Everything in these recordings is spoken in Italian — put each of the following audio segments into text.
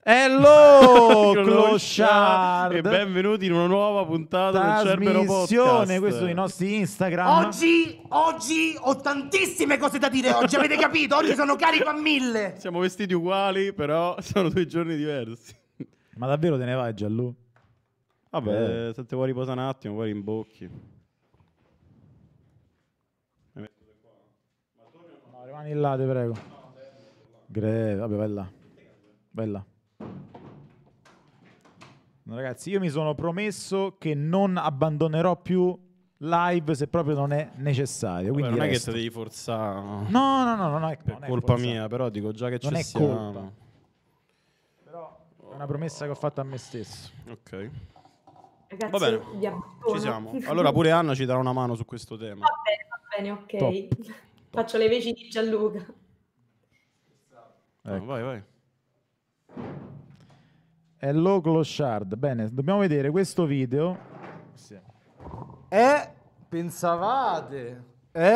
Hello Clochard e benvenuti in una nuova puntata del Cerbero Podcast. Questo sui nostri Instagram. Oggi ho tantissime cose da dire oggi, avete capito? Oggi sono carico a 1000. Siamo vestiti uguali, però sono 2 giorni diversi. Ma davvero te ne vai, Gianlu? Vabbè, se te vuoi riposare un attimo, poi rimbocchi. No, rimani là, te prego. Vabbè, bella. Bella. No, ragazzi, io mi sono promesso che non abbandonerò più live se proprio non è necessario. Vabbè, Quindi non è resto. che te devi forzare. No, non è Per colpa mia, però dico già che non ci è siamo. colpa. Però è una promessa che ho fatto a me stesso. Ok. Ragazzi, Va bene, vi abbandono. ci siamo. Allora pure Anna ci darà una mano su questo tema. Va bene, ok. Faccio le veci di Gianluca. Ecco. Vai. Hello Clochard. Bene, dobbiamo vedere questo video. Sì. Pensavate?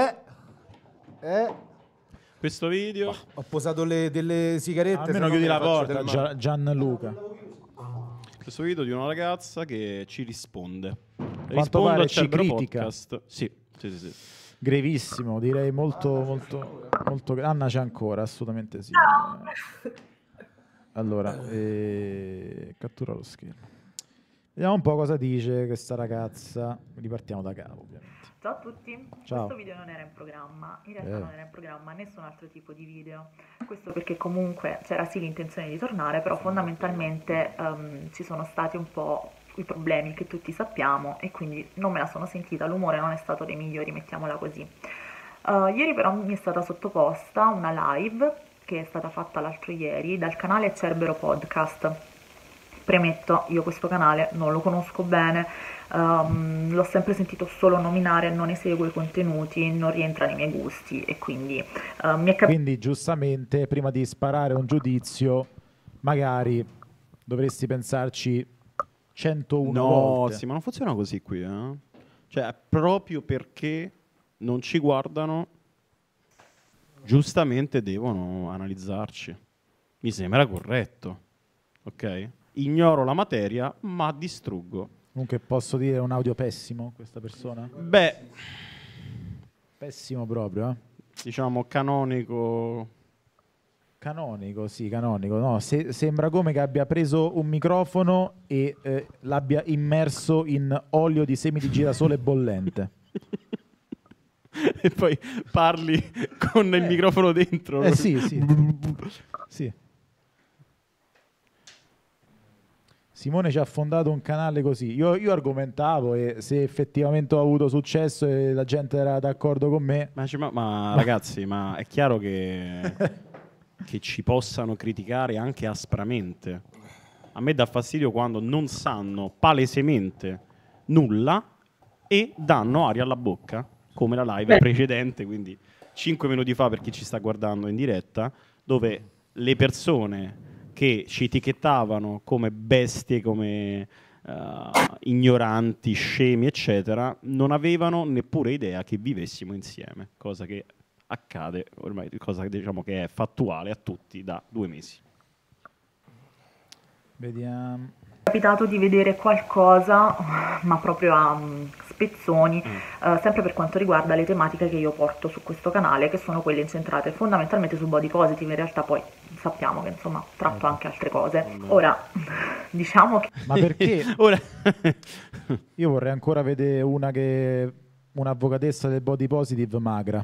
Questo video Ho posato delle sigarette. Almeno se no chiudi me la ne faccio porta, del male. Gianluca. Questo video di una ragazza che ci risponde. Quanto pare al ci Cerbero critica. Podcast. Sì. Grevissimo, direi molto. Anna c'è ancora, assolutamente sì. Allora, cattura lo schermo. Vediamo un po' cosa dice questa ragazza. Ripartiamo da capo, ovviamente. Ciao a tutti, Ciao. Questo video non era in programma, in realtà non era in programma nessun altro tipo di video, questo perché comunque c'era sì l'intenzione di tornare, però fondamentalmente ci sono stati un po' i problemi che tutti sappiamo e quindi non me la sono sentita, l'umore non è stato dei migliori, mettiamola così. Ieri però mi è stata sottoposta una live che è stata fatta l'altro ieri dal canale Cerbero Podcast. Premetto, io questo canale non lo conosco bene, l'ho sempre sentito solo nominare, non ne seguo i contenuti, non rientra nei miei gusti e quindi mi è capitato. Quindi giustamente prima di sparare un giudizio magari dovresti pensarci 101 volte. Sì, ma non funziona così qui, eh? Cioè, proprio perché non ci guardano, giustamente devono analizzarci. Mi sembra corretto, ok? Ignoro la materia, ma distruggo. Comunque posso dire un audio pessimo questa persona? Beh, Pessimo proprio, diciamo canonico. Canonico, sì, canonico. No, sembra come che abbia preso un microfono e l'abbia immerso in olio di semi di girasole bollente. E poi parli con il microfono dentro. Sì. Simone ci ha fondato un canale così. Io argomentavo e se effettivamente ho avuto successo e la gente era d'accordo con me. Ma ragazzi, ma è chiaro che ci possano criticare anche aspramente. A me dà fastidio quando non sanno palesemente nulla e danno aria alla bocca, come la live precedente, quindi 5 minuti fa per chi ci sta guardando in diretta, dove le persone che ci etichettavano come bestie, come ignoranti, scemi, eccetera, non avevano neppure idea che vivessimo insieme, cosa che accade ormai, cosa che diciamo che è fattuale a tutti da 2 mesi. Vediamo. È capitato di vedere qualcosa, ma proprio a spezzoni, sempre per quanto riguarda le tematiche che io porto su questo canale, che sono quelle incentrate fondamentalmente sul body positive. In realtà poi sappiamo che insomma tratto anche altre cose. Ora, diciamo che... Ma perché? Ora Io vorrei ancora vedere un'avvocatessa del body positive magra.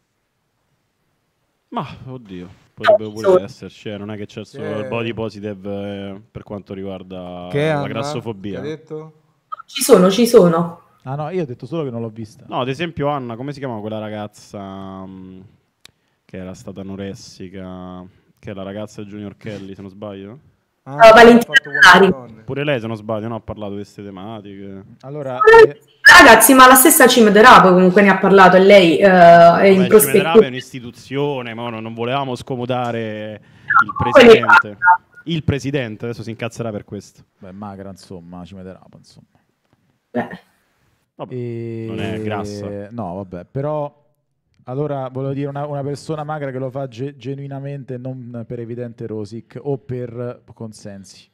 ma oddio, potrebbe pure esserci, non è che c'è solo il body positive per quanto riguarda la grassofobia. Che hai detto? Ci sono. Ah no, io ho detto solo che non l'ho vista. No, ad esempio Anna, come si chiama quella ragazza che era stata anoressica, che è la ragazza di Junior Kelly, se non sbaglio? Valentina Nari. Pure lei, se non sbaglio, no, ha parlato di queste tematiche. Allora, Ragazzi, ma la stessa Cimederap comunque ne ha parlato e lei è in prospettiva. è un'istituzione, ma non volevamo scomodare il presidente. Il presidente adesso si incazzerà per questo. beh, magra, insomma, ci metterà, insomma. Beh. Vabbè, non è grassa. No, vabbè, però Allora, volevo dire una persona magra che lo fa genuinamente, non per evidente rosic o per consensi.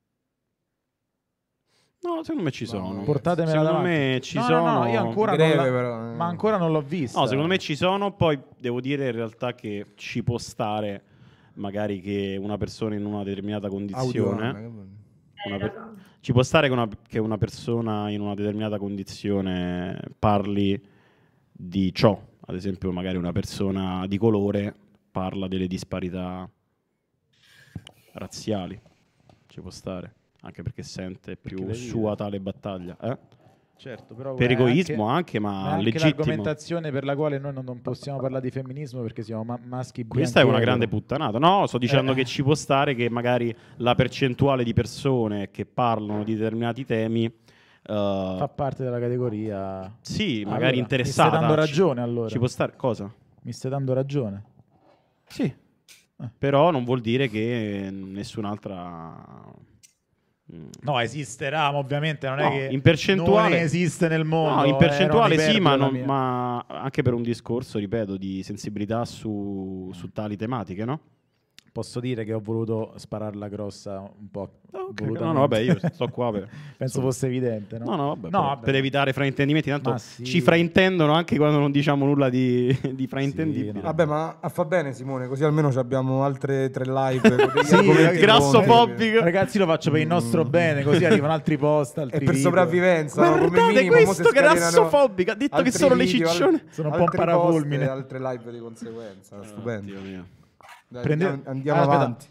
No, secondo me ci sono. Portatemela secondo davanti. me ci No, sono. no, io ancora Greve, non però, ma ancora non l'ho vista. No, secondo me ci sono. Poi devo dire in realtà che ci può stare magari che una persona in una determinata condizione ci può stare che una persona in una determinata condizione parli di ciò. Ad esempio magari una persona di colore parla delle disparità razziali. Ci può stare. Anche perché sente più sua tale battaglia. Certo, però per egoismo anche, ma anche legittimo. L'argomentazione per la quale noi non possiamo parlare di femminismo perché siamo maschi bianchi. Questa è una grande puttanata. No, sto dicendo che ci può stare che magari la percentuale di persone che parlano di determinati temi fa parte della categoria. Sì, magari interessata. Mi stai dando ragione allora. Ci può stare cosa? Mi stai dando ragione. Sì. Però non vuol dire che nessun'altra No, esisterà, ma ovviamente non è che in percentuale non esiste nel mondo. No, in percentuale sì, ma anche per un discorso, ripeto, di sensibilità su tali tematiche, no? Posso dire che ho voluto spararla grossa un po'. Okay. No, vabbè, io sto qua per... Penso fosse evidente, no? No, vabbè, per evitare fraintendimenti. Tanto sì. Ci fraintendono anche quando non diciamo nulla di fraintendibile. Sì, no. Vabbè, ma fa bene Simone, così almeno abbiamo altre 3 live. Grassofobico. Ragazzi, lo faccio per il nostro bene, così arrivano altri post, altri E per video. sopravvivenza. Guardate come minimo, questo grassofobico. Ha detto che sono le ciccione. Sono un po' un parafulmine. Altre live di conseguenza. Stupendo. Dio mio. Dai, andiamo avanti.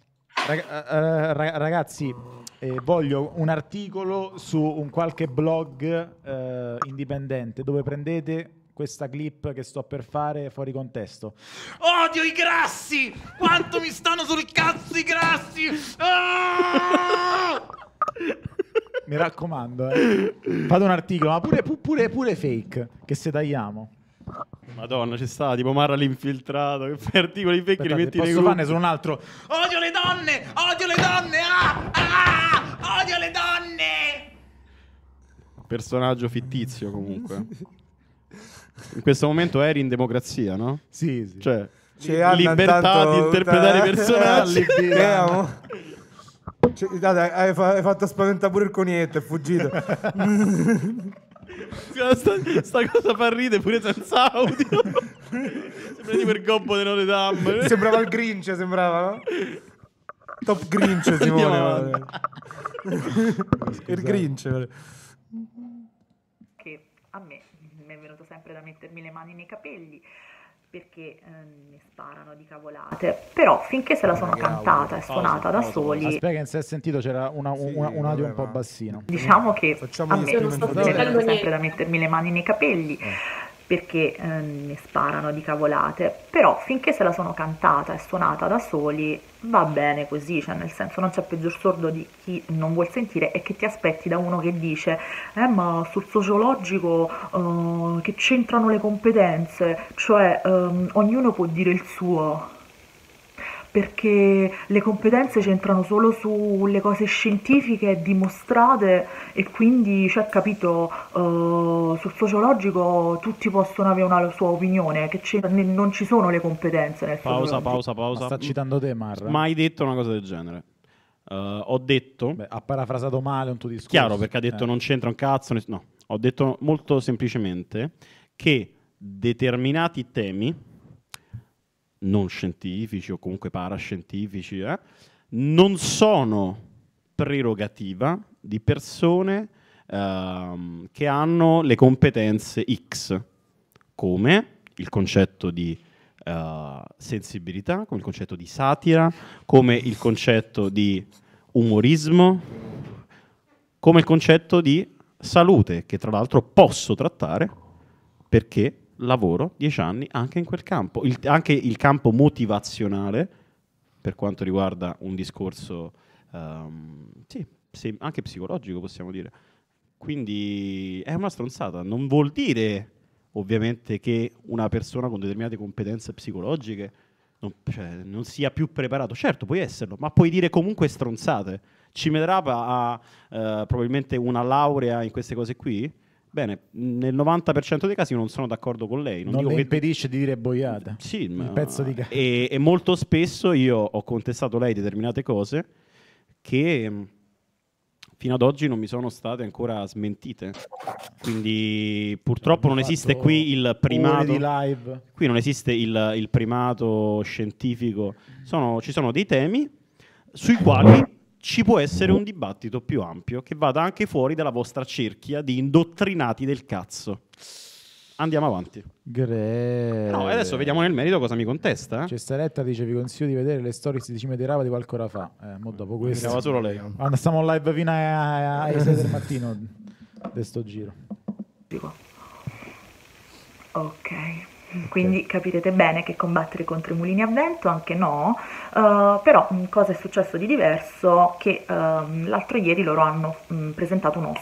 Ragazzi, voglio un articolo su un qualche blog indipendente dove prendete questa clip che sto per fare fuori contesto. Odio i grassi! Quanto mi stanno sul cazzo i grassi! Ah! Mi raccomando, fate un articolo, ma pure fake, che se tagliamo. Madonna, c'è sta tipo Marra l'infiltrato. Che fai articoli fake. Aspettate, li metti nei posso gruppi. farne solo un altro. Odio le donne! Odio le donne! Odio le donne! Personaggio fittizio comunque. In questo momento eri in democrazia, no? Sì. Cioè, Anna, libertà intanto, di interpretare i personaggi. Hai fatto spaventare pure il conietto, è fuggito. Sta cosa fa ridere pure senza audio. Sembra tipo il gobbo di Notre Dame. Sembrava il Grinch, sembrava, no? Top Grinch, Simone. Il Grinch. Che a me mi è venuto sempre da mettermi le mani nei capelli perché mi sparano di cavolate, però finché se la sono cantata e suonata da soli. Aspetta che non si è sentito, c'era un audio un po' bassino. Diciamo che Facciamo a me mi è venuto sempre niente. da mettermi le mani nei capelli perché mi sparano di cavolate, però finché se la sono cantata e suonata da soli va bene così, cioè nel senso non c'è peggior sordo di chi non vuol sentire e che ti aspetti da uno che dice ma sul sociologico che c'entrano le competenze, cioè ognuno può dire il suo. Perché le competenze c'entrano solo sulle cose scientifiche dimostrate e quindi, cioè, capito, sul sociologico tutti possono avere una sua opinione, che non ci sono le competenze nel sociologico. Pausa. Sta citando te, Marra. Mai detto una cosa del genere. Ho detto... Beh, ha parafrasato male un tuo discorso. Chiaro, perché ha detto non c'entra un cazzo. No, ho detto molto semplicemente che determinati temi non scientifici o comunque parascientifici non sono prerogativa di persone che hanno le competenze X, come il concetto di sensibilità, come il concetto di satira, come il concetto di umorismo, come il concetto di salute, che tra l'altro posso trattare perché lavoro 10 anni anche in quel campo, anche il campo motivazionale per quanto riguarda un discorso anche psicologico, possiamo dire. Quindi è una stronzata, non vuol dire ovviamente che una persona con determinate competenze psicologiche non sia più preparato. Certo, puoi esserlo, ma puoi dire comunque stronzate. Cimedrapa ha probabilmente una laurea in queste cose qui. Bene, nel 90% dei casi non sono d'accordo con lei. Non dico le che- impedisce di dire boiate. Sì, Il pezzo di cazzo. e molto spesso io ho contestato lei determinate cose che fino ad oggi non mi sono state ancora smentite. Quindi purtroppo non esiste Fatto qui il ore primato. di live. Qui non esiste il primato scientifico. Ci sono dei temi sui quali ci può essere un dibattito più ampio che vada anche fuori dalla vostra cerchia di indottrinati del cazzo. Andiamo avanti. No, e adesso vediamo nel merito cosa mi contesta. Cestaretta dice: vi consiglio di vedere le stories di Cime di Rava di qualche ora fa. Mo dopo questo Mirava solo lei. quando stiamo live fino alle 6 del mattino di sto giro. Ok, quindi capirete bene che combattere contro i mulini a vento, anche no, però cosa è successo di diverso? Che l'altro ieri loro hanno presentato un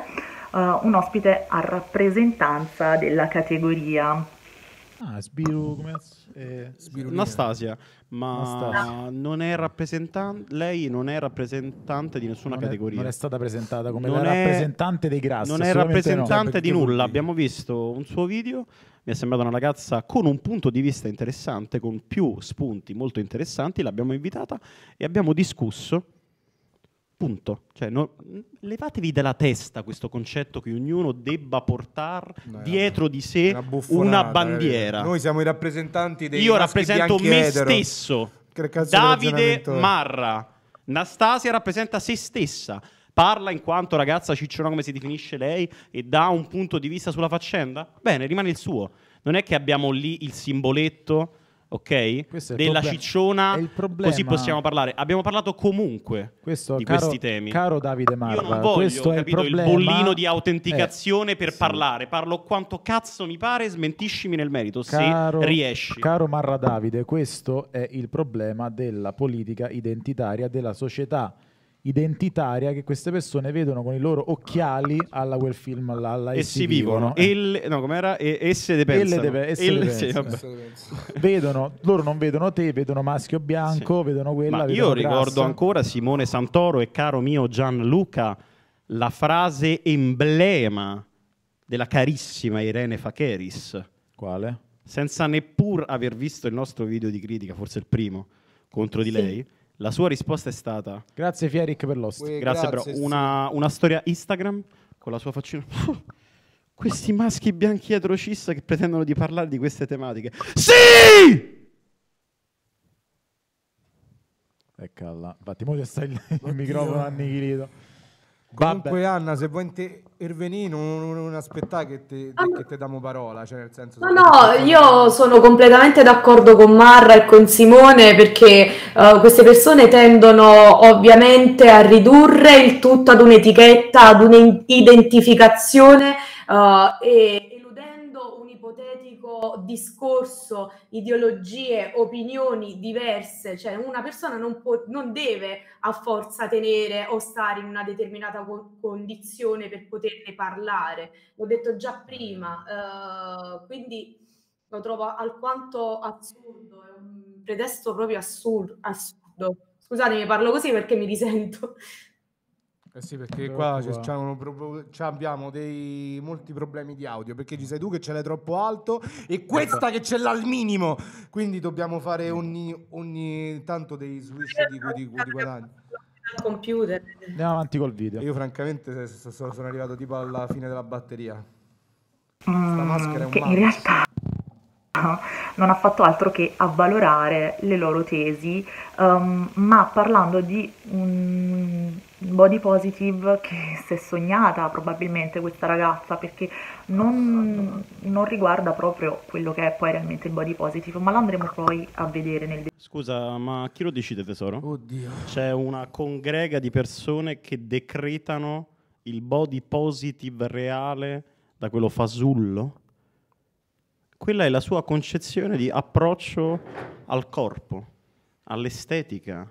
ospite a rappresentanza della categoria. Ah, Sbiru come Anastasia, ma Anastasia. non è rappresentante. Lei non è rappresentante di nessuna categoria. Non è stata presentata come Non la è- rappresentante dei grassi. Non è assolutamente no. rappresentante di Perché vuol nulla. dire? Abbiamo visto un suo video. Mi è sembrata una ragazza con un punto di vista interessante, con più spunti molto interessanti. L'abbiamo invitata e abbiamo discusso. Punto. Cioè, levatevi dalla testa questo concetto che ognuno debba portare dietro di sé Una buffonata, una bandiera. Noi siamo i rappresentanti dei Io maschi rappresento bianchi me etero. stesso. Che cazzo di Davide ragionamento è? Marra. Nastasia rappresenta se stessa. Parla in quanto ragazza cicciona, come si definisce lei, e dà un punto di vista sulla faccenda? Bene, rimane il suo. Non è che abbiamo lì il simboletto, ok? Questo è il Della problema. cicciona, È il problema. così possiamo parlare. Abbiamo parlato comunque Questo, di caro, questi temi. Caro Davide Marra, Io non voglio, questo è il capito, il problema. bollino di autenticazione per sì. parlare. Parlo quanto cazzo mi pare, smentiscimi nel merito, Caro, se riesci. Caro Marra Davide, questo è il problema della politica identitaria, della società identitaria che queste persone vedono con i loro occhiali alla quel film, alla E si vivono. No, com'era? Esse ne pensano. esse ne Sì, pensano. vabbè. vedono, loro non vedono te, vedono maschio bianco, vedono quella, Ma vedono io ricordo grassa. ancora Simone Santoro e caro mio Gianluca la frase emblema della carissima Irene Fakeris, Quale? senza neppur aver visto il nostro video di critica, forse il primo, contro di lei. La sua risposta è stata: Grazie Fieric per l'host. grazie, però una storia Instagram con la sua faccina. Questi maschi bianchi eterocis che pretendono di parlare di queste tematiche. Sì! Eccola. Infatti, mo sta il microfono annichilito. Comunque Anna, se vuoi intervenire non aspettare che te diamo parola, cioè nel senso... No, io sono completamente d'accordo con Marra e con Simone perché queste persone tendono ovviamente a ridurre il tutto ad un'etichetta, ad un'identificazione e eludendo un ipotetico discorso, ideologie, opinioni diverse, cioè una persona non deve a forza tenere o stare in una determinata condizione per poterne parlare. L'ho detto già prima, quindi lo trovo alquanto assurdo, è un pretesto proprio assurdo. Scusatemi, parlo così perché mi risento. Eh sì, perché qua abbiamo molti problemi di audio, perché ci sei tu che ce l'hai troppo alto e questa che ce l'ha al minimo, quindi dobbiamo fare ogni tanto dei switch di guadagno. Al computer. Andiamo avanti col video. Io francamente sono arrivato tipo alla fine della batteria. Sta maschera è un Che in male. realtà non ha fatto altro che avvalorare le loro tesi, ma parlando di un body positive che si è sognata probabilmente questa ragazza, perché non riguarda proprio quello che è poi realmente il body positive, ma lo andremo poi a vedere nel Scusa, ma chi lo decide, tesoro? Oddio. C'è una congrega di persone che decretano il body positive reale da quello fasullo? Quella è la sua concezione di approccio al corpo, all'estetica,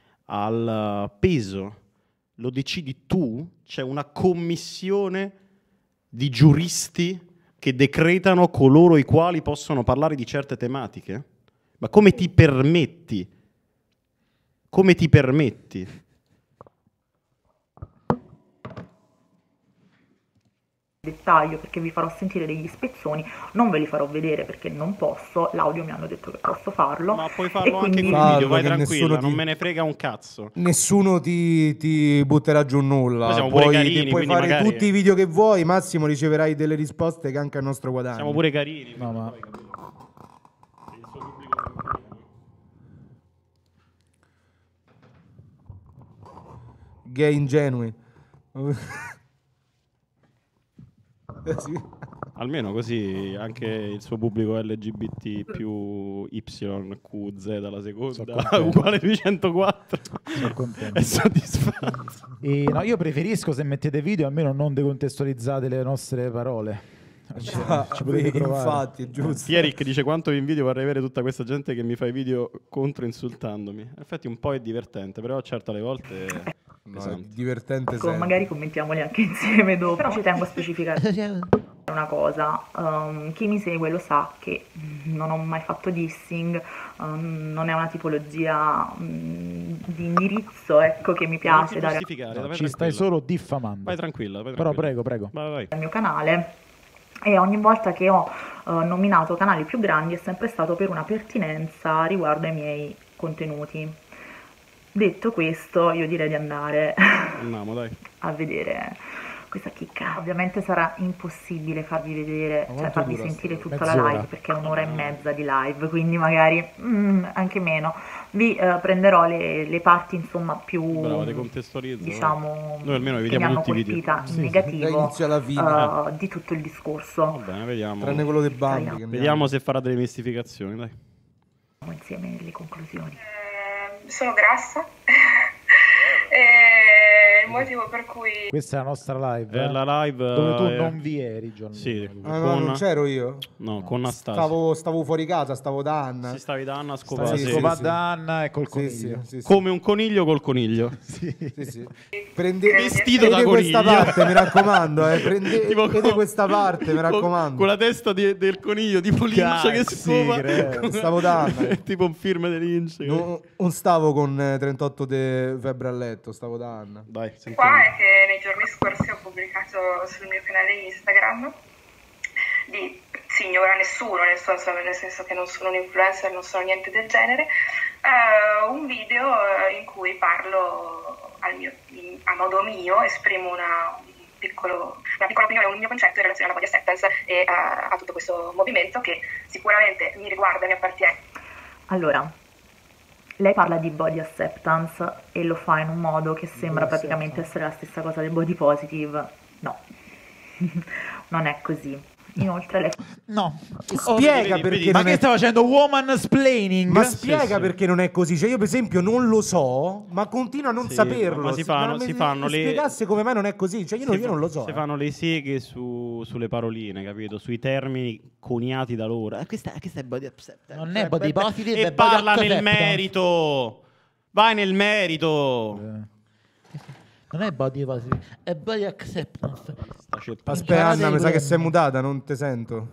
al peso. Lo decidi tu? C'è una commissione di giuristi che decretano coloro i quali possono parlare di certe tematiche? Ma come ti permetti? Come ti permetti? dettaglio perché vi farò sentire degli spezzoni, non ve li farò vedere perché non posso, l'audio mi hanno detto che posso farlo. Ma puoi farlo quindi... anche con il video, vai che tranquilla, non me ne frega un cazzo. Nessuno ti butterà giù nulla. Noi siamo pure carini, puoi quindi fare magari... tutti i video che vuoi, Massimo riceverai delle risposte che anche a nostro guadagno. Siamo pure carini. No, ma... Gay ingenui. Sì. Almeno così anche il suo pubblico LGBT più YQZ dalla seconda uguale 204 è soddisfatto. E no, io preferisco se mettete video almeno non decontestualizzate le nostre parole. Ci potete provare. Infatti, è giusto. Eric dice: quanto vi invidio vorrei avere tutta questa gente che mi fa i video contro insultandomi. In effetti un po' è divertente, però certo alle volte è divertente. Magari commentiamoli anche insieme dopo. Però ci tengo a specificare una cosa, chi mi segue lo sa che non ho mai fatto dissing, non è una tipologia di indirizzo, ecco, che mi piace dare. No, ci stai solo diffamando. Vai tranquilla. Però prego. Vai. Al mio canale, e ogni volta che ho nominato canali più grandi è sempre stato per una pertinenza riguardo ai miei contenuti. Detto questo, io direi di andare Andiamo, dai. a vedere questa chicca. Ovviamente sarà impossibile farvi vedere, cioè farvi sentire tutta la live perché è un'ora e mezza di live, quindi magari anche meno. Vi prenderò le parti insomma più, brava, decontestualizzo, diciamo, noi almeno che mi hanno colpita in negativo di tutto il discorso. Va bene, vediamo. Tranne quello dei bambi. Vediamo se farà delle mistificazioni, dai. Insieme le conclusioni. Sono grassa. Il motivo per cui questa è la nostra live, è la live dove tu non vi eri, John. Sì, no, non c'ero io. No, con Anastasia. Stavo fuori casa, stavo da Anna. Si stavi da Anna a scopare da Anna e col coniglio. Sì. Come un coniglio col coniglio. Sì. Vestito da coniglio. Questa parte, mi raccomando, prendete questa parte, mi raccomando. Con la testa del coniglio, tipo Lynch che scopa. Stavo da Anna. Tipo un film di Lynch. Non stavo con 38 di febbre a letto, stavo da Anna. Dai, qua è che nei giorni scorsi ho pubblicato sul mio canale Instagram di signora nessuno, nel senso che non sono un influencer, non sono niente del genere, un video in cui parlo a modo mio, esprimo una piccola opinione, un mio concetto in relazione alla body acceptance e a tutto questo movimento che sicuramente mi riguarda e mi appartiene. Allora, lei parla di body acceptance e lo fa in un modo che sembra praticamente essere la stessa cosa del body positive. No, non è così. Inoltre lei... No, spiega perché. Ma che sta facendo woman-splaining? Ma spiega perché non è così. Cioè io per esempio non lo so, ma continuo a non saperlo. Ma si fanno le... spiegasse come mai non è così. Cioè io non lo so. Si fanno le seghe sulle paroline, capito? Sui termini coniati da loro. Questa è body acceptance. Non è body positive, e parla nel merito. Vai nel merito. Non è body positive, è body acceptance. Aspetta Anna, mi sa che sei mutata, non te sento.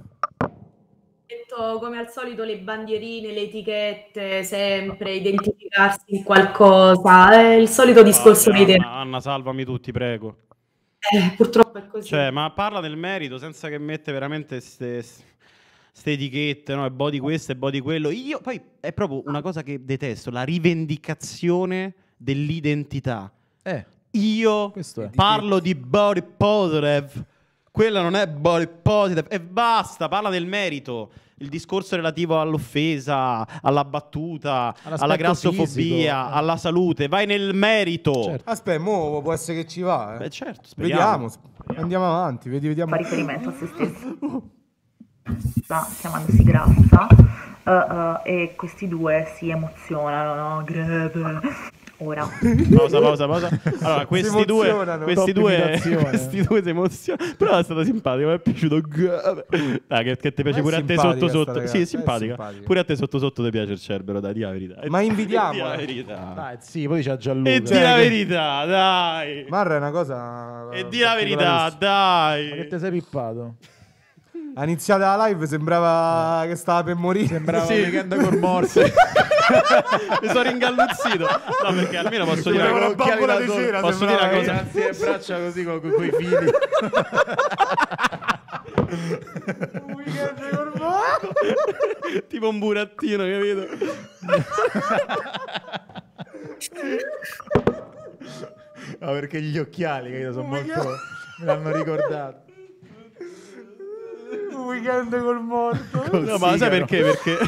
Detto come al solito le bandierine, le etichette, sempre identificarsi in qualcosa, è il solito discorso di te. Anna, salvami tutti, prego. Purtroppo è così. Cioè, ma parla del merito senza che mette veramente ste etichette, no? È body questo, è body quello. Io poi è proprio una cosa che detesto, la rivendicazione dell'identità. Io parlo di body positive, quella non è body positive e basta, parla del merito. Il discorso relativo all'offesa, alla battuta, alla grassofobia, fisico, alla salute, vai nel merito. Certo. Aspetta, mo può essere che ci va. Beh, certo, vediamo, andiamo avanti, vediamo. Fa riferimento a se stesso. Sta chiamandosi grassa e questi due si emozionano, no? Greve. Ora pausa. Allora, questi due si emozionano. Però è stato simpatico, mi è piaciuto. Dai, che ti piace pure a te sotto. Sì, è simpatica. Pure a te sotto ti piace il Cerbero, dai, di la verità. Ma invidiamo. Di la verità. Dai, sì, poi c'ha Gianluca. E di la verità, dai. Marra è una cosa. E di la verità, dai. Ma che te sei pippato? Ha iniziato la live, sembrava che stava per morire. Sembrava Weekend col morse. Mi sono ringalluzzito. No, perché almeno posso dire una cosa. Posso dire una cosa. Anzi, le braccia così con i fili. Tipo un burattino, capito? No, perché gli occhiali, capito, sono molto... me l'hanno ricordato. Un weekend col morto. No, ma sai perché?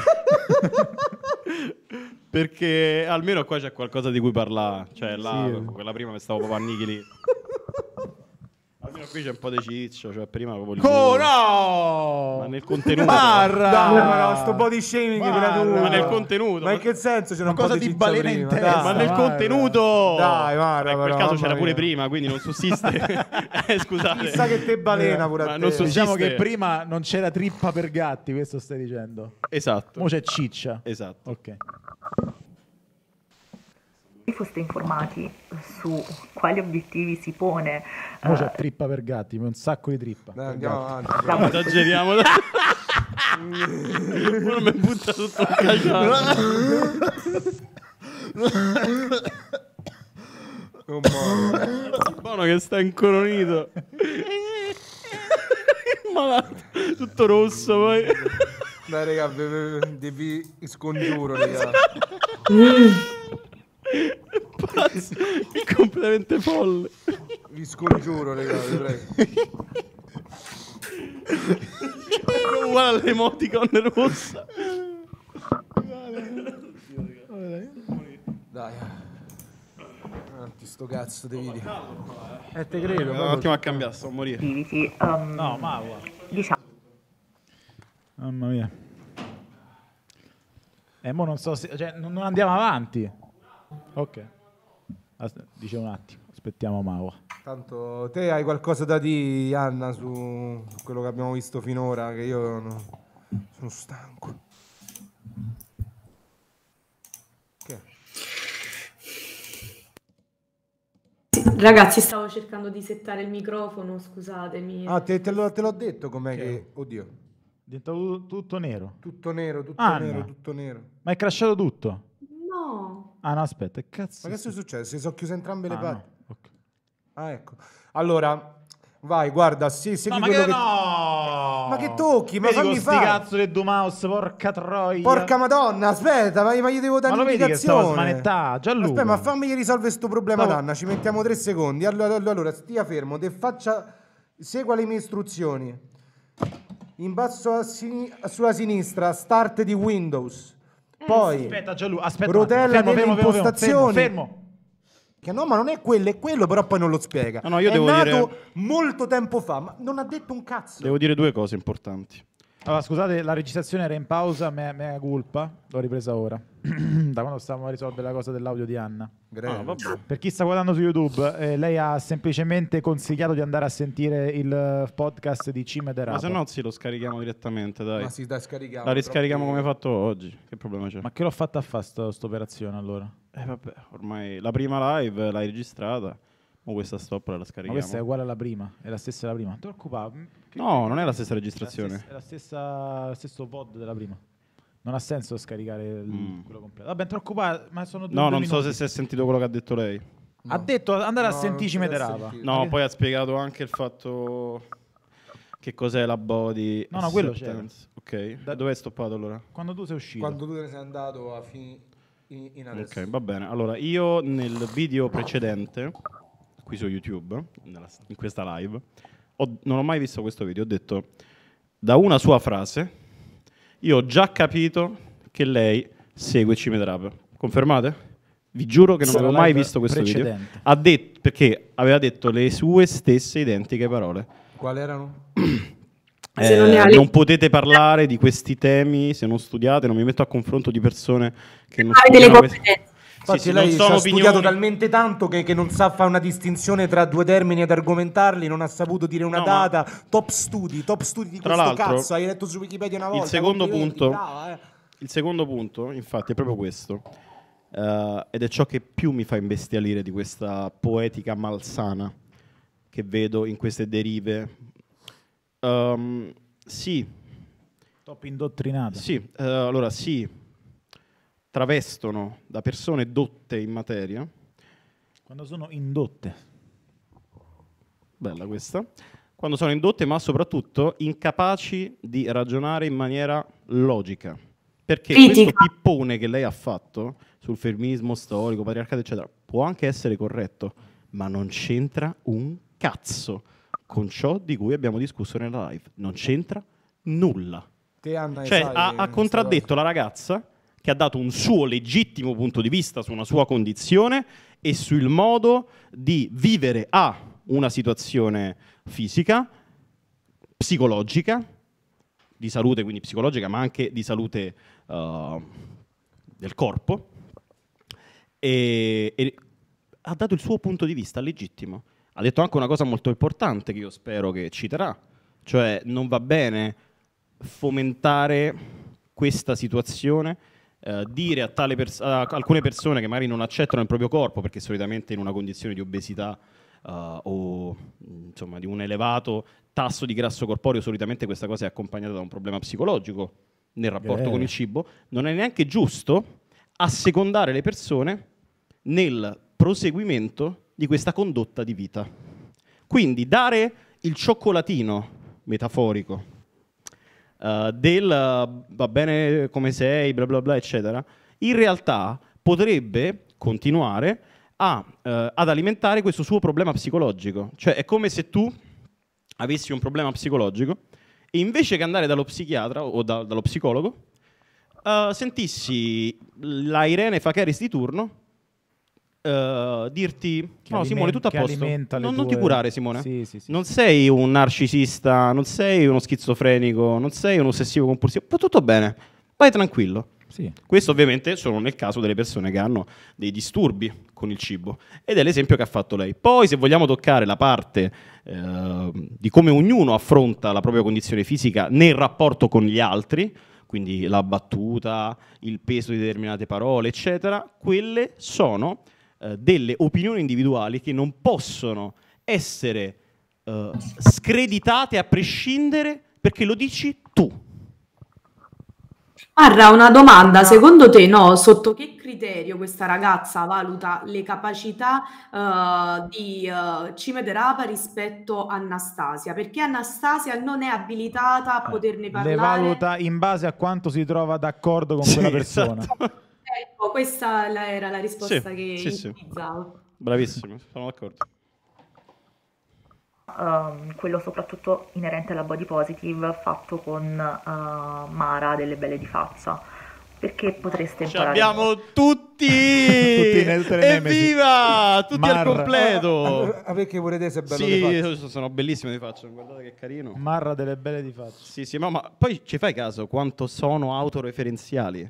Perché almeno qua c'è qualcosa di cui parlare. Cioè, là, quella prima mi stavo proprio annichili. Almeno qui c'è un po' di ciccio, cioè prima proprio il culo. No! Ma nel contenuto. Barra! Dai, sto body shaming gratuito. Ma nel contenuto. Ma in che senso c'era un cosa po' di ciccio balena in prima? testa? Dai. Ma nel contenuto! Dai, guarda, in quel però, caso mamma c'era pure mia. prima, quindi non sussiste. Scusate. Chissà che te balena pure Ma a te. non sussiste. Diciamo che prima non c'era trippa per gatti, questo stai dicendo. Esatto. Mo c'è ciccia. Esatto. Ok. Se foste informati su quali obiettivi si pone Mo c'è trippa per gatti, un sacco di trippa. Dai, andiamo avanti. la Esageriamo. Non mi butta tutto il caciato. Non muore. Buono che sta incoronito. Malato. Tutto rosso poi. Dai, raga, devi scongiuro, raga. Pazzo. È completamente folle. Vi scongiuro, raga, vi prego. È uguale all'emoticon rossa. Dai. Avanti sto cazzo di video. Te credo. Un attimo a cambiare, sto a morire. obiettivi, No, ma guarda. diciamo Mamma mia. Mo non so se... Cioè, non andiamo avanti. Ok. Dice un attimo. Aspettiamo Maua. Tanto te hai qualcosa da dire, Anna, su quello che abbiamo visto finora, che io sono stanco. Che? Ragazzi, stavo cercando di settare il microfono, scusatemi. Ah, te l'ho detto com'è che... Oddio. È diventato tutto nero. Tutto nero, tutto Anna. nero, tutto nero. Ma è crashato tutto? No. Ah no, aspetta, che cazzo? Ma che è successo? Si sono chiuse entrambe le Ah, parti. no. Ok. Ah, ecco. Allora, vai, guarda, sì, segui No, ma quello che che... no! Ma che tocchi? Ma Vedi fammi con sti fare. cazzo del Dumaus, porca troia. Porca madonna, aspetta, ma gli devo dare Ma lo vedi che stavo un'indicazione. smanettando? Gianluca. Aspetta, ma fammi risolvere sto problema, Stavo- Danna, ci mettiamo 3 secondi. Allora, stia fermo, te faccia... Segua le mie istruzioni. In basso sulla sinistra, start di Windows. Poi, Aspetta Gianluca, aspetta. rotella delle impostazioni. Fermo. Che no, ma non è quello, è quello, però poi non lo spiega. No, io è devo nato dire- molto tempo fa, ma non ha detto un cazzo. Devo dire due cose importanti. Allora, scusate, la registrazione era in pausa, mea culpa. L'ho ripresa ora. Da quando stavamo a risolvere la cosa dell'audio di Anna. Ah, vabbè. Per chi sta guardando su YouTube, lei ha semplicemente consigliato di andare a sentire il podcast di Cime de Ma Rapa. se no sì, lo scarichiamo direttamente, dai. Ma si dai, scarichiamo. La riscarichiamo troppo- come hai fatto oggi. Che problema c'è? Ma che l'ho fatta a fare sta operazione allora? Vabbè, ormai la prima live l'hai registrata. Ma questa stop la Ma scarichiamo. questa è uguale alla prima, è la stessa della prima. Non ti preoccupare. No, non è la stessa registrazione. È la stessa, lo stesso pod della prima. Non ha senso scaricare quello completo. Vabbè, non ti preoccupare, ma sono due No, non so minuti. se si è sentito quello che ha detto lei. No. Ha detto andare a No, sentire non Cime te de l'ho Rapa. sentito. No, poi ha spiegato anche il fatto che cos'è la body No, no, quello acceptance. Ok, dove è stoppato allora? Quando tu sei uscito. Quando tu te ne sei andato a in adesso. Ok, va bene. Allora, io nel video precedente, qui su YouTube, in questa live, non ho mai visto questo video, ho detto, da una sua frase, io ho già capito che lei segue Cime de Rapa. Confermate? Vi giuro che non avevo mai visto questo video. precedente. Ha detto, perché aveva detto le sue stesse identiche parole. Quali erano? Se non ne ha le- Non potete parlare di questi temi se non studiate, non mi metto a confronto di persone che non Hai delle studiano questi- competenze. Infatti sì, lei non ci sono ha studiato opinioni. talmente tanto che non sa fare una distinzione tra due termini ed argomentarli, non ha saputo dire una No, ma- data. Top studi di Tra questo l'altro, cazzo. Hai letto su Wikipedia una volta. il secondo complimenti, punto, brava, il secondo punto, infatti, è proprio questo. Ed è ciò che più mi fa imbestialire di questa poetica malsana che vedo in queste derive. Sì, Top indottrinata. sì, allora sì, travestono da persone dotte in materia, Quando sono indotte. bella questa, quando sono indotte, ma soprattutto incapaci di ragionare in maniera logica. Perché questo pippone che lei ha fatto sul femminismo storico, patriarcato, eccetera, può anche essere corretto, ma non c'entra un cazzo con ciò di cui abbiamo discusso nella live. Non c'entra nulla. Cioè, ha contraddetto la ragazza che ha dato un suo legittimo punto di vista su una sua condizione e sul modo di vivere una situazione fisica, psicologica, di salute quindi psicologica, ma anche di salute del corpo, e ha dato il suo punto di vista legittimo. Ha detto anche una cosa molto importante che io spero che citerà, cioè non va bene fomentare questa situazione, dire a alcune persone che magari non accettano il proprio corpo perché solitamente in una condizione di obesità o insomma di un elevato tasso di grasso corporeo, solitamente questa cosa è accompagnata da un problema psicologico nel rapporto con il cibo. Non è neanche giusto assecondare le persone nel proseguimento di questa condotta di vita. Quindi dare il cioccolatino metaforico del va bene come sei, bla bla bla, eccetera, in realtà potrebbe continuare ad alimentare questo suo problema psicologico. Cioè è come se tu avessi un problema psicologico e invece che andare dallo psichiatra o dallo psicologo sentissi la Irene Fakeris di turno dirti no Simone, tutto a posto, non ti curare Simone, sì. Non sei un narcisista, non sei uno schizofrenico, non sei un ossessivo compulsivo, va tutto bene, vai tranquillo. Sì. Questo ovviamente solo nel caso delle persone che hanno dei disturbi con il cibo, ed è l'esempio che ha fatto lei. Poi se vogliamo toccare la parte di come ognuno affronta la propria condizione fisica nel rapporto con gli altri, quindi la battuta, il peso di determinate parole, eccetera, quelle sono delle opinioni individuali che non possono essere screditate a prescindere perché lo dici tu. Marra, una domanda, secondo te sotto che criterio questa ragazza valuta le capacità di Cime De Rapa rispetto a Anastasia? Perché Anastasia non è abilitata a poterne parlare? Le valuta in base a quanto si trova d'accordo con quella persona. Esatto. Ecco, questa era la risposta che utilizzavo. Bravissimo, sono d'accordo. Quello soprattutto inerente alla body positive fatto con Mara delle Belle di Faccia, perché potreste imparare. Abbiamo tutti evviva tutti Marra. Al completo. Perché volete essere bello di faccia? Sì, sono bellissimo di faccia, guardate che carino. Marra delle Belle di Faccia. Sì, ma poi ci fai caso quanto sono autoreferenziali?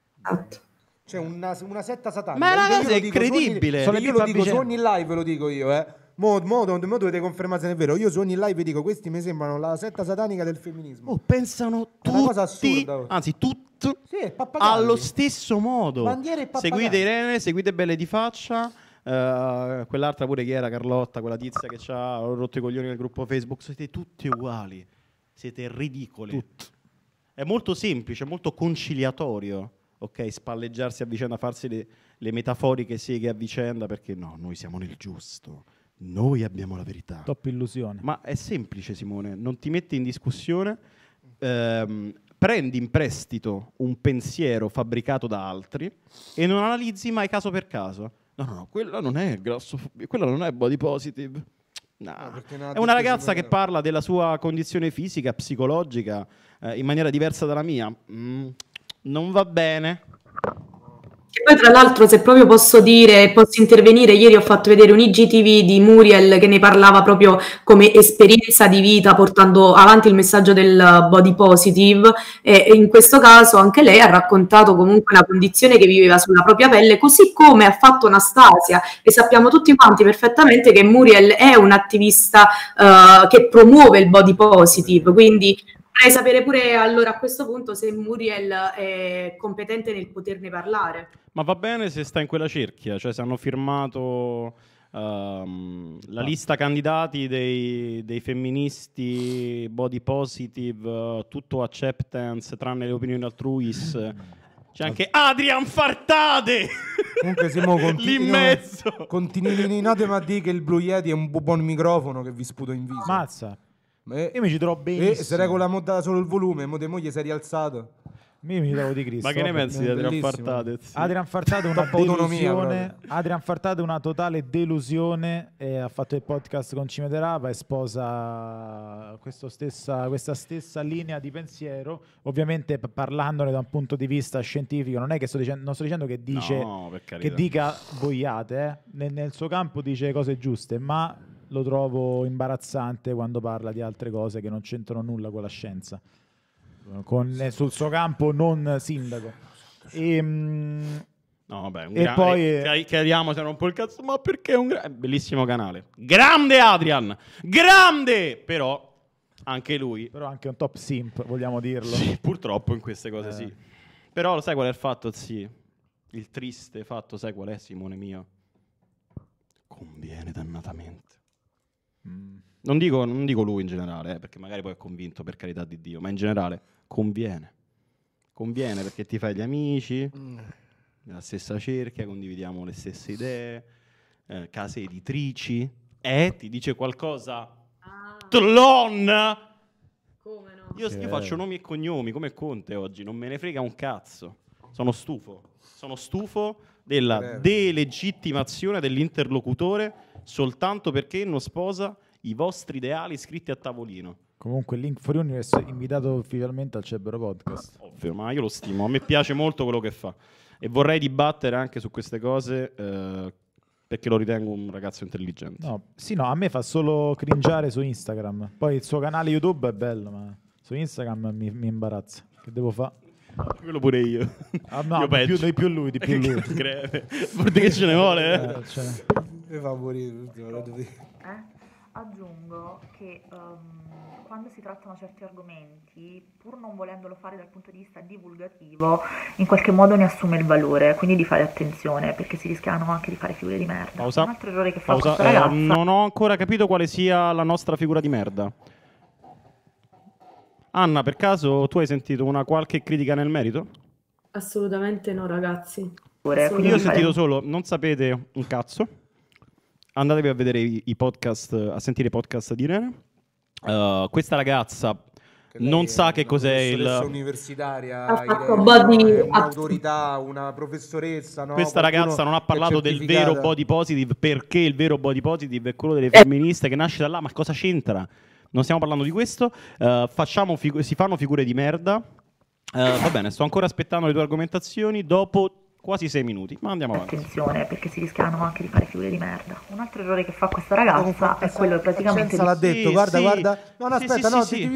C'è una setta satanica. Ma è una cosa incredibile. Io lo dico su ogni live, lo dico io, Mo dovete confermare se è vero. Io su ogni live vi dico questi mi sembrano la setta satanica del femminismo. Pensano tutti, una cosa assurda. Anzi tutti allo stesso modo. Bandiere e pappagalli. Seguite Irene, seguite Belle di Faccia, quell'altra pure che era Carlotta, quella tizia che ci ha rotto i coglioni nel gruppo Facebook. Siete tutti uguali, siete ridicoli. Tutti. È molto semplice, molto conciliatorio, ok? Spalleggiarsi a vicenda, farsi le metaforiche seghe a vicenda, perché no, noi siamo nel giusto. Noi abbiamo la verità. Top illusione. Ma è semplice, Simone, non ti metti in discussione, prendi in prestito un pensiero fabbricato da altri e non analizzi mai caso per caso. No, quella non è grassofobia, quella non è body positive. No, è una ragazza che parla della sua condizione fisica, psicologica, in maniera diversa dalla mia. Non va bene. E poi tra l'altro, se proprio posso intervenire, ieri ho fatto vedere un IGTV di Muriel che ne parlava proprio come esperienza di vita, portando avanti il messaggio del body positive, e in questo caso anche lei ha raccontato comunque una condizione che viveva sulla propria pelle, così come ha fatto Anastasia, e sappiamo tutti quanti perfettamente che Muriel è un'attivista che promuove il body positive, quindi vorrei sapere pure allora a questo punto se Muriel è competente nel poterne parlare. Ma va bene se sta in quella cerchia, cioè se hanno firmato la lista candidati dei femministi body positive, tutto acceptance tranne le opinioni altruis. C'è anche Adrian Fartade. Comunque Simo, lì in mezzo. Continuate a dire che il Blue Yeti è un buon microfono che vi sputo in viso. Mazza. Io mi ci trovo benissimo. Se regola modda solo il volume, mo moglie si è rialzato. Io mi trovo di Cristo. Ma che ne pensi di Adrian Fartatez? Adrian Fartatez è una delusione. Adrian Fartatez è una totale delusione. Ha fatto il podcast con Cimeterapa e sposa questa stessa linea di pensiero. Ovviamente parlandone da un punto di vista scientifico, non è che non sto dicendo che dice che dica boiate, nel suo campo dice cose giuste, ma lo trovo imbarazzante quando parla di altre cose che non c'entrano nulla con la scienza. Sul suo campo non sindaco. No, vabbè, e poi chiariamoci un po' il cazzo, ma perché è un bellissimo canale. Grande Adrian! Grande! Però anche lui. Però anche un top simp, vogliamo dirlo. Sì, purtroppo in queste cose sì. Però lo sai qual è il fatto, sì? Il triste fatto, sai qual è, Simone mio? Conviene dannatamente. Non dico lui in generale, perché magari poi è convinto, per carità di Dio, ma in generale conviene. Conviene perché ti fai gli amici, nella stessa cerchia, condividiamo le stesse idee, case editrici, ti dice qualcosa? Tlon! Come no? Io faccio nomi e cognomi, come Conte oggi, non me ne frega un cazzo. Sono stufo della delegittimazione dell'interlocutore soltanto perché non sposa i vostri ideali scritti a tavolino. Comunque Link for Universe è invitato ufficialmente al Cerbero Podcast. Ovvio, ma io lo stimo, a me piace molto quello che fa e vorrei dibattere anche su queste cose perché lo ritengo un ragazzo intelligente. No, a me fa solo cringiare su Instagram. Poi il suo canale YouTube è bello, ma su Instagram mi imbarazza. Che devo fare? Quello pure io. No, di più lui. Greve. Forse che ce ne vuole, Mi fa morire. Aggiungo che quando si trattano certi argomenti, pur non volendolo fare dal punto di vista divulgativo, in qualche modo ne assume il valore, quindi di fare attenzione, perché si rischiano anche di fare figure di merda. Pausa. Un altro errore che fa questa ragazza... non ho ancora capito quale sia la nostra figura di merda. Anna, per caso tu hai sentito una qualche critica nel merito? Assolutamente no, ragazzi. Io ho sentito solo, non sapete un cazzo. Andatevi a vedere i podcast, a sentire i podcast di Irene. Questa ragazza non sa che cos'è il... universitaria, è un'autorità, una professoressa. No? Questa ragazza non ha parlato del vero body positive, perché il vero body positive è quello delle femministe che nasce da là. Ma cosa c'entra? Non stiamo parlando di questo. Si fanno figure di merda. Va bene, sto ancora aspettando le tue argomentazioni. Dopo quasi 6 minuti, ma andiamo avanti. Attenzione, perché si rischiano anche di fare figure di merda. Un altro errore che fa questa ragazza è quello praticamente l'ha detto, guarda. No, aspetta,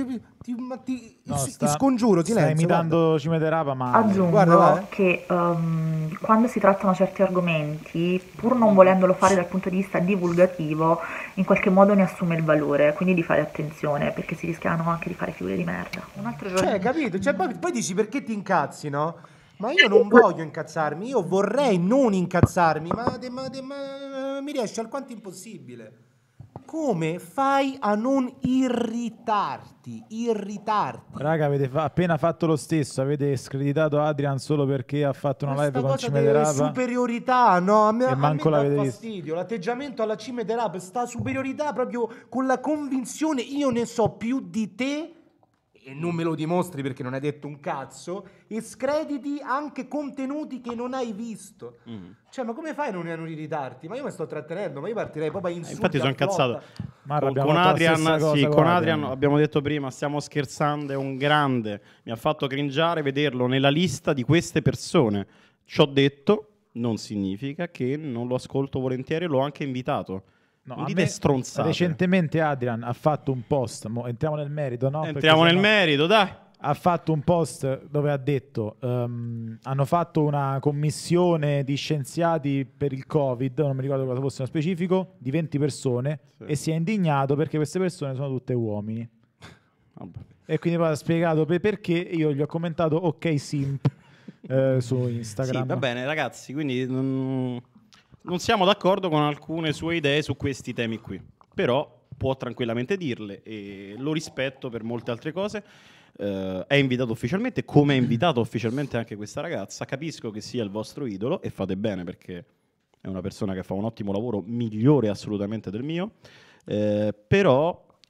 ti scongiuro, silenzio. Stai imitando Cimeterapa, ma aggiungo che quando si trattano certi argomenti, pur non volendolo fare dal punto di vista divulgativo, in qualche modo ne assume il valore, quindi di fare attenzione, perché si rischiano anche di fare figure di merda. Un altro errore... capito? Poi dici perché ti incazzi, no? Ma io non voglio incazzarmi, io vorrei non incazzarmi, ma mi riesce alquanto impossibile. Come fai a non irritarti? Raga, avete appena fatto lo stesso, avete screditato Adrian solo perché ha fatto una live con Cimeterapa. Superiorità, no? A me dà fastidio. Visto. L'atteggiamento alla Cimeterapa, sta superiorità proprio con la convinzione io ne so più di te e non me lo dimostri perché non hai detto un cazzo, e screditi anche contenuti che non hai visto. Cioè, ma come fai a non irritarti? Ma io mi sto trattenendo, ma io partirei proprio a insulti. Infatti sono incazzato. Con Adrian abbiamo detto prima, stiamo scherzando, è un grande. Mi ha fatto cringiare vederlo nella lista di queste persone. Ciò detto, non significa che non lo ascolto volentieri, l'ho anche invitato. No, non dite stronzate. Recentemente Adrian ha fatto un post, entriamo nel merito, no? Entriamo nel merito, dai. Ha fatto un post dove ha detto hanno fatto una commissione di scienziati per il Covid, non mi ricordo cosa fosse nello specifico, di 20 persone, e si è indignato perché queste persone sono tutte uomini. Vabbè. E quindi poi ha spiegato perché io gli ho commentato ok simp su Instagram. Sì, va bene ragazzi, quindi non siamo d'accordo con alcune sue idee su questi temi qui, però può tranquillamente dirle e lo rispetto per molte altre cose. È invitato ufficialmente, come è invitato ufficialmente anche questa ragazza. Capisco che sia il vostro idolo e fate bene perché è una persona che fa un ottimo lavoro, migliore assolutamente del mio, però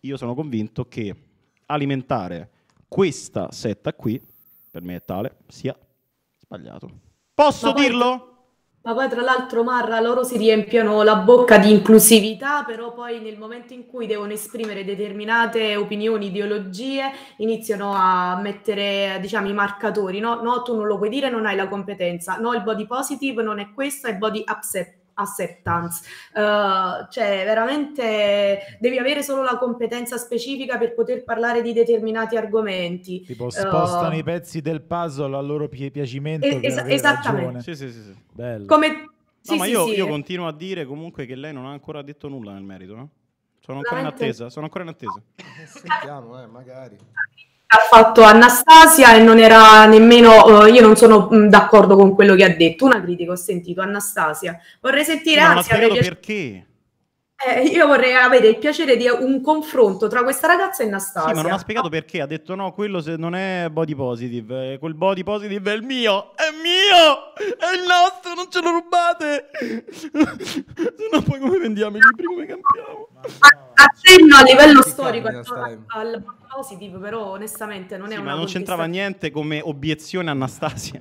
io sono convinto che alimentare questa setta qui, per me è tale, sia sbagliato. Posso dirlo? Ma poi tra l'altro, Marra, loro si riempiono la bocca di inclusività, però poi nel momento in cui devono esprimere determinate opinioni, ideologie, iniziano a mettere, diciamo, i marcatori, no? No, tu non lo puoi dire, non hai la competenza. No, il body positive non è questo, è body acceptance. Cioè, veramente devi avere solo la competenza specifica per poter parlare di determinati argomenti. Tipo, spostano i pezzi del puzzle al loro piacimento per avere esattamente. ragione. Sì. Bello. No, ma io continuo a dire comunque che lei non ha ancora detto nulla nel merito, no? Sono ancora in attesa. Sentiamo, magari. Ha fatto Anastasia e non era nemmeno, io non sono d'accordo con quello che ha detto. Una critica ho sentito, Anastasia. Vorrei sentire, non ha spiegato perché. Io vorrei avere il piacere di un confronto tra questa ragazza e Anastasia. Sì, ma non ha spiegato perché. Ha detto no, quello se non è body positive. Quel body positive è il mio. È mio! È il nostro, non ce lo rubate! Se no poi come vendiamo i libri, come cambiamo? Accenno a livello storico al body positive, però onestamente non è una ma non c'entrava niente come obiezione Anastasia.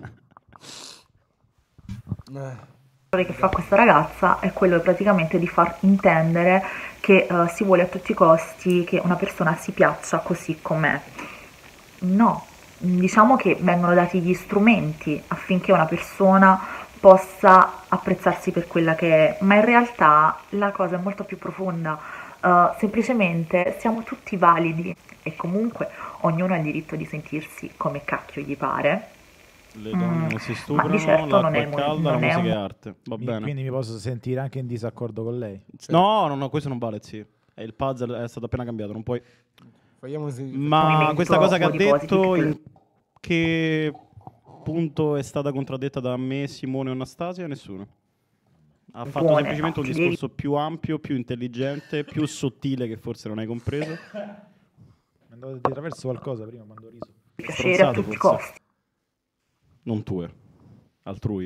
Che fa questa ragazza è quello praticamente di far intendere che si vuole a tutti i costi che una persona si piaccia così com'è. No, diciamo che vengono dati gli strumenti affinché una persona possa apprezzarsi per quella che è, ma in realtà la cosa è molto più profonda. Semplicemente siamo tutti validi e comunque ognuno ha il diritto di sentirsi come cacchio gli pare. Le donne non si stuprano, ma di certo non è calda, la musica è arte. Va bene. Quindi mi posso sentire anche in disaccordo con lei? No, questo non vale, sì. E il puzzle è stato appena cambiato, non puoi... Ma questa cosa che ha detto, in che punto è stata contraddetta da me, Simone o Anastasia? Nessuno. Ha fatto semplicemente un discorso più ampio, più intelligente, più sottile che forse non hai compreso. Mi andavo di attraverso qualcosa prima quando ho riso. Piacere a tutti i costi. Non tue, altrui.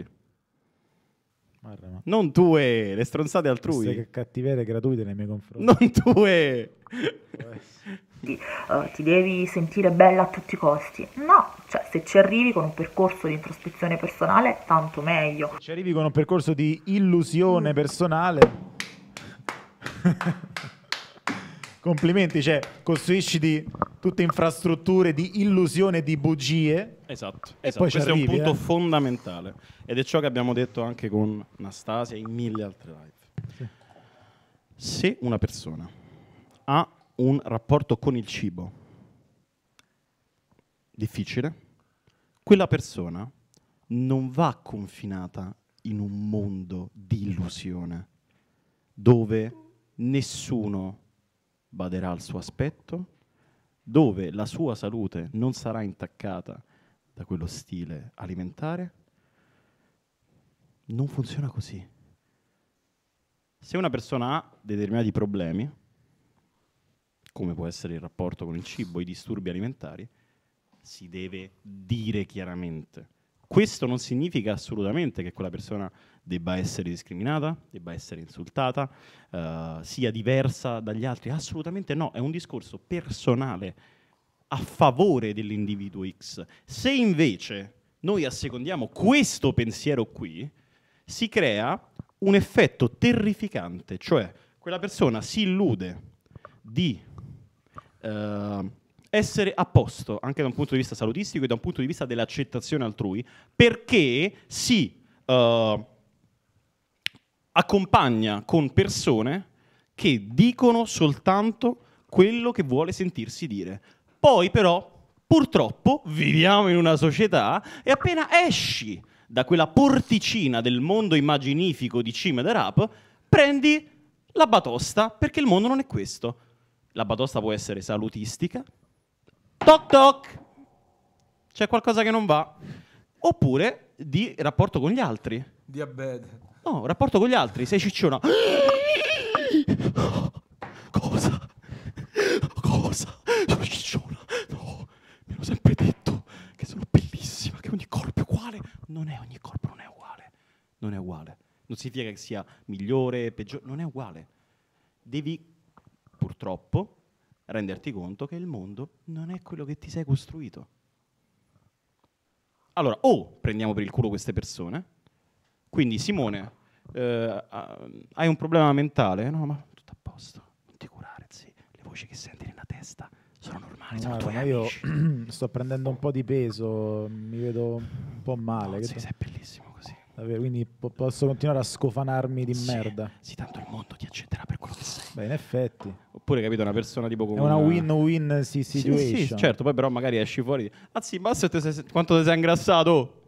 Non tue, le stronzate altrui. Queste cattiverie gratuite nei miei confronti. Non tue. Ti devi sentire bella a tutti i costi. No, cioè se ci arrivi con un percorso di introspezione personale, tanto meglio. Se ci arrivi con un percorso di illusione personale... Complimenti, cioè costruisci tutte infrastrutture di illusione e di bugie. Esatto. Poi Questo arrivi, è un punto fondamentale. Ed è ciò che abbiamo detto anche con Anastasia e in mille altre live. Sì. Se una persona ha un rapporto con il cibo difficile, quella persona non va confinata in un mondo di illusione dove nessuno baderà al suo aspetto, dove la sua salute non sarà intaccata da quello stile alimentare. Non funziona così. Se una persona ha determinati problemi, come può essere il rapporto con il cibo, i disturbi alimentari, si deve dire chiaramente. Questo non significa assolutamente che quella persona debba essere discriminata, debba essere insultata, sia diversa dagli altri. Assolutamente no, è un discorso personale a favore dell'individuo X. Se invece noi assecondiamo questo pensiero qui, si crea un effetto terrificante, cioè quella persona si illude di essere a posto anche da un punto di vista salutistico e da un punto di vista dell'accettazione altrui, perché si accompagna con persone che dicono soltanto quello che vuole sentirsi dire. Poi però, purtroppo, viviamo in una società e appena esci da quella porticina del mondo immaginifico di Cime the Rap, prendi la batosta, perché il mondo non è questo. La batosta può essere salutistica, toc toc, c'è qualcosa che non va, oppure di rapporto con gli altri. Diabete. No, rapporto con gli altri, sei cicciona. Cosa? Sono cicciona? No, mi hanno sempre detto che sono bellissima, che ogni corpo è uguale. Ogni corpo non è uguale. Non è uguale. Non significa che sia migliore, peggiore, non è uguale. Devi, purtroppo, renderti conto che il mondo non è quello che ti sei costruito. Allora, o prendiamo per il culo queste persone, quindi Simone, hai un problema mentale? No, ma tutto a posto, non ti curare, sì. Le voci che senti nella testa sono normali, sono tuoi amici. Io sto prendendo un po' di peso, mi vedo un po' male. No, sì, sei bellissimo così. Davvero, quindi posso continuare a scofanarmi di merda. Sì, tanto il mondo ti accetterà per quello che sei. Beh, in effetti. Oppure, capito, una persona tipo come... È una win-win situation. Sì, certo, poi però magari esci fuori. Anzi, basta quanto ti sei ingrassato.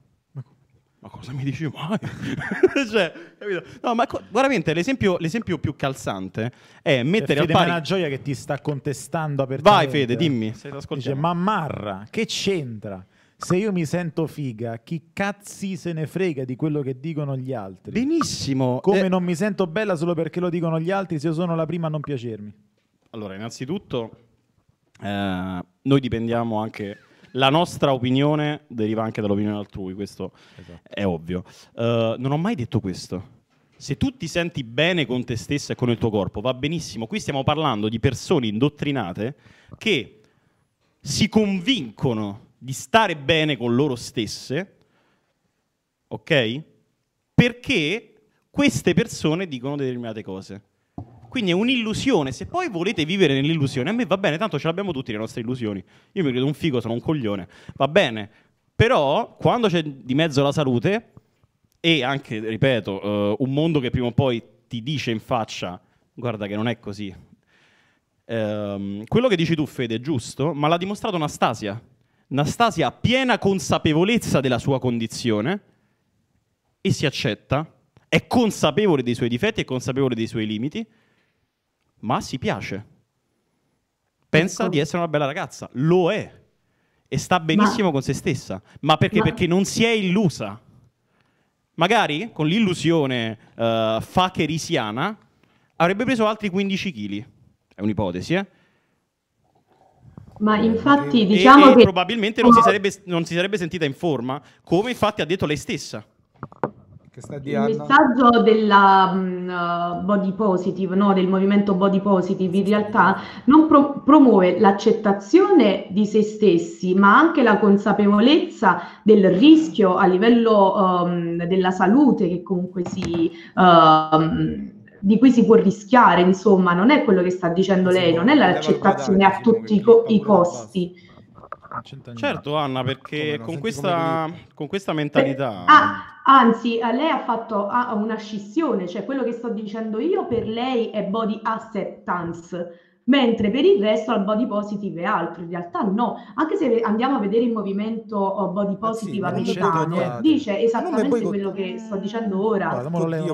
Ma cosa mi dici mai? Cioè, capito? No, ma veramente l'esempio più calzante è mettere al pari... È una gioia che ti sta contestando Vai apertamente. Fede, dimmi. Dice, ma Marra, che c'entra? Se io mi sento figa, chi cazzi se ne frega di quello che dicono gli altri? Benissimo. Come non mi sento bella solo perché lo dicono gli altri, se io sono la prima a non piacermi. Allora, innanzitutto, noi dipendiamo anche... La nostra opinione deriva anche dall'opinione altrui, questo è ovvio. Non ho mai detto questo. Se tu ti senti bene con te stessa e con il tuo corpo, va benissimo. Qui stiamo parlando di persone indottrinate che si convincono di stare bene con loro stesse, ok? Perché queste persone dicono determinate cose. Quindi è un'illusione. Se poi volete vivere nell'illusione, a me va bene, tanto ce l'abbiamo tutti le nostre illusioni. Io mi credo un figo, sono un coglione. Va bene. Però, quando c'è di mezzo la salute, e anche, ripeto, un mondo che prima o poi ti dice in faccia, guarda che non è così. Quello che dici tu, Fede, è giusto, ma l'ha dimostrato Anastasia. Anastasia ha piena consapevolezza della sua condizione e si accetta, è consapevole dei suoi difetti, è consapevole dei suoi limiti, ma si piace. Pensa di essere una bella ragazza, lo è, e sta benissimo con se stessa. Ma perché? Perché non si è illusa. Magari con l'illusione fuckerisiana avrebbe preso altri 15 kg. È un'ipotesi, Ma infatti diciamo che... probabilmente non si sarebbe sentita in forma, come infatti ha detto lei stessa. Il messaggio della body positive, no, del movimento body positive, in realtà non promuove l'accettazione di se stessi, ma anche la consapevolezza del rischio a livello della salute che comunque di cui si può rischiare, insomma, non è quello che sta dicendo lei, non è l'accettazione a tutti i costi. Certo, Anna, perché con questa mentalità... Anzi, lei ha fatto una scissione, cioè quello che sto dicendo io per lei è body acceptance, mentre per il resto al body positive e altro. In realtà no, anche se andiamo a vedere il movimento body positive americano, dice esattamente quello che sto dicendo ora.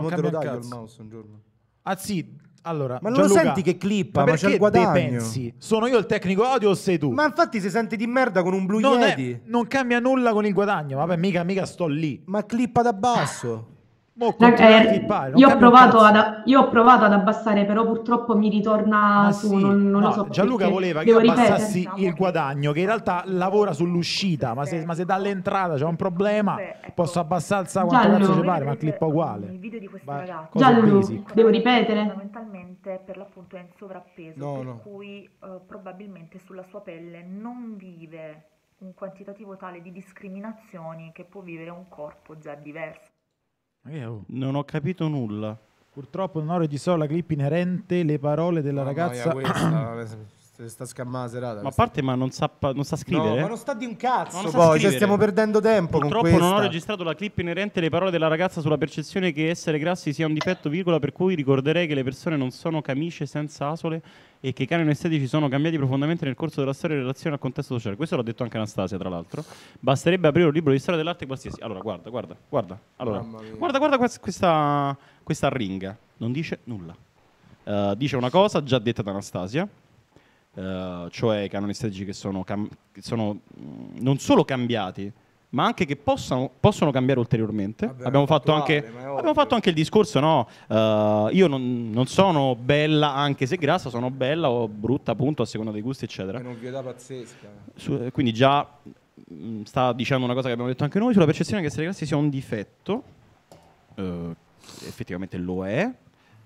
Allora, ma non lo senti che clippa? Ma c'è il guadagno. Pensi? Sono io il tecnico audio o sei tu? Ma infatti si sente di merda con un Blue Yeti. Non cambia nulla con il guadagno. Vabbè, mica sto lì. Ma clippa da basso. Io ho provato ad abbassare, però purtroppo mi ritorna su. Non lo so. Gianluca voleva che io abbassassi il guadagno, che in realtà lavora sull'uscita. Ma se dall'entrata c'è un problema, posso abbassarsi quanto cazzo ci pare, ma clippa uguale. Il video di questi ragazzi. Gianluca, devo ripetere? Fondamentalmente per l'appunto è in sovrappeso, per cui probabilmente sulla sua pelle non vive un quantitativo tale di discriminazioni che può vivere un corpo già diverso. Non ho capito nulla. Purtroppo non ho registrato la clip inerente le parole della ragazza. Sta scammando la serata. Ma a parte, ma non sa scrivere? No, ma non sta di un cazzo. Poi stiamo perdendo tempo. Purtroppo con questa. Non ho registrato la clip inerente le parole della ragazza sulla percezione che essere grassi sia un difetto, virgola, per cui ricorderei che le persone non sono camicie senza asole e che i canoni estetici sono cambiati profondamente nel corso della storia in relazione al contesto sociale. Questo l'ha detto anche Anastasia, tra l'altro. Basterebbe aprire un libro di storia dell'arte qualsiasi. Allora, guarda. Allora, guarda questa ringa. Non dice nulla. Dice una cosa già detta da Anastasia. Cioè i canoni estetici che sono non solo cambiati, ma anche che possono cambiare ulteriormente. Abbiamo fatto anche il discorso, no? Io non sono bella anche se grassa, sono bella o brutta appunto a seconda dei gusti eccetera. È un'ovvietà pazzesca. Quindi già sta dicendo una cosa che abbiamo detto anche noi sulla percezione che essere grassi sia un difetto. Effettivamente lo è.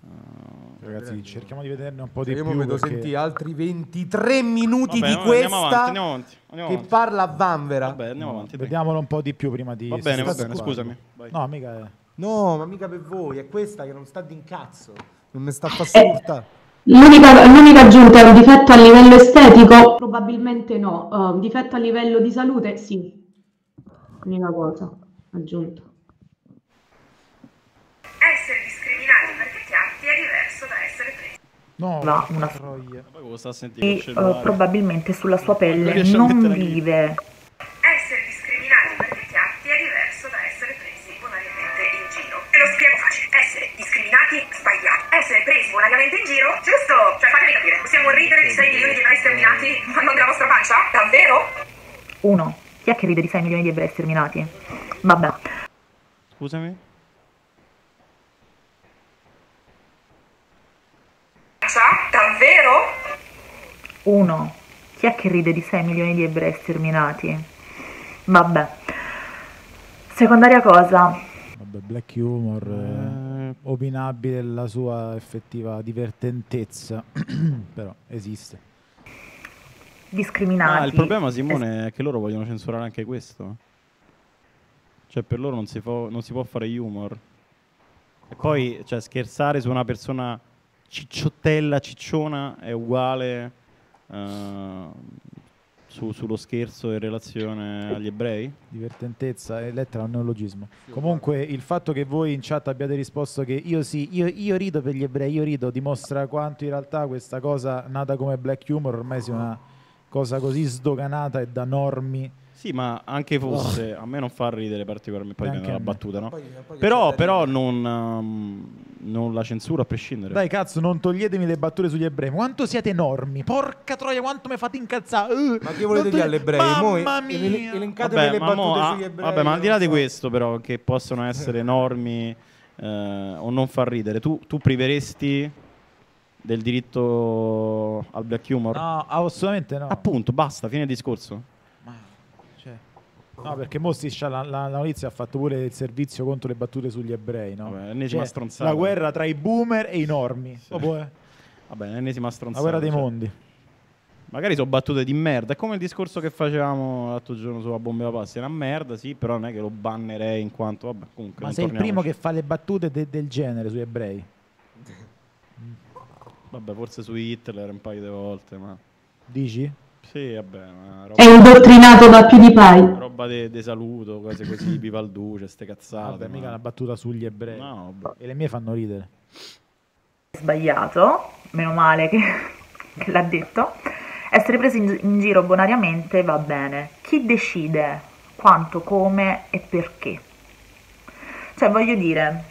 Ragazzi, cerchiamo di vederne un po' di più. Io mi vedo perché... sentire altri 23 minuti di questa andiamo avanti. che parla a vanvera. Vabbè, andiamo avanti. Vediamolo un po' di più prima di... Va bene, scusami. Vai. No, mica è... No, ma mica per voi, è questa che non sta d'incazzo. Non mi sta a far assurda. L'unica aggiunta è un difetto a livello estetico? Probabilmente no. Un difetto a livello di salute? Sì. L'unica cosa aggiunta. Essere discriminati per dettarti è diverso da essere presi. No, una troia. e probabilmente sulla sua pelle non vive. Essere discriminati per dettarti è diverso da essere presi bonariamente in giro. E lo spiego facile. Essere discriminati sbagliati. Essere presi bonariamente in giro, giusto? Cioè fatemi capire, possiamo ridere di 6 milioni di ebrei sterminati ma non della vostra pancia? Davvero? 1. Chi è che ride di 6 milioni di ebrei sterminati? Vabbè. Scusami. Davvero? 1. Chi è che ride di 6 milioni di ebrei sterminati? Vabbè. Secondaria cosa. Vabbè, black humor, opinabile la sua effettiva divertentezza, però esiste. Discriminati. Il problema, Simone, è che loro vogliono censurare anche questo. Cioè, per loro non si può fare humor. E poi, cioè, scherzare su una persona cicciottella, cicciona è uguale sullo scherzo in relazione agli ebrei? Divertentezza è lettera, un neologismo. Comunque il fatto che voi in chat abbiate risposto che io rido per gli ebrei, io rido, dimostra quanto in realtà questa cosa nata come black humor ormai sia una cosa così sdoganata e da normi. Sì, ma anche fosse, a me non fa ridere particolarmente, poi viene la battuta, no? Poi Però non la censuro a prescindere. Dai cazzo, non toglietemi le battute sugli ebrei. Quanto siete enormi, porca troia, quanto mi fate incazzare. Ma che volete dire agli ebrei? Mamma mia. Elencatemi le battute sugli ebrei. Vabbè, ma al di là di questo però, che possono essere enormi o non far ridere, tu priveresti del diritto al black humor? No, assolutamente no. Appunto, basta, fine discorso. No, perché mo la notizia ha fatto pure il servizio contro le battute sugli ebrei, no? Vabbè, l'ennesima stronzata. La guerra tra i boomer e i normi. Sì. Vabbè, l'ennesima stronzata. La guerra dei mondi. Magari sono battute di merda. È come il discorso che facevamo l'altro giorno sulla bomba da pasta. È una merda, sì, però non è che lo bannerei in quanto... Vabbè, comunque, ma sei il primo che fa le battute del genere sugli ebrei. Vabbè, forse su Hitler un paio di volte, ma... Dici? Sì, vabbè, è indottrinato da PewDiePie. Roba de saluto, cose così, viva il duce, ste cazzate. Vabbè, mica una battuta sugli ebrei. No, e le mie fanno ridere. Sbagliato, meno male che l'ha detto. Essere presi in giro bonariamente va bene. Chi decide quanto, come e perché? Cioè, voglio dire,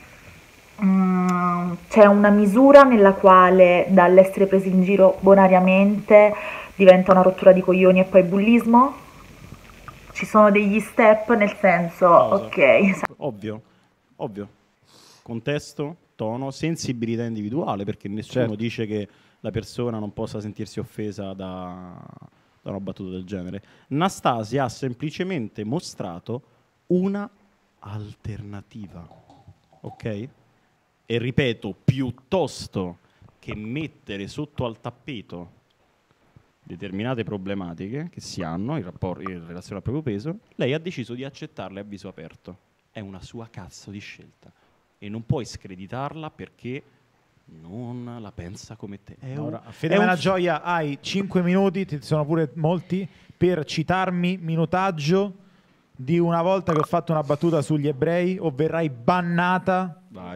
c'è una misura nella quale dall'essere presi in giro bonariamente diventa una rottura di coglioni e poi bullismo? Ci sono degli step, nel senso, ok. Ovvio. Contesto, tono, sensibilità individuale, perché nessuno dice che la persona non possa sentirsi offesa da una battuta del genere. Nastasia ha semplicemente mostrato una alternativa, ok? E ripeto, piuttosto che mettere sotto al tappeto determinate problematiche che si hanno in relazione al proprio peso, lei ha deciso di accettarle a viso aperto. È una sua cazzo di scelta e non puoi screditarla perché non la pensa come te. Ora, Fenomena Gioia, hai 5 minuti, ti sono pure molti, per citarmi minutaggio di una volta che ho fatto una battuta sugli ebrei o verrai bannata.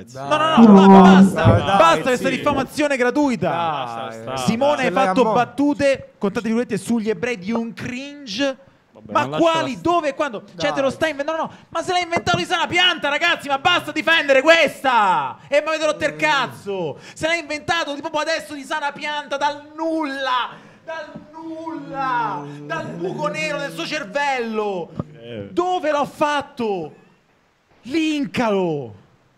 Basta questa diffamazione gratuita. Simone, hai fatto battute, contate virgolette, sugli ebrei di un cringe. Ma quali, dove e quando? Cioè te lo stai inventando? No, ma se l'ha inventato di sana pianta, ragazzi, ma basta difendere questa! E mi avete rotto il cazzo! Se l'ha inventato proprio adesso di sana pianta, dal nulla! Dal buco nero del suo cervello! Dove l'ho fatto? Linkalo!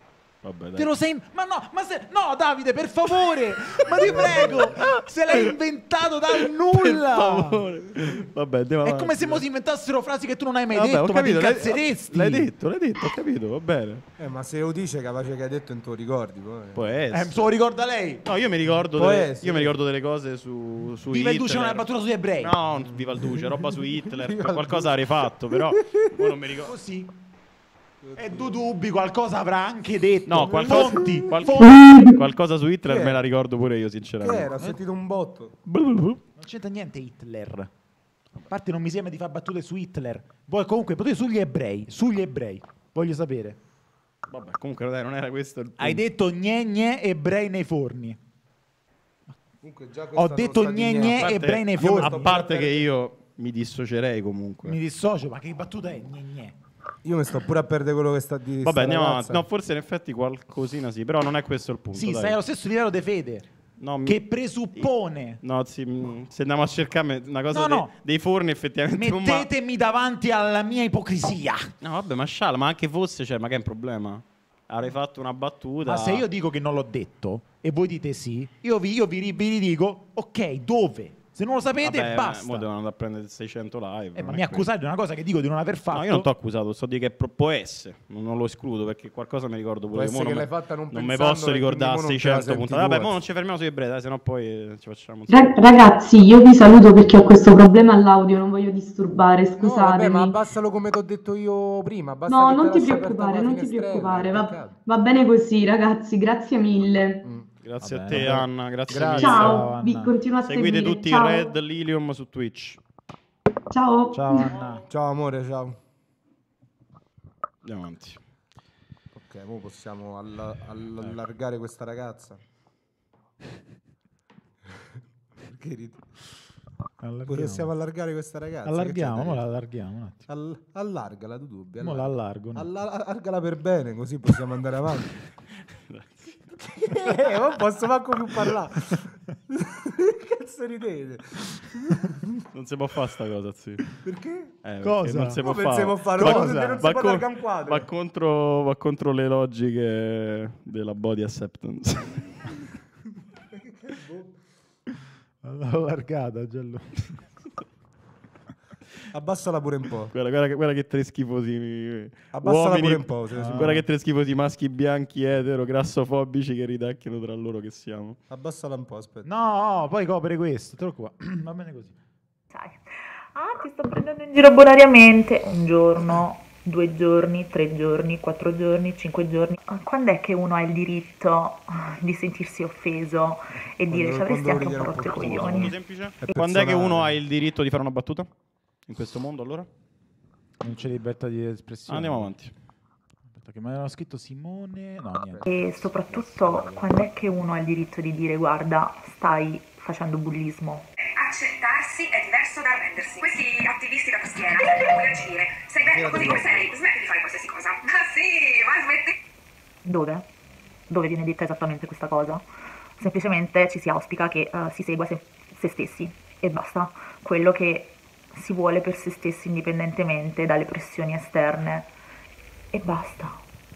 Vabbè, Te lo sei... Ma no, no, Davide, per favore! Ma ti prego! Se l'hai inventato dal nulla! Vabbè, andiamo È avanti. come se mo si inventassero frasi che tu non hai mai Vabbè, detto, ho ma ti capito, incazzeresti! L'hai detto, ho capito, va bene. Ma se lo dice, capace che hai detto non te lo ricordi poi. Può essere. Se lo ricorda lei? No, io mi ricordo delle cose su Viva il Hitler. Duce, non è una battuta sugli ebrei. No, viva il Duce, roba su Hitler, qualcosa avrei fatto, però non mi ricordo. Così. E tu dubbi, qualcosa avrà anche detto. No, Fonti. qualcosa su Hitler Che me è? la ricordo pure io, Che sinceramente. era? Ho sentito un botto. Non c'entra niente Hitler. A parte non mi sembra di fare battute su Hitler. Voi comunque potete sugli ebrei. Voglio sapere. Vabbè, comunque dai, non era questo il punto. Hai detto gne ebrei nei forni. Comunque, già Ho detto gne ebrei nei forni. A parte che io mi dissocierei comunque. Mi dissocio, ma che battuta è? Gne. Io mi sto pure a perdere quello che sta di Vabbè, andiamo avanti. No, forse in effetti qualcosina sì, però non è questo il punto. Sì, dai. stai allo stesso livello di fede. No, Che presuppone. No, se andiamo a cercare una cosa No. dei forni effettivamente Mettetemi davanti alla mia ipocrisia. No, vabbè, ma scialla, ma anche fosse, cioè, ma che è un problema? Avrei fatto una battuta. Ma se io dico che non l'ho detto e voi dite sì, io vi dico ok, dove? Se non lo sapete, Vabbè, basta. Mo devono andare a prendere 600 live. Ma non mi è accusate di una cosa che dico di non aver fatto. No, io non ti ho accusato, sto di che può essere, non lo escludo perché qualcosa mi ricordo pure. Può essere che l'hai fatta non mi pensando posso e ricordare quindi mo non te la 600 senti puntate. Vabbè, tua. mo non ci fermiamo sui ebrei, sennò poi ci facciamo. Ragazzi, io vi saluto perché ho questo problema all'audio, non voglio disturbare, No, vabbè, scusatemi. ma abbassalo come ti ho detto io prima. Basta No, che non te ti lasci aperta preoccupare, una non ti finestrella, preoccupare, peccato. va bene così, ragazzi, grazie mille. Grazie Vabbè, a te, vabbè. Anna, grazie Grazie. mille. Ciao, Anna. vi continuo a Seguite seguire. tutti Ciao. Red Lilium su Twitch. Ciao. Ciao Anna. Ciao amore, ciao. Andiamo avanti. Ok, ora possiamo allargare questa ragazza. Perché ridi? Possiamo allargare questa ragazza? Allarghiamo, Che c'è mo da la allarghiamo un attimo. dire? Allargala tu dubbi. Mo la allargo. no? Allargala per bene, così possiamo andare avanti. Non posso manco più parlare. Che cazzo ridete? Non si può fare sta cosa, sì. Perché? Perché Cosa? non si può Come non si può fare? Va- Non si va può con- allargare un quadro. va contro le logiche della body acceptance. L'ho allargata già lui. Abbassala pure un po'. Guarda che tre schifosi Abbassala uomini, pure un po'. guarda che tre schifosi maschi bianchi etero grassofobici che ridacchiano tra loro che siamo. Abbassala un po', aspetta. No, poi copre questo. Troppo qua. Va bene così. Sai. Ah, ti sto prendendo in giro bonariamente. Un giorno, 2 giorni, 3 giorni, 4 giorni, 5 giorni. Quando è che uno ha il diritto di sentirsi offeso e dire ci avresti quando anche un po' vogliono rotto i un po' Molto coglioni? semplice. È Quando è che personale. uno ha il diritto di fare una battuta? In questo mondo allora? Non c'è libertà di espressione. Andiamo avanti. Aspetta, che mi avevano scritto Simone. No, niente. E soprattutto quando è che uno ha il diritto di dire guarda, stai facendo bullismo? Accettarsi è diverso da arrendersi. Questi attivisti da tastiera devono reagire. Sei bello così come sei, smetti di fare qualsiasi cosa. Ma sì, ma smetti. Dove? Dove viene detta esattamente questa cosa? Semplicemente ci si auspica che si segua se stessi e basta. Quello che si vuole per se stessi indipendentemente dalle pressioni esterne e basta.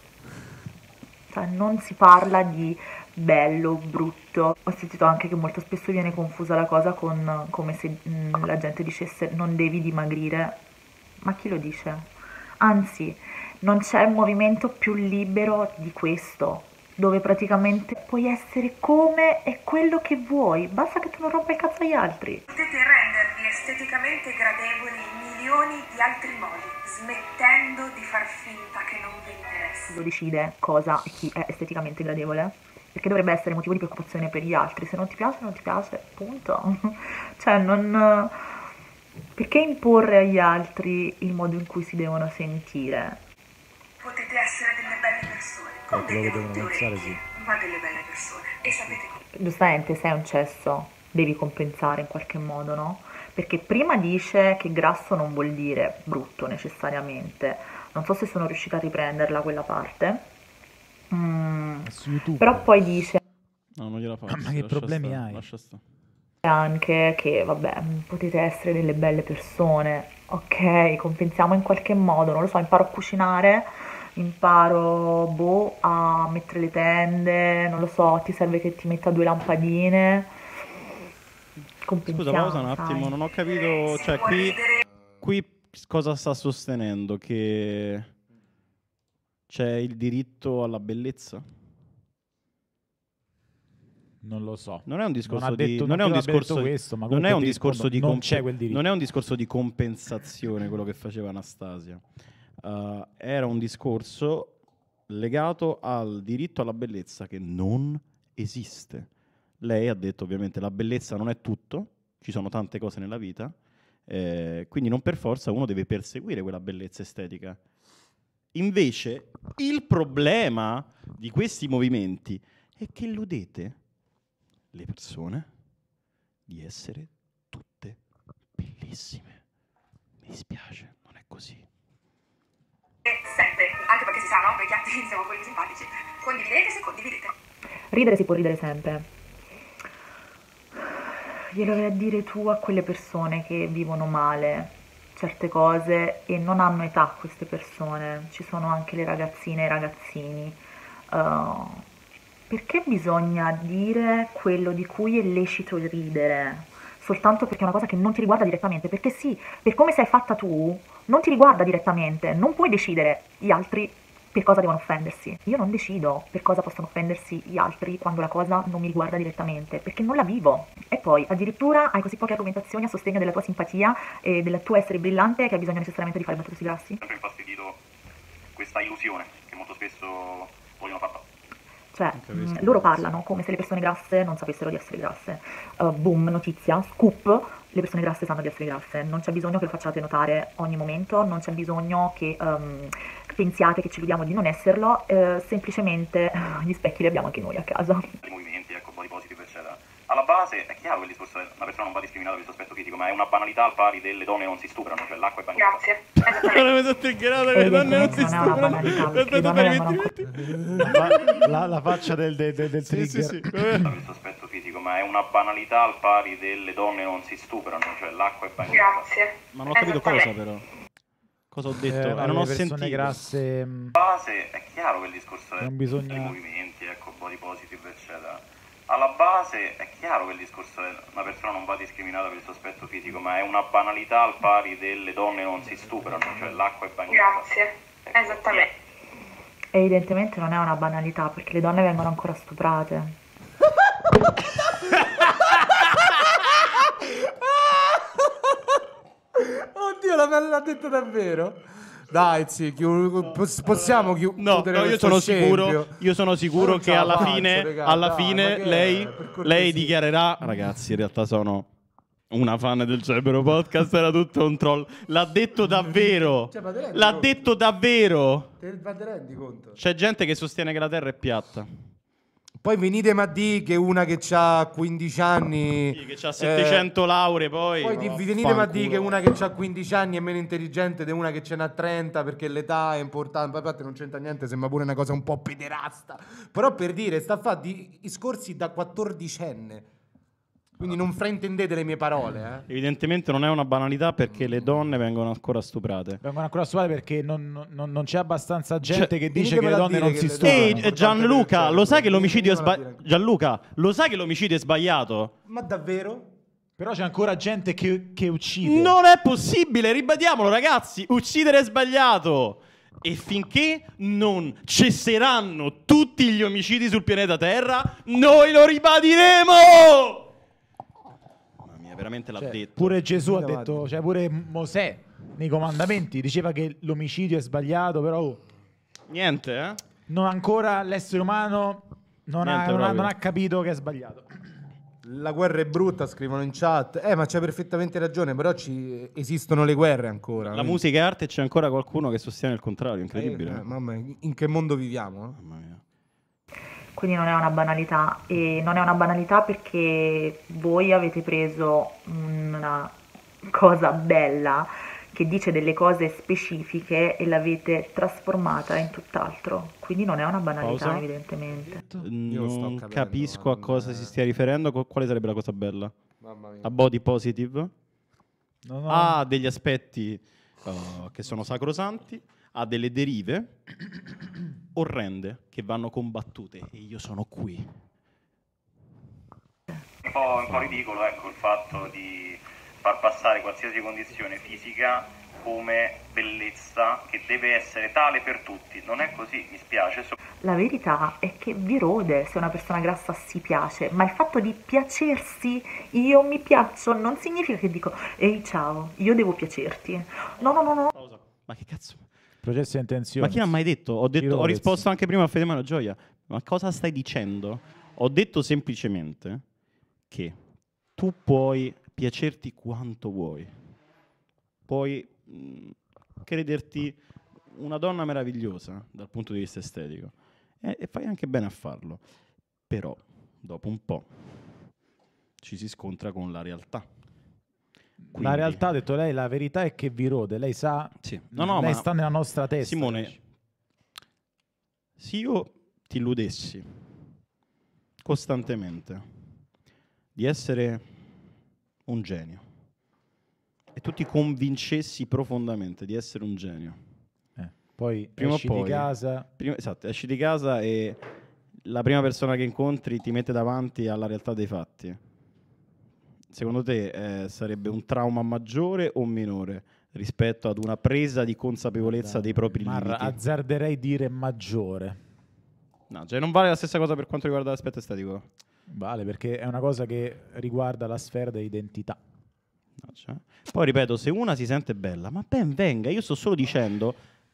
Cioè non si parla di bello, brutto. Ho sentito anche che molto spesso viene confusa la cosa con come se la gente dicesse non devi dimagrire. Ma chi lo dice? Anzi, non c'è movimento più libero di questo, dove praticamente puoi essere come e quello che vuoi, basta che tu non rompa il cazzo agli altri. Potete rendervi esteticamente gradevoli in milioni di altri modi, smettendo di far finta che non vi interessi. Lo decide cosa e chi è esteticamente gradevole, perché dovrebbe essere motivo di preoccupazione per gli altri. Se non ti piace, punto. Cioè non... Perché imporre agli altri il modo in cui si devono sentire? Potete essere delle belle persone, con quello delle che devono brutte pensare, orecchie, ma delle belle persone. E sapete come? Giustamente, se è un cesso, devi compensare in qualche modo, no? Perché prima dice che grasso non vuol dire brutto necessariamente. Non so se sono riuscita a riprenderla quella parte. Su YouTube. Però poi dice No, non gliela faccio. Ma che problemi hai? Lascia stare. anche che, vabbè, potete essere delle belle persone, ok, compensiamo in qualche modo, non lo so, imparo a cucinare, imparo a mettere le tende, non lo so, ti serve che ti metta 2 lampadine. Scusa, pausa un attimo, non ho capito, cioè qui cosa sta sostenendo? Che c'è il diritto alla bellezza? Non lo so. Non è un discorso non di non è un discorso questo, ma non è un discorso di non c'è quel diritto. non è un discorso di compensazione quello che faceva Anastasia. Era un discorso legato al diritto alla bellezza che non esiste. Lei ha detto ovviamente la bellezza non è tutto, ci sono tante cose nella vita, quindi non per forza uno deve perseguire quella bellezza estetica. Invece il problema di questi movimenti è che illudete le persone di essere tutte bellissime. Mi dispiace, non è così. Sempre, anche perché si sa, no? Noi chiatti siamo quelli simpatici. Condividete se condividete. Ridere si può ridere sempre. Glielo vai a dire tu a quelle persone che vivono male certe cose e non hanno età queste persone. Ci sono anche le ragazzine e i ragazzini. Perché bisogna dire quello di cui è lecito ridere? Soltanto perché è una cosa che non ti riguarda direttamente. Perché sì, per come sei fatta tu, non ti riguarda direttamente. Non puoi decidere gli altri per cosa devono offendersi. Io non decido per cosa possono offendersi gli altri quando la cosa non mi riguarda direttamente, perché non la vivo. E poi addirittura hai così poche argomentazioni a sostegno della tua simpatia e del tuo essere brillante che hai bisogno necessariamente di fare battute sui grassi? Ho sempre infastidito questa illusione che molto spesso vogliono far passare. Cioè, loro parlano come se le persone grasse non sapessero di essere grasse. Boom, notizia, scoop, le persone grasse sanno di essere grasse. Non c'è bisogno che lo facciate notare ogni momento, non c'è bisogno che pensiate che ci illudiamo di non esserlo, semplicemente gli specchi li abbiamo anche noi a casa. I movimenti, ecco, body positive, eccetera. Alla base è chiaro che il discorso è una persona non va discriminata per il suo aspetto fisico, ma è una banalità al pari delle donne non si stuprano, cioè l'acqua è bagnata. Grazie. Non mi sono triggerata che le donne non si Non è una banalità, perché le donne vengono La faccia del trigger. Sì. Per il suo aspetto fisico, ma è una banalità al pari delle donne non si stuprano, cioè l'acqua è bagnata. Grazie. Ma non ho capito cosa però. Cosa ho detto? No, non le ho persone sentito. grasse Alla base è chiaro che il discorso è non bisogna- i movimenti, ecco, body positive, eccetera. Alla base è chiaro che il discorso è una persona non va discriminata per il suo aspetto fisico, ma è una banalità al pari delle donne non si stuprano, cioè l'acqua è bagnata. Grazie. Esattamente. Evidentemente non è una banalità, perché le donne vengono ancora stuprate. Oddio, l'ha detto davvero? Dai, sì, possiamo chiudere No, io sono sicuro che alla fine lei dichiarerà: ragazzi, in realtà sono una fan del Cerbero Podcast, era tutto un troll. L'ha detto davvero. Cioè, ma te rendi L'ha conto? detto davvero. Te rendi conto? C'è gente che sostiene che la Terra è piatta. Poi venitemi a dire che una che ha 15 anni... Sì, che ha 700 lauree poi. Venitemi a dire che una che ha 15 anni è meno intelligente di una che ce n'ha 30 perché l'età è importante. Poi infatti non c'entra niente, sembra pure una cosa un po' pederasta. Però per dire, sta a fare discorsi da 14enne. Quindi non fraintendete le mie parole, eh. Evidentemente non è una banalità perché le donne vengono ancora stuprate. Vengono ancora stuprate perché non c'è abbastanza gente Cioè, che dice che le venitemelo a donne dire non che si le stuprano. donne- Ehi, Gianluca, lo sai che l'omicidio è Venitemelo a sbagliato? dire. Gianluca, lo sai che l'omicidio è sbagliato? Ma davvero? Però c'è ancora gente che uccide. Non è possibile, ribadiamolo ragazzi, uccidere è sbagliato. E finché non cesseranno tutti gli omicidi sul pianeta Terra, noi lo ribadiremo! Mamma mia, veramente l'ha Cioè, detto. pure Gesù ha Davanti. detto, cioè pure Mosè nei comandamenti diceva che l'omicidio è sbagliato, però Niente, eh? non ancora l'essere umano non Niente proprio. ha capito che è sbagliato. La guerra è brutta, scrivono in chat. Ma c'hai perfettamente ragione, però esistono le guerre ancora. La musica è arte e c'è ancora qualcuno che sostiene il contrario, incredibile. Mamma, in che mondo viviamo? Mamma mia. Quindi non è una banalità, e non è una banalità perché voi avete preso una cosa bella che dice delle cose specifiche e l'avete trasformata in tutt'altro. Quindi non è una banalità, Pausa. evidentemente. Io sto Non capendo, capisco a non- cosa si stia riferendo. Quale sarebbe la cosa bella? Mamma mia. A body positive? No, no. Ha degli aspetti che sono sacrosanti, ha delle derive orrende che vanno combattute e io sono qui. Un po' ridicolo, ecco, il fatto di far passare qualsiasi condizione fisica come bellezza che deve essere tale per tutti. Non è così, mi spiace. La verità è che vi rode se una persona grassa si piace, ma il fatto di piacersi, io mi piaccio, non significa che dico ehi ciao, io devo piacerti. No. Ma che cazzo? Processo di intenzione. Ma chi l'ha mai detto? Ho risposto anche prima a Fedemano Gioia. Ma cosa stai dicendo? Ho detto semplicemente che tu puoi piacerti quanto vuoi. Puoi crederti una donna meravigliosa dal punto di vista estetico e fai anche bene a farlo. Però dopo un po' ci si scontra con la realtà. Quindi, la realtà, ha detto lei, la verità è che vi rode, lei sa, sì. lei sta nella nostra testa. Simone, se io ti illudessi costantemente di essere un genio e tu ti convincessi profondamente di essere un genio, poi prima esci o poi, di casa, esci di casa e la prima persona che incontri ti mette davanti alla realtà dei fatti. Secondo te sarebbe un trauma maggiore o minore rispetto ad una presa di consapevolezza dei propri limiti? Azzarderei dire maggiore. No, cioè non vale la stessa cosa per quanto riguarda l'aspetto estetico? Vale, perché è una cosa che riguarda la sfera dell'identità. No, cioè. Poi ripeto, se una si sente bella, ma ben venga, io sto solo dicendo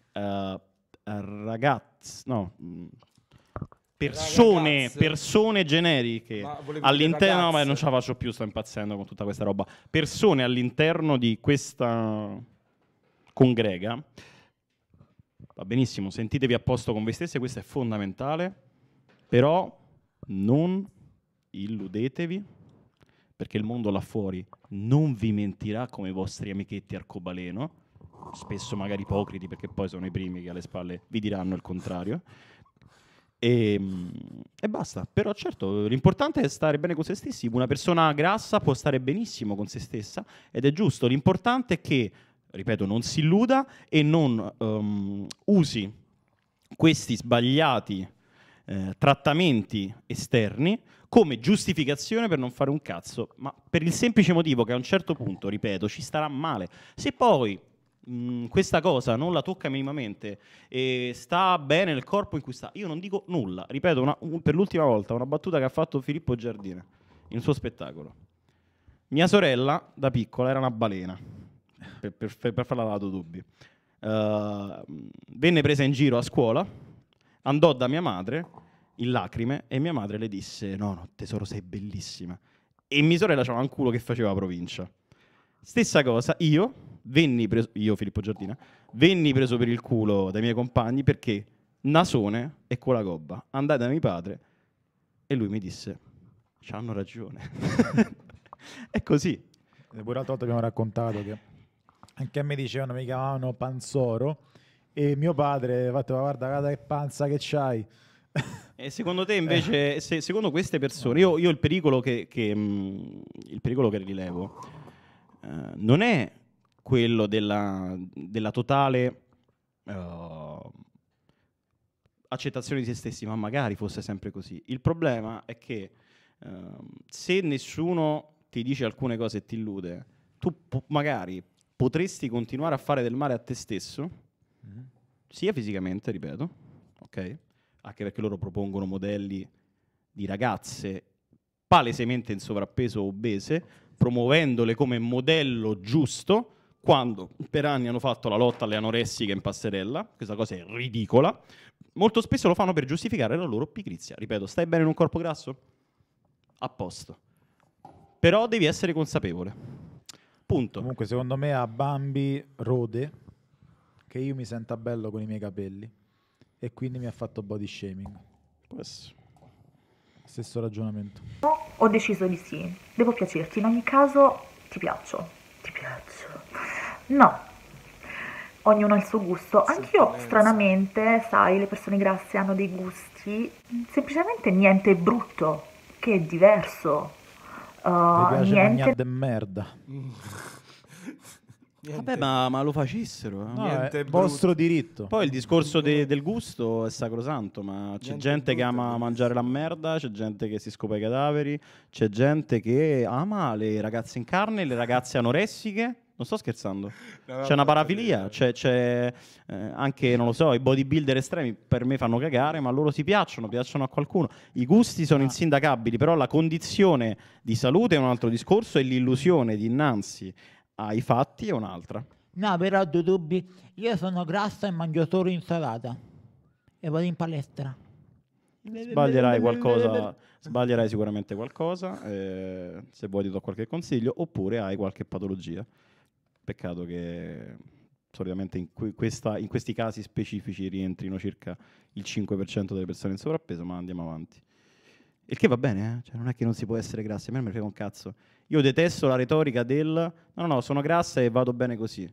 persone generiche all'interno, ma non ce la faccio più, sto impazzendo con tutta questa roba. Persone all'interno di questa congrega, va benissimo, sentitevi a posto con voi stessi, questo è fondamentale, però non illudetevi, perché il mondo là fuori non vi mentirà come i vostri amichetti arcobaleno, spesso magari ipocriti, perché poi sono i primi che alle spalle vi diranno il contrario. E basta. Però certo, l'importante è stare bene con se stessi. Una persona grassa può stare benissimo con se stessa ed è giusto. L'importante è che, ripeto, non si illuda e non usi questi sbagliati trattamenti esterni come giustificazione per non fare un cazzo, ma per il semplice motivo che a un certo punto, ripeto, ci starà male. Se poi questa cosa non la tocca minimamente e sta bene nel corpo in cui sta, io non dico nulla. Ripeto per l'ultima volta una battuta che ha fatto Filippo Giardina in suo spettacolo. Mia sorella da piccola era una balena, per farla lato dubbi. Venne presa in giro a scuola, andò da mia madre in lacrime e mia madre le disse no tesoro, sei bellissima. E mia sorella c'aveva un culo che faceva provincia. Stessa cosa, Filippo Giardina, venni preso per il culo dai miei compagni perché nasone e con la gobba. Andai da mio padre e lui mi disse c'hanno ragione. È così. Pure l'altra volta abbiamo raccontato che anche a me dicevano, mi chiamavano Panzoro e mio padre ha detto guarda che panza che c'hai. E secondo te invece, secondo queste persone, io il pericolo che rilevo non è quello della totale accettazione di se stessi, ma magari fosse sempre così. Il problema è che se nessuno ti dice alcune cose e ti illude, tu magari potresti continuare a fare del male a te stesso, sia fisicamente, ripeto, ok? Anche perché loro propongono modelli di ragazze palesemente in sovrappeso o obese, promuovendole come modello giusto, quando per anni hanno fatto la lotta alle anoressiche in passerella. Questa cosa è ridicola. Molto spesso lo fanno per giustificare la loro pigrizia. Ripeto, stai bene in un corpo grasso? A posto. Però devi essere consapevole. Punto. Comunque, secondo me a Bambi rode che io mi senta bello con i miei capelli e quindi mi ha fatto body shaming. Stesso ragionamento. Ho deciso di sì, devo piacerti, in ogni caso ti piaccio. No, ognuno ha il suo gusto. Anch'io, stranamente, sai, le persone grasse hanno dei gusti, semplicemente niente brutto, che è diverso. Mi piace niente de merda. Vabbè, ma lo facessero. No, Niente è vostro diritto. Poi il discorso del gusto è sacrosanto, ma c'è Niente gente che ama brutto, mangiare la merda, c'è gente che si scopa i cadaveri, c'è gente che ama le ragazze in carne, le ragazze anoressiche. Non sto scherzando. C'è una parafilia, c'è anche, non lo so, i bodybuilder estremi per me fanno cagare, ma loro piacciono a qualcuno. I gusti sono insindacabili, però la condizione di salute è un altro discorso e l'illusione dinanzi ai fatti è un'altra. No, però due dubbi. Io sono grassa e mangio solo insalata e vado in palestra. Sbaglierai sicuramente qualcosa, se vuoi ti do qualche consiglio, oppure hai qualche patologia. Peccato che solitamente in questi casi specifici rientrino circa il 5% delle persone in sovrappeso, ma andiamo avanti. Il che va bene, Cioè, non è che non si può essere grassi, a me non me ne frega un cazzo. Io detesto la retorica del no, sono grassa e vado bene così.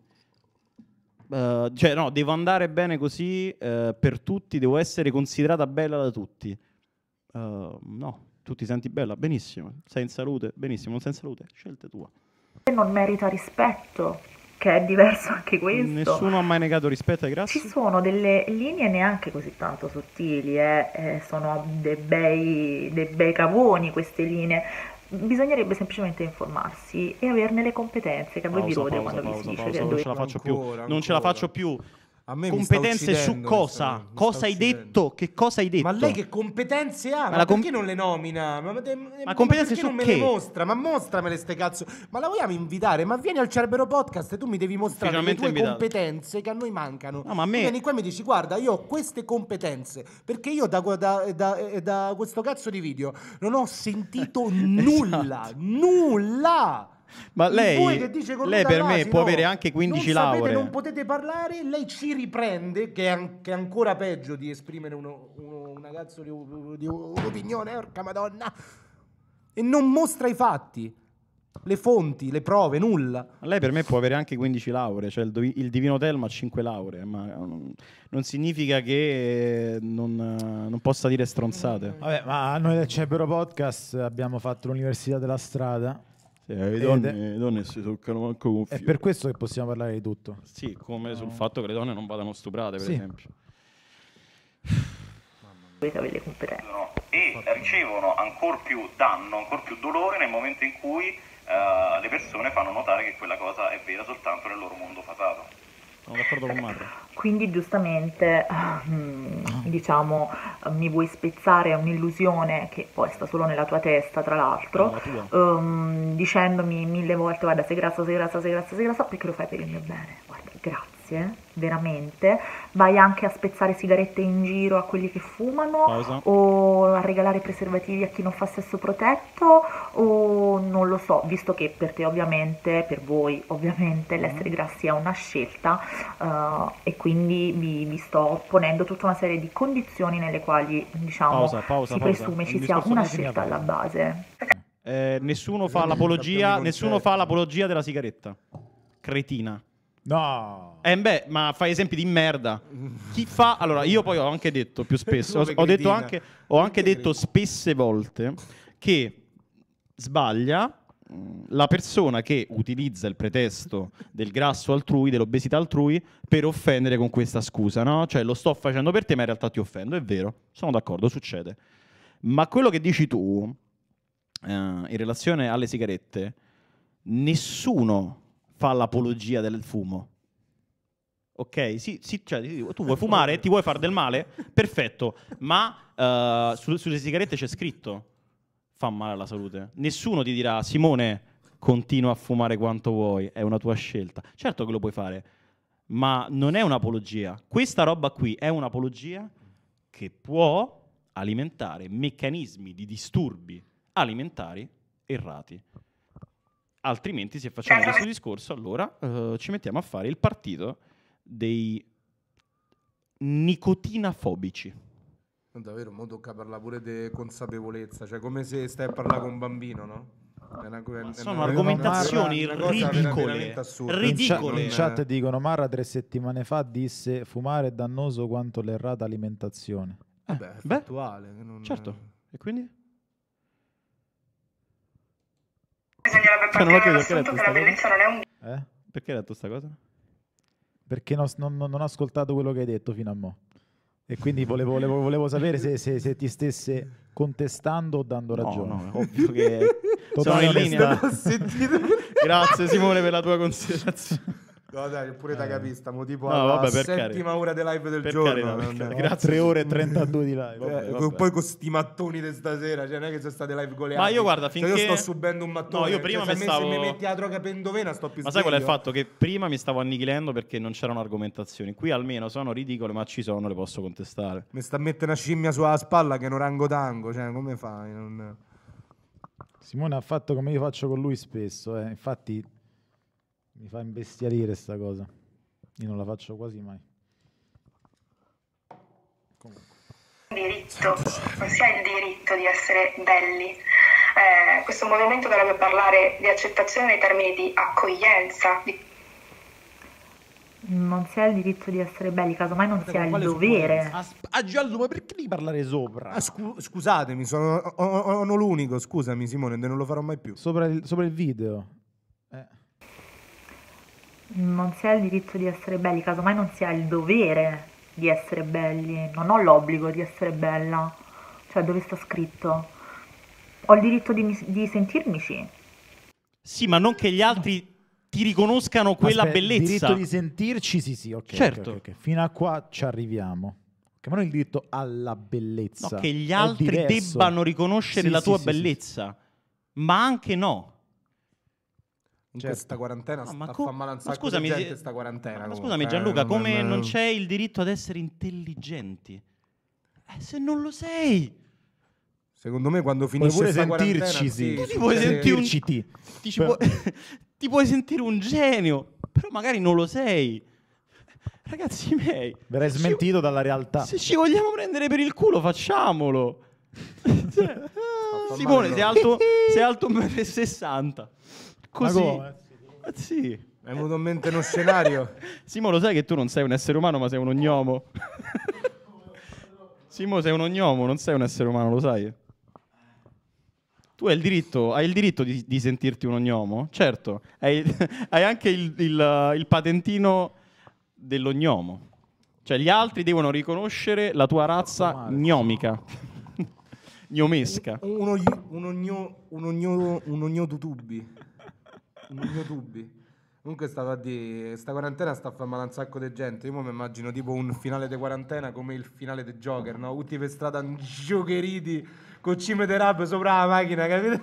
Devo andare bene così per tutti, devo essere considerata bella da tutti. No, tu ti senti bella? Benissimo. Sei in salute? Benissimo. Non sei in salute? Scelta tua. Non merita rispetto, che è diverso anche questo. Nessuno ha mai negato rispetto ai grassi? Ci sono delle linee neanche così tanto sottili, sono dei bei cavoni queste linee. Bisognerebbe semplicemente informarsi e averne le competenze, che a voi vi rode quando vi si dice che non ce la faccio più. Non ce la faccio più. A me Competenze su cosa? Cosa hai detto? Che cosa hai detto? Ma lei che competenze ha? Ma Ma perché non le nomina? Ma competenze su non me che? le mostra? Ma mostramele ste cazzo. Ma la vogliamo invitare? Ma vieni al Cerbero Podcast e tu mi devi mostrare le tue competenze che a noi mancano. No, ma a me... Tu vieni qua e mi dici guarda, io ho queste competenze, perché io da questo cazzo di video non ho sentito nulla. Nulla! Ma lei per per me può avere anche 15 lauree. Non potete parlare, lei ci riprende, che è ancora peggio di esprimere una cazzo di un'opinione, orca madonna, e non mostra i fatti, le fonti, le prove, nulla. Lei per me può avere anche 15 lauree, cioè il Divino Telma ha 5 lauree, ma non significa che non possa dire stronzate. Vabbè, ma noi del Cerbero Podcast abbiamo fatto l'università della strada. Sì, le donne si toccano manco con filo. È per questo che possiamo parlare di tutto. Sì, come sul fatto che le donne non vadano stuprate, per esempio. Dovete avere le competenze. E ricevono ancor più danno, ancor più dolore nel momento in cui le persone fanno notare che quella cosa è vera soltanto nel loro mondo fatato. Sono d'accordo con Marra. Quindi giustamente diciamo mi vuoi spezzare un'illusione che poi sta solo nella tua testa, tra l'altro, dicendomi 1000 volte guarda sei grassa, perché lo fai per il mio bene. Guarda, grazie, veramente. Vai anche a spezzare sigarette in giro a quelli che fumano. Pausa. O a regalare preservativi a chi non fa sesso protetto, o non lo so, visto che per te ovviamente, per voi ovviamente l'essere grassi è una scelta, e quindi vi sto ponendo tutta una serie di condizioni nelle quali diciamo si presume ci sia una scelta alla base. Nessuno fa l'apologia della sigaretta. Cretina. No. Beh, ma fai esempi di merda. Chi fa? Allora, io poi ho anche detto più spesso, ho anche detto spesse volte che sbaglia la persona che utilizza il pretesto del grasso altrui, dell'obesità altrui, per offendere con questa scusa, no? Cioè, lo sto facendo per te, ma in realtà ti offendo. È vero, sono d'accordo, succede. Ma quello che dici tu, in relazione alle sigarette, nessuno fa l'apologia del fumo. Ok? Sì, cioè, tu vuoi fumare? Ti vuoi fare del male? Perfetto. Ma sulle sigarette c'è scritto fa male alla salute. Nessuno ti dirà Simone, continua a fumare quanto vuoi, è una tua scelta. Certo che lo puoi fare, ma non è un'apologia. Questa roba qui è un'apologia che può alimentare meccanismi di disturbi alimentari errati. Altrimenti, se facciamo questo discorso, allora ci mettiamo a fare il partito dei nicotinafobici. Davvero, mo tocca parlare pure di consapevolezza, cioè come se stai a parlare con un bambino, no? Sono argomentazioni ridicole. In chat dicono Marra 3 settimane fa disse fumare è dannoso quanto l'errata alimentazione. È fattuale. Certo. E quindi? Bisognerebbe partire dall'assunto che la bellezza non è un... Perché hai detto sta cosa? Perché non ho ascoltato quello che hai detto fino a mo'. E quindi volevo sapere se ti stesse contestando o dando ragione. No, è ovvio che sono in linea. Grazie Simone per la tua considerazione. No dai, pure da capi, stiamo tipo No, alla vabbè, per settima ora di live del per giorno. carità, Grazie. 3 ore e 32 di live. Vabbè. Poi con sti mattoni di stasera, cioè non è che sono state live goleate. Ma io guarda, finché io sto subendo un mattone. No, io prima cioè, mi se stavo... mi metti la droga pendovena sto più Ma sai qual è il sveglio? fatto? Che prima mi stavo annichilendo perché non c'erano argomentazioni. Qui almeno sono ridicole, ma ci sono, le posso contestare. Mi sta a mettere una scimmia sulla spalla che non rango tango, cioè come fai? Simone ha fatto come io faccio con lui spesso, infatti mi fa imbestialire sta cosa. Io non la faccio quasi mai. Diritto, non si ha il diritto di essere belli. Questo movimento dovrebbe parlare di accettazione nei termini di accoglienza. Non si ha il diritto di essere belli, casomai non si ha il dovere. Giallo, ma perché devi parlare sopra? Scusatemi, sono l'unico, scusami Simone, non lo farò mai più. Sopra il video. Non si ha il diritto di essere belli, casomai non si ha il dovere di essere belli. Non ho l'obbligo di essere bella. Cioè, dove sta scritto? Ho il diritto di sentirmici. Sì, ma non che gli altri ti riconoscano quella bellezza. Il diritto di sentirci, sì, ok. Certo. Okay. Fino a qua ci arriviamo. Ma non il diritto alla bellezza. No, che gli altri debbano riconoscere la tua bellezza. Ma anche no. Questa quarantena sta a far male un sacco scusami, di gente, sta quarantena. Ma scusami Gianluca, come non c'è il diritto ad essere intelligenti? Se non lo sei. Secondo me quando finisce sta quarantena... Sì. Tu ti puoi sentire ti puoi sentire un genio, però magari non lo sei. Ragazzi miei. Verrai smentito dalla realtà. Se ci vogliamo prendere per il culo, facciamolo. Simone, sei alto 1,60 m. Così. Sì. È venuto in mente uno scenario. Simo, lo sai che tu non sei un essere umano, ma sei un ognomo? Simo, sei un ognomo, non sei un essere umano, lo sai? Tu hai il diritto di sentirti un ognomo? Certo. Hai anche il patentino dell'ognomo. Cioè, gli altri devono riconoscere la tua razza gnomica. Gnomesca. Un ognotubi. Comunque stava a dire, sta quarantena sta a far male un sacco di gente. Io mi immagino tipo un finale di quarantena come il finale di Joker, no? Tutti per strada giocheriti con chemoterapi sopra la macchina, capito?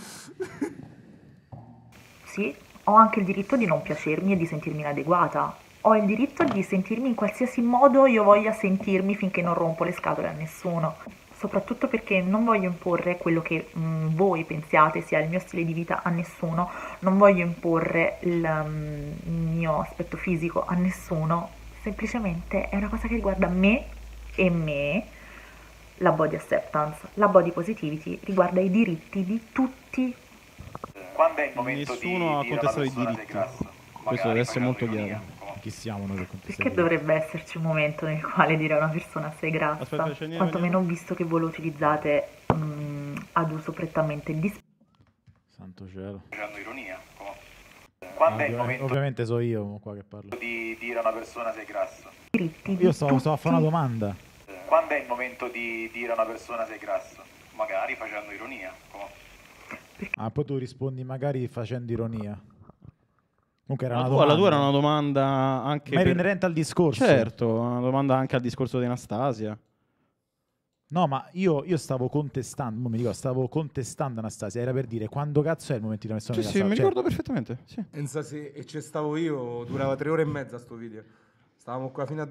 Sì, ho anche il diritto di non piacermi e di sentirmi inadeguata. Ho il diritto di sentirmi in qualsiasi modo io voglia sentirmi finché non rompo le scatole a nessuno. Soprattutto perché non voglio imporre quello che voi pensiate sia il mio stile di vita a nessuno, non voglio imporre il mio aspetto fisico a nessuno, semplicemente è una cosa che riguarda me e me. La body acceptance, la body positivity riguarda i diritti di tutti. Quando è il momento Nessuno ha contestato i diritti. Questo deve essere molto chiaro. Chi siamo noi per contestare? Perché dovrebbe esserci un momento nel quale dire a una persona sei grassa? Aspetta, quantomeno visto che voi lo utilizzate ad uso prettamente Santo cielo. Facendo ironia. Quando è il momento ovviamente so io qua che parlo. di dire a una persona sei grasso? Io sto a fare una domanda. Quando è il momento di dire a una persona sei grasso? Magari facendo ironia. Poi tu rispondi magari facendo ironia. Comunque era la tua era una domanda anche ma era inerente al discorso. Certo, una domanda anche al discorso di Anastasia. No, ma io stavo contestando, stavo contestando Anastasia, era per dire quando cazzo è il momento di una persona Sì, mi ricordo perfettamente. Sì. Pensa se e ci stavo io, durava 3 ore e mezza sto video. Stavamo qua fino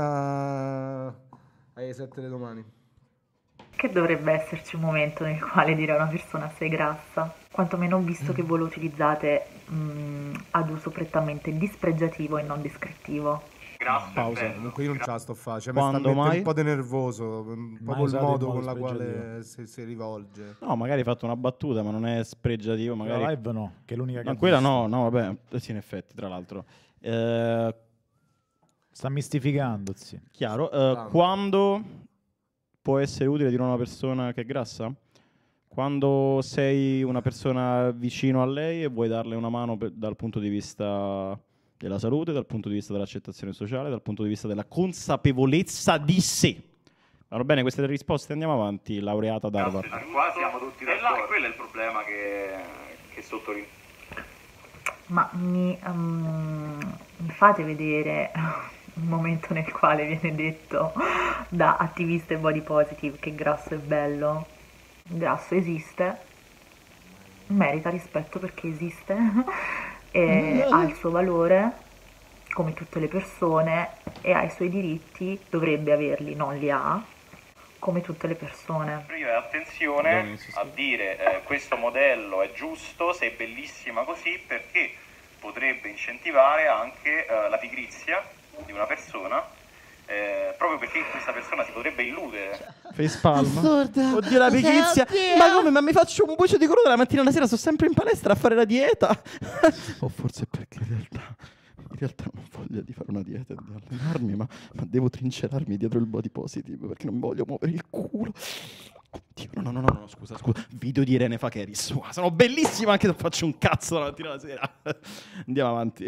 alle 7 di domani. Che dovrebbe esserci un momento nel quale dire a una persona sei grassa, quantomeno visto che voi lo utilizzate ad uso prettamente dispregiativo e non descrittivo. Pausa, comunque io non ce la sto facendo, cioè, Quando mi sta mai? Un po' di nervoso, proprio il modo con la quale spregiativo. si rivolge. No, magari hai fatto una battuta, ma non è spregiativo. Magari... La live no, che è l'unica che no, quella no, vabbè, sì, in effetti, tra l'altro. Sta mistificando, sì. Chiaro. Quando può essere utile dire a una persona che è grassa? Quando sei una persona vicino a lei e vuoi darle una mano dal punto di vista della salute, dal punto di vista dell'accettazione sociale, dal punto di vista della consapevolezza di sé. Vanno bene queste 3 risposte, andiamo avanti, laureata ad Harvard. Qua siamo tutti d'accordo. Quello è il problema che sottolineo. Ma mi fate vedere un momento nel quale viene detto da attiviste body positive che grasso è bello? Grasso esiste, merita rispetto perché esiste e ha il suo valore come tutte le persone e ha i suoi diritti, dovrebbe averli, non li ha, come tutte le persone. Attenzione a dire questo modello è giusto, sei bellissima così, perché potrebbe incentivare anche la pigrizia di una persona, proprio perché questa persona si potrebbe illudere. Facepalm. Assurdo. Oddio, la pigrizia. Ma come? Ma mi faccio un bucio di culo dalla mattina alla sera, sto sempre in palestra a fare la dieta. O forse perché in realtà non ho voglia di fare una dieta e di allenarmi, ma devo trincerarmi dietro il body positive perché non voglio muovere il culo. Oddio, no, scusa. Video di Irene Fakeris. Sono bellissima anche se faccio un cazzo la mattina alla sera. Andiamo avanti.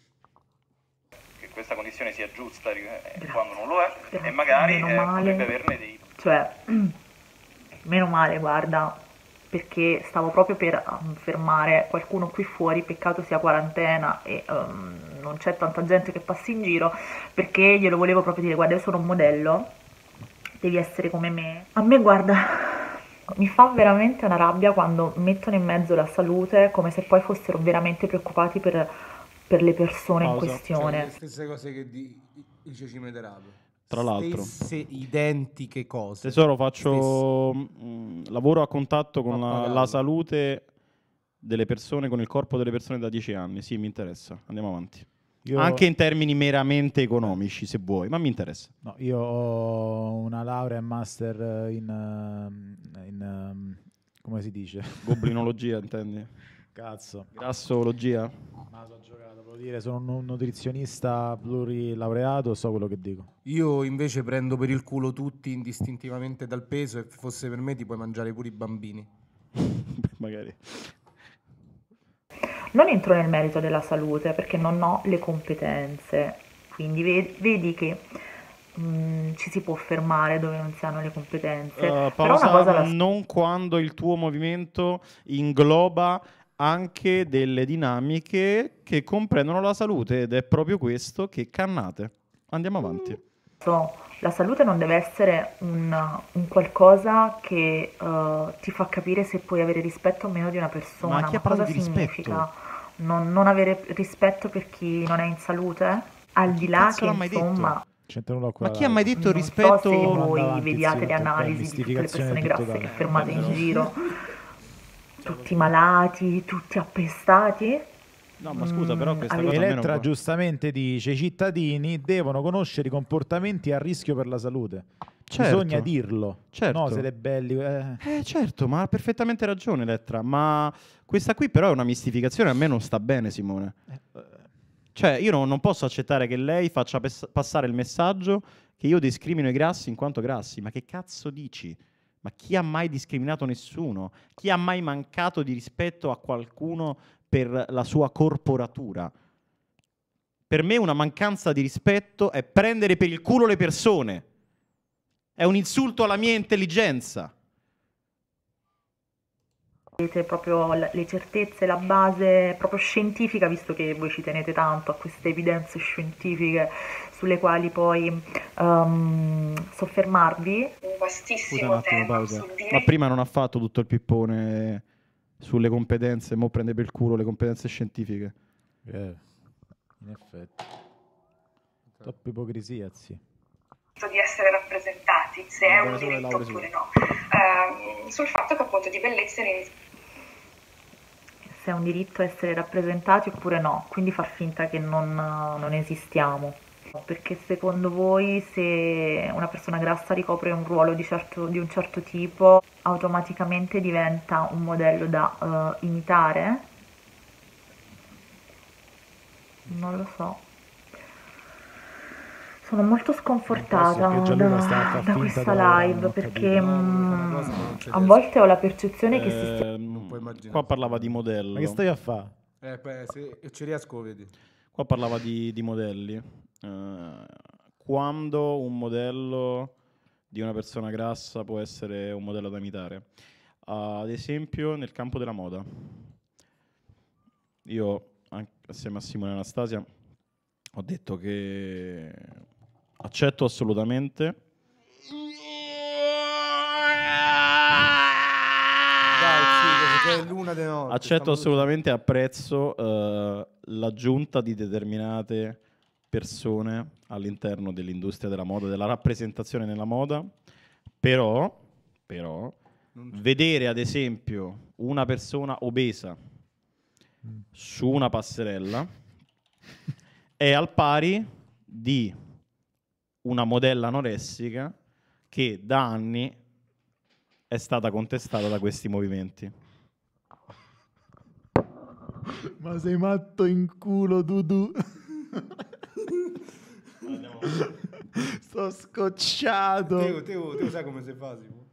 Che questa condizione sia giusta quando non lo è, e magari potrebbe averne dei... Cioè, meno male, guarda, perché stavo proprio per fermare qualcuno qui fuori, peccato sia quarantena e non c'è tanta gente che passi in giro, perché glielo volevo proprio dire, guarda, io sono un modello, devi essere come me. A me, guarda, mi fa veramente una rabbia quando mettono in mezzo la salute come se poi fossero veramente preoccupati per le persone in questione. Cioè, le stesse cose che dice Cimederato. Tra l'altro, stesse identiche cose. Tesoro, faccio lavoro a contatto con la salute delle persone, con il corpo delle persone da 10 anni. Sì, mi interessa. Andiamo avanti. Anche in termini meramente economici, se vuoi, ma mi interessa. No, io ho una laurea e master in come si dice? Goblinologia, intendi? Cazzo. Grassologia? Ma sono giocato, volevo dire, sono un nutrizionista plurilaureato, so quello che dico. Io invece prendo per il culo tutti indistintivamente dal peso e fosse per me ti puoi mangiare pure i bambini. Magari. Non entro nel merito della salute perché non ho le competenze, quindi vedi che ci si può fermare dove non si hanno le competenze. Però una cosa non quando il tuo movimento ingloba anche delle dinamiche che comprendono la salute, ed è proprio questo che cannate. Andiamo avanti. La salute non deve essere un qualcosa che ti fa capire se puoi avere rispetto o meno di una persona. Ma chi ha cosa parlato di significa non avere rispetto per chi non è in salute? Al di là che insomma... Ma chi ha mai detto rispetto? Non so se voi vediate le analisi di tutte le persone grasse che fermate in giro, tutti malati, tutti appestati. No, ma scusa, però questa cosa Elettra giustamente dice: i cittadini devono conoscere i comportamenti a rischio per la salute. Certo. Bisogna dirlo. Certo. No, siete belli. Certo, ma ha perfettamente ragione Elettra. Ma questa qui però è una mistificazione, a me non sta bene, Simone. Cioè, io non posso accettare che lei faccia passare il messaggio che io discrimino i grassi in quanto grassi. Ma che cazzo dici? Ma chi ha mai discriminato nessuno? Chi ha mai mancato di rispetto a qualcuno per la sua corporatura? Per me una mancanza di rispetto è prendere per il culo le persone. È un insulto alla mia intelligenza. Avete proprio le certezze, la base proprio scientifica, visto che voi ci tenete tanto a queste evidenze scientifiche sulle quali poi soffermarvi. Un vastissimo tema sul dire. Ma prima non ha fatto tutto il pippone sulle competenze, mo prende per il culo le competenze scientifiche. In effetti. Troppa ipocrisia, sì. Di essere rappresentati, se è un diritto oppure no, sul fatto che appunto di bellezza se è un diritto essere rappresentati oppure no, quindi far finta che non esistiamo. Perché secondo voi se una persona grassa ricopre un ruolo di un certo tipo, automaticamente diventa un modello da imitare? Non lo so. Sono molto sconfortata da questa live perché a volte ho la percezione che si stia... Qua parlava di modello. Ma che stai a fare? Se ci riesco, vedi. Qua parlava di modelli. Quando un modello di una persona grassa può essere un modello da imitare? Ad esempio nel campo della moda. Io, assieme a Simone e Anastasia, ho detto che accetto assolutamente... Accetto assolutamente e apprezzo l'aggiunta di determinate persone all'interno dell'industria della moda, della rappresentazione nella moda, però vedere ad esempio una persona obesa su una passerella è al pari di una modella anoressica che da anni è stata contestata da questi movimenti. Ma sei matto in culo, Dudu. Sto scocciato. Teo, sai come si fa, Simo?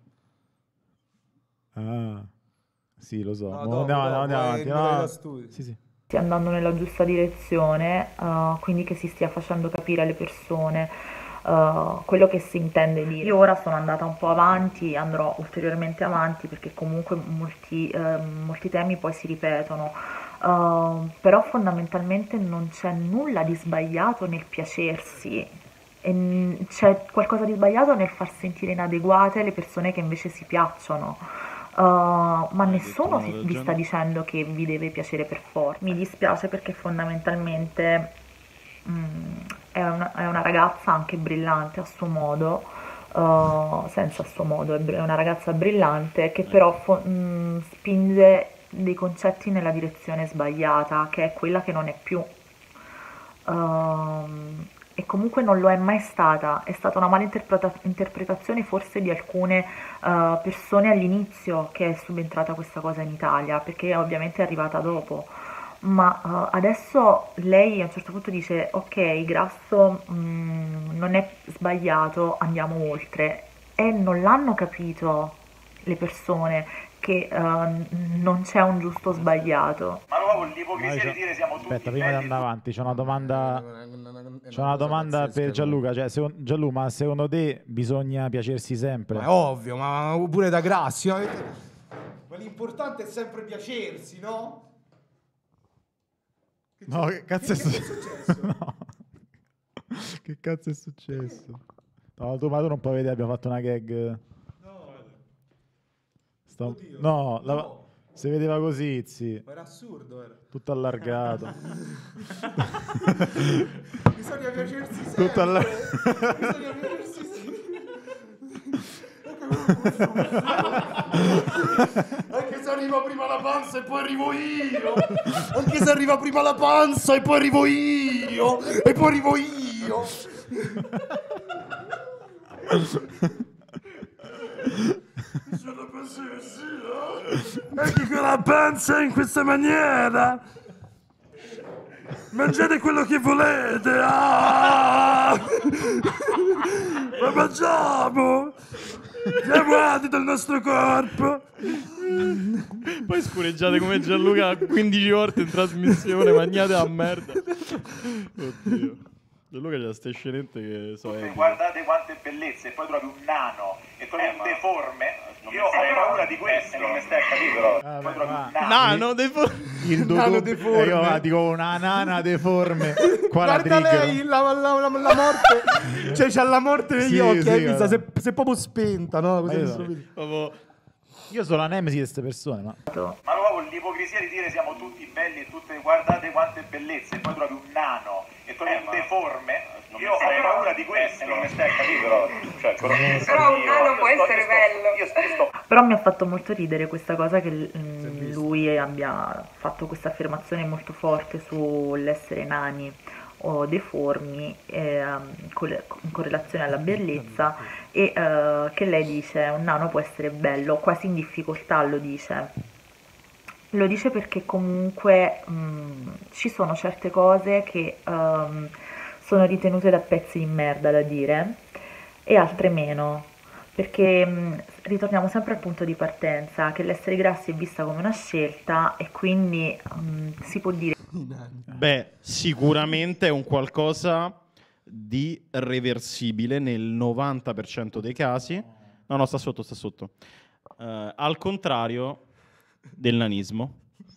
Ah, sì, lo so. No, andiamo avanti. No. Sì. Stia andando nella giusta direzione, quindi che si stia facendo capire alle persone quello che si intende dire. Io ora sono andata un po' avanti, andrò ulteriormente avanti perché comunque molti temi poi si ripetono, però fondamentalmente non c'è nulla di sbagliato nel piacersi, e c'è qualcosa di sbagliato nel far sentire inadeguate le persone che invece si piacciono. Ma nessuno vi sta dicendo che vi deve piacere per forza. Mi dispiace perché fondamentalmente è una ragazza anche brillante a suo modo, senza suo modo, è una ragazza brillante che però spinge dei concetti nella direzione sbagliata, che è quella che non è più. E comunque non lo è mai stata, è stata una mala interpretazione forse di alcune persone all'inizio che è subentrata questa cosa in Italia, perché ovviamente è arrivata dopo, ma adesso lei a un certo punto dice ok, grasso non è sbagliato, andiamo oltre, e non l'hanno capito le persone che non c'è un giusto o sbagliato. Ma nuovo l'ipocrisia di dire siamo tutti Aspetta, prima di andare avanti, c'è una domanda per Gianluca. Cioè, Gianluca, ma secondo te bisogna piacersi sempre? Ma è ovvio, ma pure da grassi, no? Ma l'importante è sempre piacersi, no? No, che cazzo è successo? No. Che cazzo è successo? No, tu non puoi vedere, abbiamo fatto una gag. No. Si vedeva così, sì. Ma era assurdo, era. Tutto allargato. Bisogna piacersi sempre. Tutto allargato. Bisogna piacersi Anche se arriva prima la panza e poi arrivo io. Anche se arriva prima la panza e poi arrivo io. E poi arrivo io. Sono così, anche con la panza in questa maniera. Mangiate quello che volete. Ma mangiamo. Siamo ati del nostro corpo. Poi scureggiate come Gianluca 15 volte in trasmissione. Magnate a merda. Oddio. Gianluca c'ha ste scenette che so. Guardate quante bellezze, e poi trovi un nano e trovi un deforme. Io ho paura di questo. Non mi stai a capire, però. Poi trovi un nano deforme. Il nano deforme. Dico una nana deforme. Qua guarda lei, la morte. Cioè c'ha la morte negli occhi, hai visto? Si è proprio spenta, no? Così io sono la nemesi di queste persone, ma nuovo l'ipocrisia di dire siamo tutti belli e tutte guardate quante bellezze, e poi trovi un nano e trovi un deforme. Io ho paura di questo. Non mi stai a capire, però. Però un nano può essere bello. Però mi ha fatto molto ridere questa cosa che lui abbia fatto questa affermazione molto forte sull'essere nani o deformi in correlazione alla bellezza, e che lei dice un nano può essere bello, quasi in difficoltà lo dice perché comunque ci sono certe cose che sono ritenute da pezzi di merda da dire e altre meno, perché ritorniamo sempre al punto di partenza che l'essere grassi è vista come una scelta, e quindi si può dire Beh, sicuramente è un qualcosa di reversibile nel 90% dei casi. No, sta sotto. Al contrario del nanismo.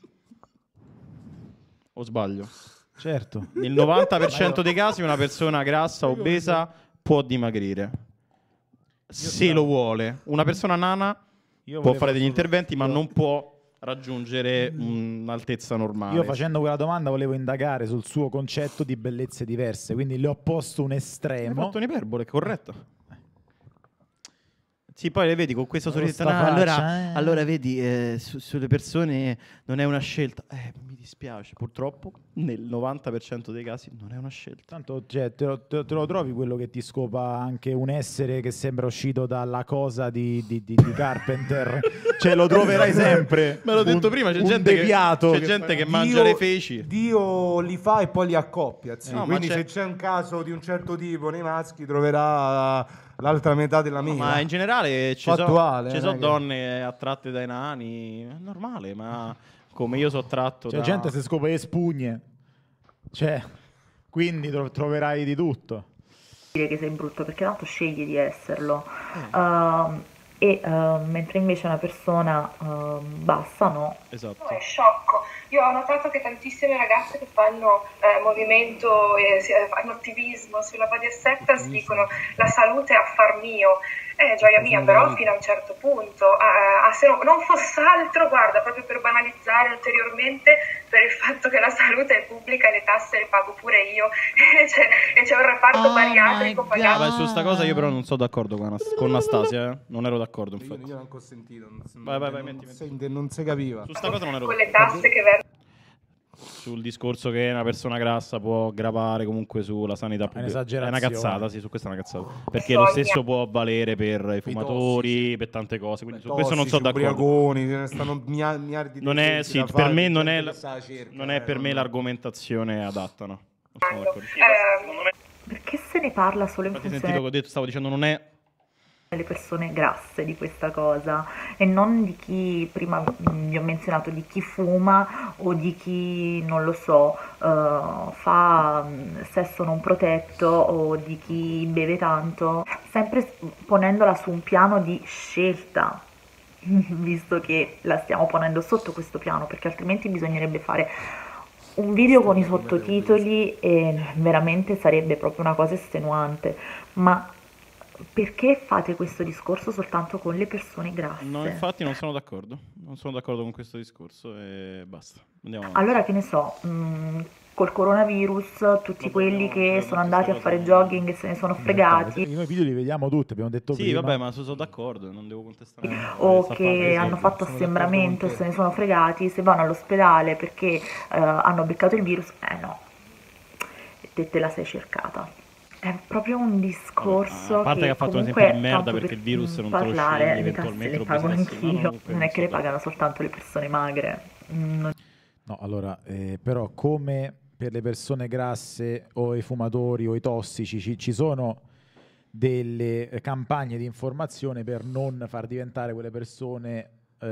O sbaglio? Certo. Nel 90% dei casi una persona grassa, obesa, può dimagrire. Se lo vuole. Una persona nana può fare degli interventi, ma non può raggiungere un'altezza normale. Io facendo quella domanda volevo indagare sul suo concetto di bellezze diverse, quindi le ho posto un estremo. Hai fatto un'iperbole, corretto. Sì, poi le vedi con questa sorrisa. Allora vedi, sulle persone non è una scelta. Mi dispiace, purtroppo nel 90% dei casi non è una scelta. Tanto te lo trovi quello che ti scopa anche un essere che sembra uscito dalla cosa di Carpenter. Cioè lo troverai sempre. Me l'ho detto prima, c'è gente che mangia le feci. Dio li fa e poi li accoppia. Sì. No, quindi se c'è un caso di un certo tipo nei maschi troverà l'altra metà della mia. Ma in generale ci sono donne attratte dai nani, è normale, ma come io sono attratto c'è gente che si scopa le spugne, cioè, quindi troverai di tutto. Dire che sei brutto perché tanto scegli di esserlo. Mentre invece una persona bassa no. Esatto. È sciocco. Io ho notato che tantissime ragazze che fanno movimento e fanno attivismo sulla body acceptance dicono la salute è affar mio. Gioia mia, però fino a un certo punto. Se non fosse altro, guarda, proprio per banalizzare ulteriormente, per il fatto che la salute è pubblica e le tasse le pago pure io e c'è un reparto bariatrico pagato. Vabbè, su sta cosa io però non sono d'accordo con Anastasia, non ero d'accordo infatti. Io non ho sentito, Vai, non si capiva. Su sta cosa non ero con le tasse che verranno. Sul discorso che una persona grassa può gravare comunque sulla sanità pubblica è una cazzata, sì, su questa è una cazzata, perché lo stesso può valere per i fumatori, per tante cose, quindi su questo non sono d'accordo. Non è, sì, per me non è per me l'argomentazione adatta, no. Perché se ne parla solo in funzione sentito che ho detto, stavo dicendo non è le persone grasse di questa cosa e non di chi prima vi ho menzionato, di chi fuma o di chi non lo so fa sesso non protetto o di chi beve tanto, sempre ponendola su un piano di scelta, visto che la stiamo ponendo sotto questo piano, perché altrimenti bisognerebbe fare un video con i sottotitoli e veramente sarebbe proprio una cosa estenuante. Ma perché fate questo discorso soltanto con le persone grasse? No, infatti non sono d'accordo. Non sono d'accordo con questo discorso e basta. Andiamo avanti. Allora, che ne so, col coronavirus, tutti quelli che sono andati a fare jogging e se ne sono fregati. Noi i video li vediamo tutti, abbiamo detto prima. Sì, vabbè, ma sono d'accordo, non devo contestare. O che hanno fatto assembramento e se ne sono fregati, se vanno all'ospedale perché hanno beccato il virus, no, te la sei cercata. È proprio un discorso a parte che ha fatto un esempio di merda perché il virus non te lo scegli, eventualmente le pago anch'io, non è che le pagano soltanto le persone magre. No, allora, però come per le persone grasse o i fumatori o i tossici ci sono delle campagne di informazione per non far diventare quelle persone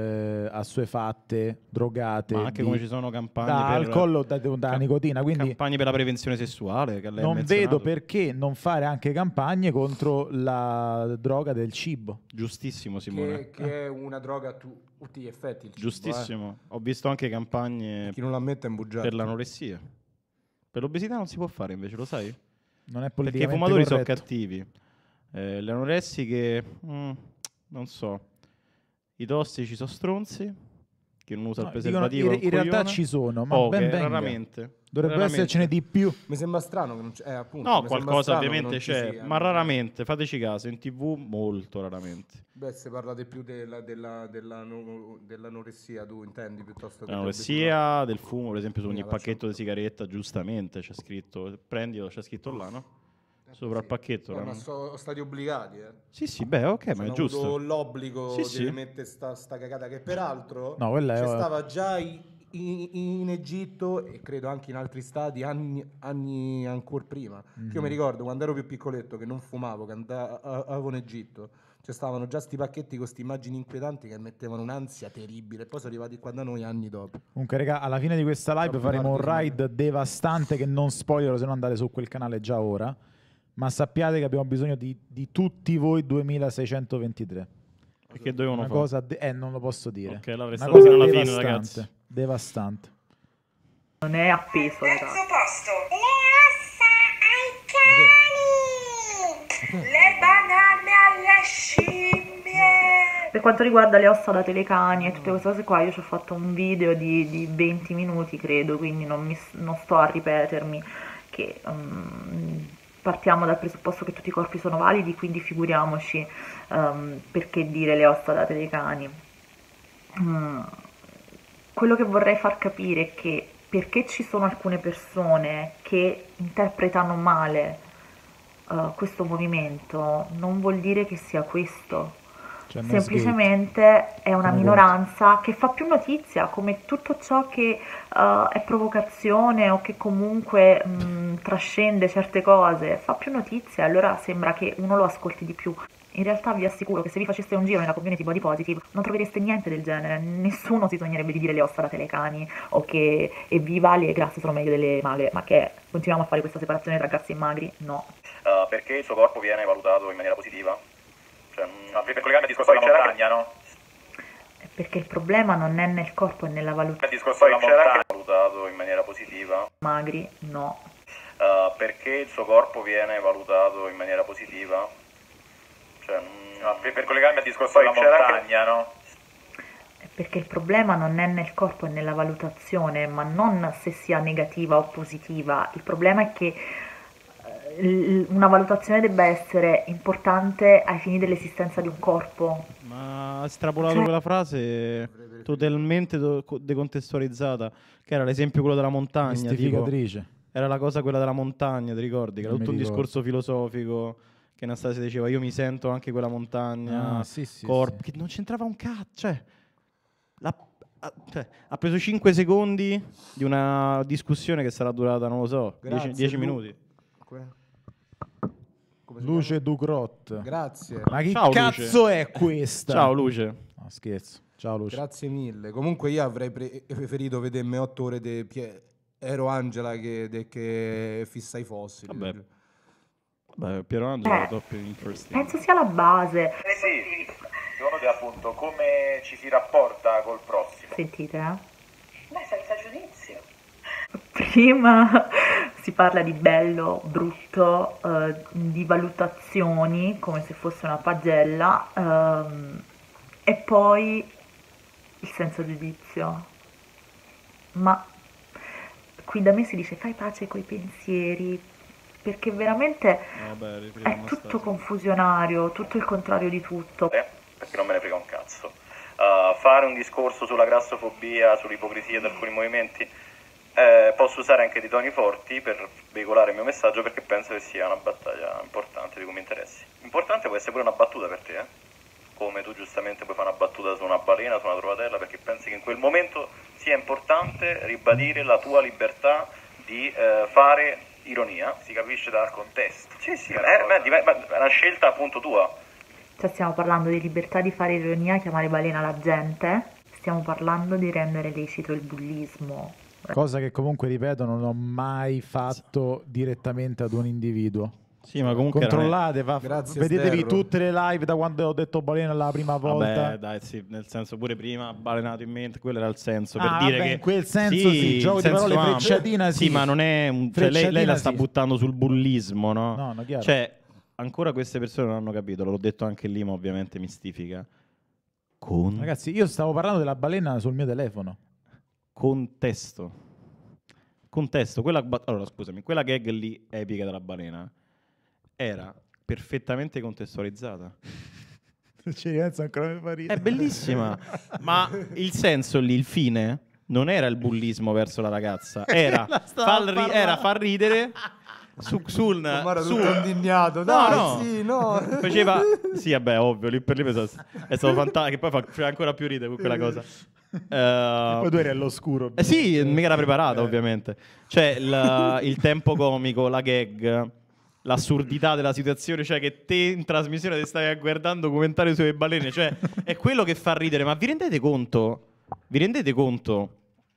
assuefatte, drogate, ma anche come ci sono campagne da per alcol o da nicotina, quindi campagne per la prevenzione sessuale che lei non vedo perché non fare anche campagne contro la droga del cibo. Giustissimo, Simone, che è una droga a tutti gli effetti il cibo, giustissimo. Ho visto anche campagne chi non l'ammette è un bugiardo. Per l'anoressia, per l'obesità non si può fare invece, lo sai? Non è politicamente perché i fumatori corretto. sono cattivi, le anoressiche non so. I tossici sono stronzi, chi non usa il preservativo in realtà ci sono, ma ben venga. Raramente. Dovrebbe essercene di più. Mi sembra strano che non c'è, appunto. No, qualcosa ovviamente c'è, ma raramente, fateci caso, in TV molto raramente. Beh, se parlate più dell'anoressia, tu intendi piuttosto che l'anoressia, del fumo, per esempio su ogni pacchetto di sigaretta, giustamente c'è scritto, prendilo, c'è scritto là, no? Sopra il pacchetto, ma sono stati obbligati, Sì, beh, ok, ma è giusto. Hanno avuto l'obbligo di rimettere sta cagata che peraltro stava già in Egitto e credo anche in altri stati anni ancora prima. Io mi ricordo quando ero più piccoletto che non fumavo, che andavo in Egitto, Cioè stavano già sti pacchetti con queste immagini inquietanti che mettevano un'ansia terribile. Poi sono arrivati qua da noi anni dopo. Comunque, raga, alla fine di questa live faremo un raid devastante che non spoilerò, se no andate su quel canale già ora. Ma sappiate che abbiamo bisogno di tutti voi 2623. E che dovevano Una fare? cosa non lo posso dire. Ok, l'avrei Una stato cosa fino alla fine, devastante, ragazzi. devastante. Non è appeso, ragazzi. Terzo posto. Le ossa ai cani. Le banane alle scimmie. Per quanto riguarda le ossa da telecani e tutte queste cose qua, io ci ho fatto un video di 20 minuti, credo, quindi non sto a ripetermi, che partiamo dal presupposto che tutti i corpi sono validi, quindi figuriamoci perché dire le ossa da telecani. Quello che vorrei far capire è che perché ci sono alcune persone che interpretano male questo movimento, non vuol dire che sia questo. Cioè, Semplicemente è una minoranza che fa più notizia, come tutto ciò che è provocazione o che comunque trascende certe cose, fa più notizia, allora sembra che uno lo ascolti di più. In realtà vi assicuro che se vi faceste un giro nella community body positive non trovereste niente del genere, nessuno si sognerebbe di dire le ossa da telecani o che evviva le grasse sono meglio delle magre, ma che continuiamo a fare questa separazione tra grassi e magri? No. Perché il suo corpo viene valutato in maniera positiva? Cioè, per collegarmi al discorso della montagna, no? Perché il problema non è nel corpo, è nella valutazione. Il discorso della montagna valutato in maniera positiva? Magri? No. Perché il suo corpo viene valutato in maniera positiva? Cioè, per collegarmi al discorso della montagna, no? Perché il problema non è nel corpo, è nella valutazione, ma non se sia negativa o positiva. Il problema è che una valutazione debba essere importante ai fini dell'esistenza di un corpo. Ma ha estrapolato quella frase totalmente decontestualizzata, che era l'esempio quello della montagna. Mistificatrice. Tipo, era la cosa quella della montagna, ti ricordi? Che era tutto un discorso filosofico, che Anastasia diceva io mi sento anche quella montagna, che non c'entrava un cazzo, cioè ha preso 5 secondi di una discussione che sarà durata, non lo so, 10 minuti. Luce Ducrot. Grazie. Ma che Ciao, cazzo Luce. è questa? Ciao Luce. No, scherzo. Ciao Luce. Grazie mille. Comunque io avrei preferito vedermi 8 ore di Piero Angela che fissa i fossili. Vabbè, Piero Angela è doppio interesting. Penso sia la base. Sì, secondo te appunto come ci si rapporta col prossimo? Sentite, Beh, senza giudizio. Prima si parla di bello, brutto, di valutazioni come se fosse una pagella e poi il senza giudizio. Ma qui da me si dice fai pace coi pensieri, perché veramente è tutto confusionario, tutto il contrario di tutto. Perché non me ne frega un cazzo. Fare un discorso sulla grassofobia, sull'ipocrisia di alcuni movimenti, posso usare anche dei toni forti per veicolare il mio messaggio, perché penso che sia una battaglia importante di cui mi interessi. Importante può essere pure una battuta per te, come tu giustamente puoi fare una battuta su una balena, su una trovatella, perché pensi che in quel momento sia importante ribadire la tua libertà di fare ironia. Si capisce dal contesto. Sì, è una scelta appunto tua. Cioè stiamo parlando di libertà di fare ironia, chiamare balena la gente, stiamo parlando di rendere lecito il bullismo. Cosa che comunque, ripeto, non ho mai fatto direttamente ad un individuo. Sì, ma comunque controllate, vedetevi Sterro. tutte le live da quando ho detto balena la prima volta. Vabbè, dai, sì, nel senso pure prima balenato in mente, quello era il senso per Ah, dire vabbè, che in quel senso sì, gioco in di senso parole, ampio. frecciatina sì. Sì, ma non è cioè, lei la sta sì. buttando sul bullismo, no? No, chiaro. Cioè, ancora queste persone non hanno capito, l'ho detto anche lì, ma ovviamente mistifica. Ragazzi, io stavo parlando della balena sul mio telefono. Contesto, allora scusami, quella gag lì epica della balena era perfettamente contestualizzata. Ci ripenso ancora, mi fa ridere. È bellissima, ma il senso lì, il fine, non era il bullismo verso la ragazza, era far ridere Era tutto indignato. No. Faceva, sì, vabbè, ovvio, lì per lì è stato fantastico, che poi fa ancora più ridere con quella cosa. Poi tu eri all'oscuro. Sì, mica era preparata ovviamente. Cioè il tempo comico, la gag l'assurdità della situazione, cioè che te in trasmissione ti stai a guardare un documentario sulle balene, cioè è quello che fa ridere. Ma vi rendete conto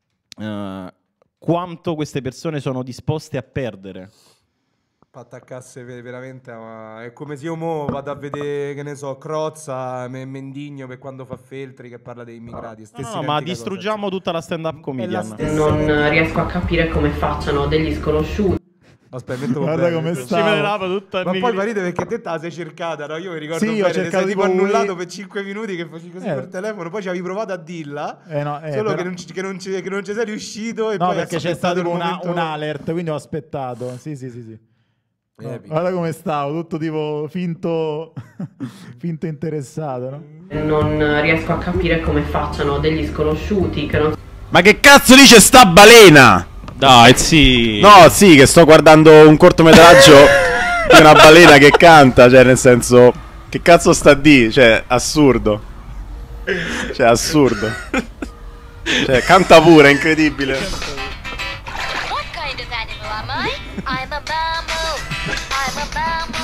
quanto queste persone sono disposte a perdere? Attaccasse veramente è come se io mo vado a vedere, che ne so, Crozza, Mendigno per quando fa Feltri che parla dei immigrati. No, ma distruggiamo tutta la stand-up comedian. Non riesco a capire come facciano degli sconosciuti. Aspetta, guarda come sta. Ma poi Marite, perché te la sei cercata, no? Io mi ricordo sì, bene, sei tipo annullato per 5 minuti che facevi così per telefono, poi ci avevi provato a dirla, solo però... che non ci sei riuscito. E no, poi perché c'è stato un alert, quindi ho aspettato. Sì. No, guarda come stavo, tutto tipo finto interessato, no? Non riesco a capire come facciano degli sconosciuti che non... Ma che cazzo dice sta balena? Dai, sì. No, sì, che sto guardando un cortometraggio di una balena che canta, cioè nel senso, che cazzo sta di? Cioè, assurdo. Cioè, assurdo. Cioè, canta pure, è incredibile. What kind of animal am I? I'm a mammal. I'm a mammal.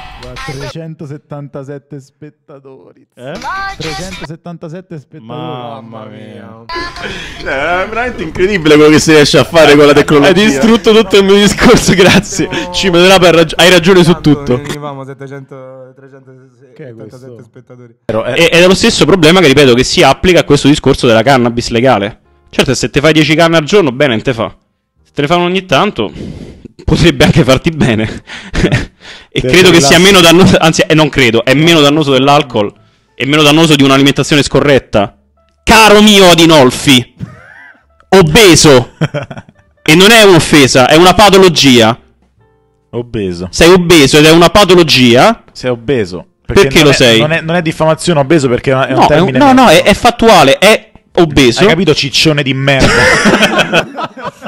377 spettatori. 377 spettatori. Mamma mia. Cioè, è veramente incredibile quello che si riesce a fare con la tecnologia. Hai distrutto tutto il mio discorso, grazie. Hai ragione su tutto. 377 spettatori. Ed è lo stesso problema che, ripeto, che si applica a questo discorso della cannabis legale. Certo, se te fai 10 canne al giorno, bene, non te fa. Se te ne fanno ogni tanto, potrebbe anche farti bene. E credo che sia meno dannoso, anzi, non credo, è meno dannoso dell'alcol e meno dannoso di un'alimentazione scorretta. Caro mio Adinolfi, obeso. E non è un'offesa, è una patologia. Obeso. Sei obeso ed è una patologia. Sei obeso. Perché lo sei? Non è diffamazione obeso perché è un no, termine. No, è fattuale, è obeso. Hai capito, ciccione di merda?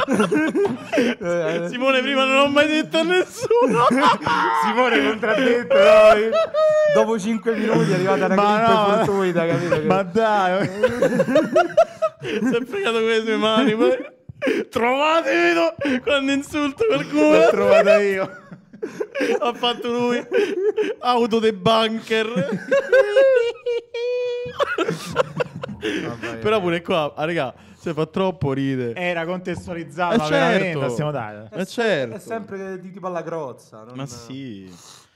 Simone, prima non l'ho mai detto a nessuno. Simone contraddetto, no? Dopo 5 minuti è arrivata una grippe fortuita, capito? Ma dai, si è fregato con le sue mani. Trovatemi quando insulto qualcuno. l'ho trovata io. Ha fatto lui. Auto de bunker. Però pure qua, raga, se fa troppo ride. Era contestualizzato, ma veramente stiamo dando. Certo. È sempre di tipo alla Crozza. Ma sì.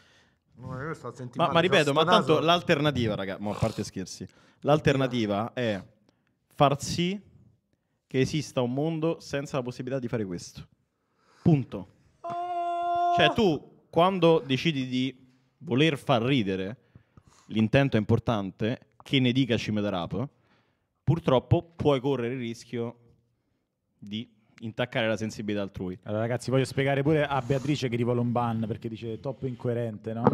Ma ripeto, ma tanto l'alternativa, raga, a parte scherzi, l'alternativa è far sì che esista un mondo senza la possibilità di fare questo. Punto. Cioè tu, quando decidi di voler far ridere, l'intento è importante, che ne dica Cimedarap, purtroppo puoi correre il rischio di intaccare la sensibilità altrui. Allora ragazzi, voglio spiegare pure a Beatrice che rivuole un ban perché dice troppo incoerente, no?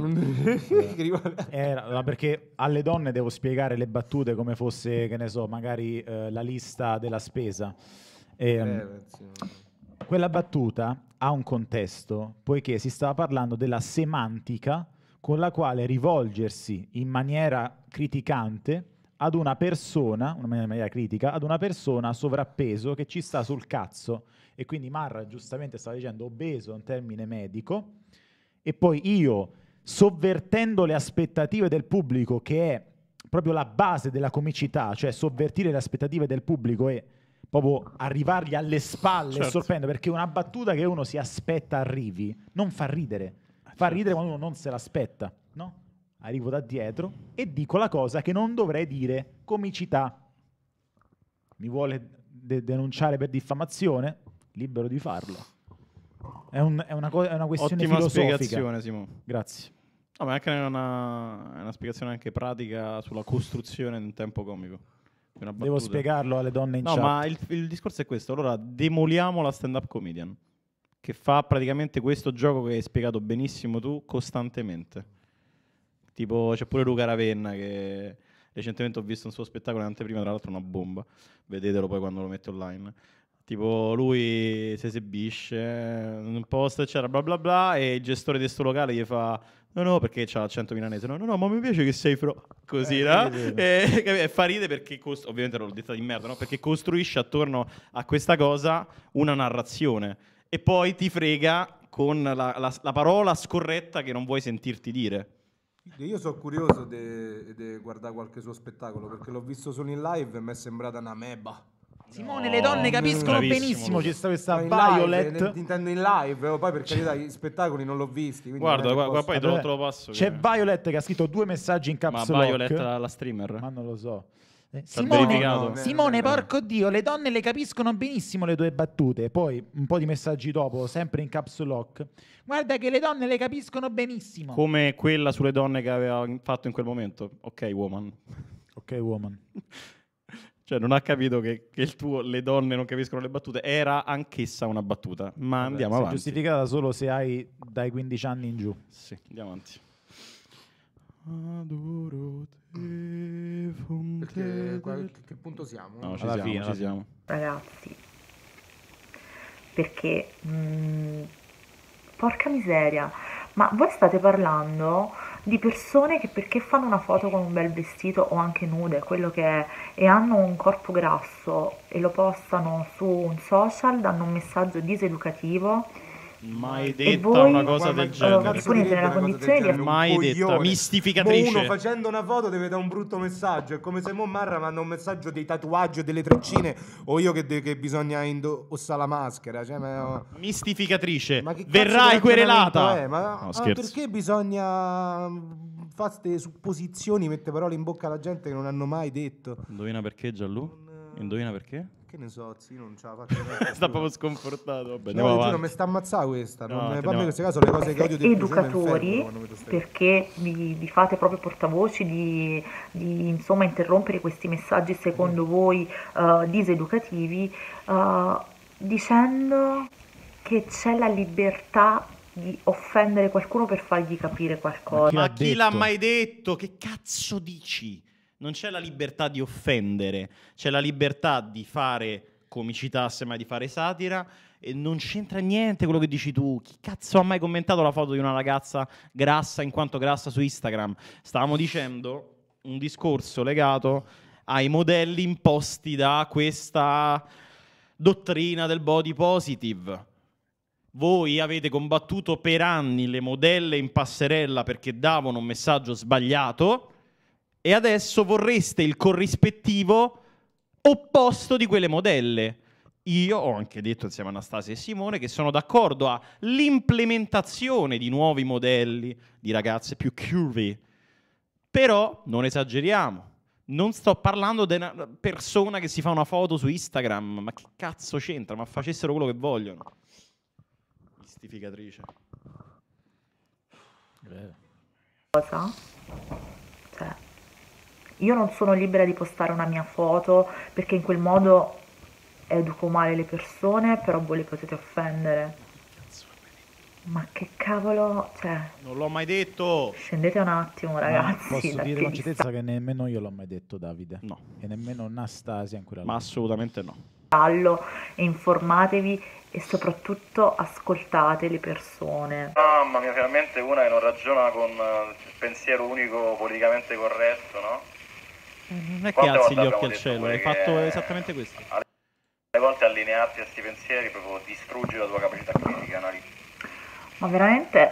Perché alle donne devo spiegare le battute come fosse, che ne so, magari la lista della spesa. Quella battuta ha un contesto, poiché si stava parlando della semantica con la quale rivolgersi in maniera criticante ad una persona, in maniera critica, ad una persona sovrappeso che ci sta sul cazzo. E quindi Marra giustamente stava dicendo obeso è un termine medico, e poi io, sovvertendo le aspettative del pubblico, che è proprio la base della comicità, cioè sovvertire le aspettative del pubblico e proprio arrivargli alle spalle, e sorprendere, perché una battuta che uno si aspetta arrivi non fa ridere, fa ridere quando uno non se l'aspetta, no? Arrivo da dietro e dico la cosa che non dovrei dire, comicità. Mi vuole denunciare per diffamazione? Libero di farlo. È una questione ottima filosofica. Spiegazione, Simone. Grazie. No, ma è anche una spiegazione anche pratica sulla costruzione di un tempo comico. Devo spiegarlo alle donne in chat. No, ma il discorso è questo. Allora, demoliamo la stand-up comedian, che fa praticamente questo gioco che hai spiegato benissimo tu costantemente. Tipo, c'è pure Luca Ravenna che recentemente ho visto un suo spettacolo in anteprima, tra l'altro una bomba. Vedetelo poi quando lo mette online. Tipo, lui si esibisce in un posto, eccetera, bla bla bla, e il gestore di sto locale gli fa no, perché c'ha l'accento milanese, no, ma mi piace che sei così, no? E fa ride perché, ovviamente l'ho detta di merda, no? Perché costruisce attorno a questa cosa una narrazione. E poi ti frega con la parola scorretta che non vuoi sentirti dire. Io sono curioso di guardare qualche suo spettacolo, perché l'ho visto solo in live e mi è sembrata una meba. Simone, le donne capiscono benissimo. C'è sta questa Violet. Intendo in live, poi per carità i spettacoli non l'ho visti. Guarda, poi te lo passo. C'è Violet che ha scritto 2 messaggi in caps lock. Ma Violet la streamer? Ma non lo so. Simone, porco Dio, le donne le capiscono benissimo le tue battute. Poi un po' di messaggi dopo, sempre in caps lock. Guarda che le donne le capiscono benissimo. Come quella sulle donne che aveva fatto in quel momento. Ok, woman. Cioè non ha capito che il tuo le donne non capiscono le battute era anch'essa una battuta. Ma andiamo avanti. È giustificata solo se hai dai 15 anni in giù. Sì, andiamo avanti. Adoro te, che punto siamo? No, ci siamo. Ragazzi, perché porca miseria, ma voi state parlando di persone che perché fanno una foto con un bel vestito o anche nude, quello che è, e hanno un corpo grasso e lo postano su un social, danno un messaggio diseducativo. Mai detta una cosa del genere. Ponete nella condizione di mai detta, mistificatrice. Uno facendo una foto deve dare un brutto messaggio. È come se Marra manda un messaggio dei tatuaggi o delle treccine, o io che bisogna indossare la maschera. Cioè, mistificatrice. Verrai querelata. Perché bisogna fare queste supposizioni, mette parole in bocca alla gente che non hanno mai detto? Indovina perché, Gianlu? Indovina perché? Che ne so, sì, non ce la faccio. Sta proprio sconfortato. Vabbè, non mi sta ammazzando questa. Per me queste cose sono le cose che odio di più. Educatori, perché vi fate proprio portavoci di insomma interrompere questi messaggi secondo voi diseducativi, dicendo che c'è la libertà di offendere qualcuno per fargli capire qualcosa. Ma chi l'ha mai detto? Che cazzo dici? Non c'è la libertà di offendere, c'è la libertà di fare comicità, semmai di fare satira, e non c'entra niente quello che dici tu. Chi cazzo ha mai commentato la foto di una ragazza grassa in quanto grassa su Instagram? Stavamo dicendo un discorso legato ai modelli imposti da questa dottrina del body positive. Voi avete combattuto per anni le modelle in passerella perché davano un messaggio sbagliato, e adesso vorreste il corrispettivo opposto di quelle modelle. Io ho anche detto insieme a Anastasia e Simone che sono d'accordo all'implementazione di nuovi modelli di ragazze più curvy. Però non esageriamo. Non sto parlando di una persona che si fa una foto su Instagram. Ma che cazzo c'entra? Ma facessero quello che vogliono. Mistificatrice. Cosa? Cioè, io non sono libera di postare una mia foto perché in quel modo educo male le persone, però voi le potete offendere. Ma che cavolo, cioè... Non l'ho mai detto! Scendete un attimo, ragazzi. Posso dire con certezza che nemmeno io l'ho mai detto, Davide. No. E nemmeno Anastasia in quella Ma assolutamente no. E informatevi e soprattutto ascoltate le persone. Mamma mia, finalmente una che non ragiona con il pensiero unico politicamente corretto, no? Non è che alzi gli occhi al cielo, hai fatto esattamente questo. Alle volte allinearti a questi pensieri proprio distruggi la tua capacità critica, no? Ma veramente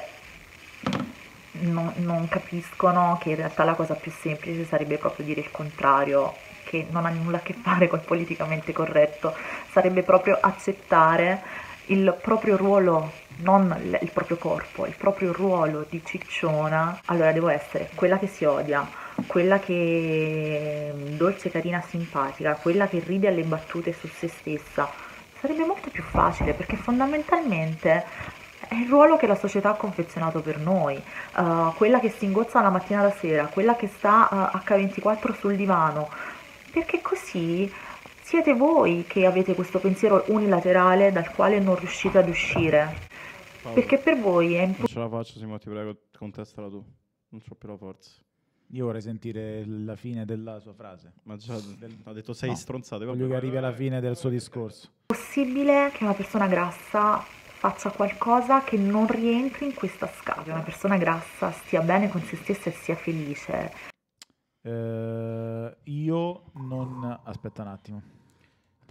non capiscono che in realtà la cosa più semplice sarebbe proprio dire il contrario, che non ha nulla a che fare col politicamente corretto, sarebbe proprio accettare il proprio ruolo, non il proprio corpo, il proprio ruolo di cicciona. Allora devo essere quella che si odia, quella che è dolce, carina, simpatica, quella che ride alle battute su se stessa. Sarebbe molto più facile perché fondamentalmente è il ruolo che la società ha confezionato per noi, quella che si ingozza la mattina alla sera, quella che sta H24 sul divano, perché così siete voi che avete questo pensiero unilaterale dal quale non riuscite ad uscire. Paolo, perché per voi è non ce la faccio, Simone, ti prego, contestala tu. Non c'ho più la forza. Io vorrei sentire la fine della sua frase. Ma già ha detto 6 stronzate. Voglio che arrivi alla fine del suo discorso. È possibile che una persona grassa faccia qualcosa che non rientri in questa scala, una persona grassa stia bene con se stessa e sia felice. Io non... Aspetta un attimo.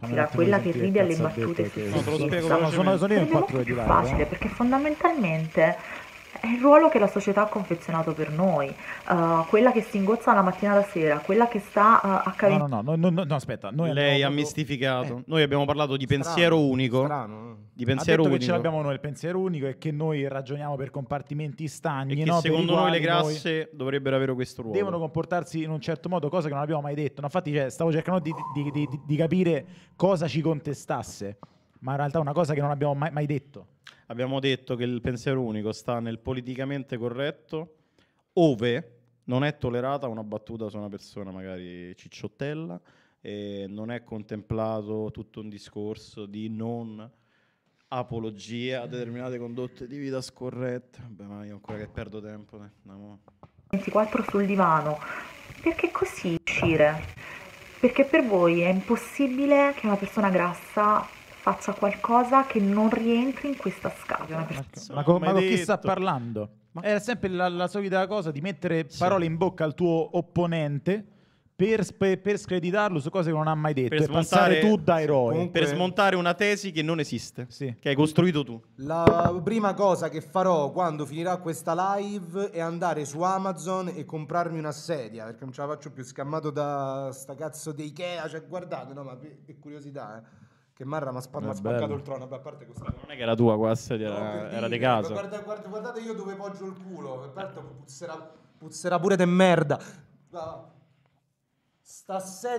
quella che ride alle battute sono io in 4 ore di live. Facile, perché fondamentalmente è il ruolo che la società ha confezionato per noi, quella che si ingozza la mattina alla sera, quella che sta accadendo. No, aspetta. Lei ha mistificato. Noi abbiamo parlato di pensiero unico. Di pensiero unico. Che ce l'abbiamo noi il pensiero unico e che noi ragioniamo per compartimenti stagni. E che secondo noi le grasse dovrebbero avere questo ruolo. Devono comportarsi in un certo modo, cosa che non abbiamo mai detto. No, infatti stavo cercando di capire cosa ci contestasse, ma in realtà è una cosa che non abbiamo mai detto. Abbiamo detto che il pensiero unico sta nel politicamente corretto, ove non è tollerata una battuta su una persona magari cicciottella e non è contemplato tutto un discorso di non apologia a determinate condotte di vita scorrette. Vabbè, ma io ancora che perdo tempo. 24 sul divano. Perché così uscire? Perché per voi è impossibile che una persona grassa faccia qualcosa che non rientri in questa scatola. Ma con chi sta parlando? È sempre la solita cosa di mettere parole in bocca al tuo opponente per screditarlo su cose che non ha mai detto, per passare tu da eroe. Comunque, per smontare una tesi che non esiste, che hai costruito tu. La prima cosa che farò quando finirà questa live è andare su Amazon e comprarmi una sedia, perché non ce la faccio più, scammato da sta cazzo di Ikea. Cioè, guardate, no, ma per curiosità, che Marra mi ha spaccato il trono. A parte questa, non è che era tua qua sedia, era di casa. Guardate io dove poggio il culo. Puzzerà pure de merda. Sta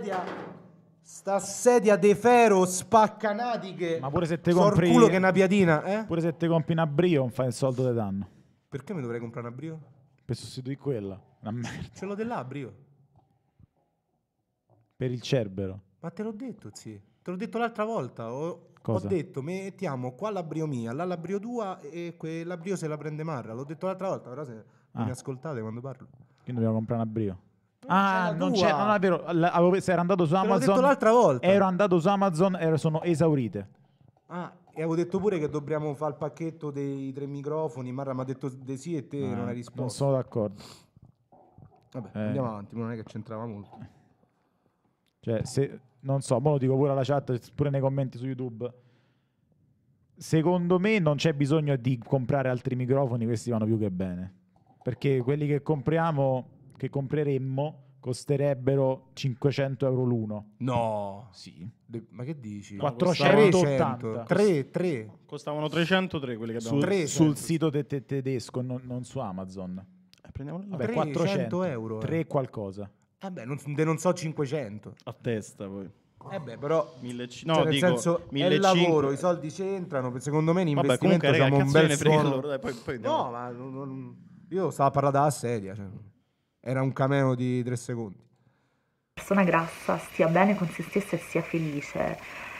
sedia de ferro spaccanatiche. Ma pure se te compri culo che è una piadina, pure se te compri una brio non fai il soldo te danno. Perché mi dovrei comprare una brio? Per sostituire quella. Una merda. Ce l'ho della brio. Per il Cerbero. Ma te l'ho detto, sì. Te l'ho detto l'altra volta. Ho detto, mettiamo qua la brio mia, là la brio tua e la brio se la prende Marra. L'ho detto l'altra volta, però se non mi ascoltate quando parlo. Quindi dobbiamo comprare una brio. Non è vero. Se era andato su Amazon. L'ho detto l'altra volta. Ero andato su Amazon, sono esaurite. E avevo detto pure che dobbiamo fare il pacchetto dei 3 microfoni. Marra mi ha detto di sì e te non hai risposto. Non sono d'accordo. Vabbè, andiamo avanti, non è che c'entrava molto. Cioè, non so, mo lo dico pure alla chat, pure nei commenti su YouTube. Secondo me non c'è bisogno di comprare altri microfoni, questi vanno più che bene. Perché quelli che compreremmo costerebbero 500 euro l'uno. No. Sì. Ma che dici? 480. 3. Costavano 303 quelli che abbiamo sul sito tedesco, non su Amazon. Prendiamolo là. Vabbè, 400 euro. 3 qualcosa. Vabbè, non so 500. A testa poi. Però 1500. No, cioè, nel senso, è il lavoro, i soldi c'entrano. Secondo me l'investimento siamo un bel suono. No, ma io stavo a parlare della sedia, cioè. Era un cameo di 3 secondi. Persona grassa stia bene con se stessa e sia felice.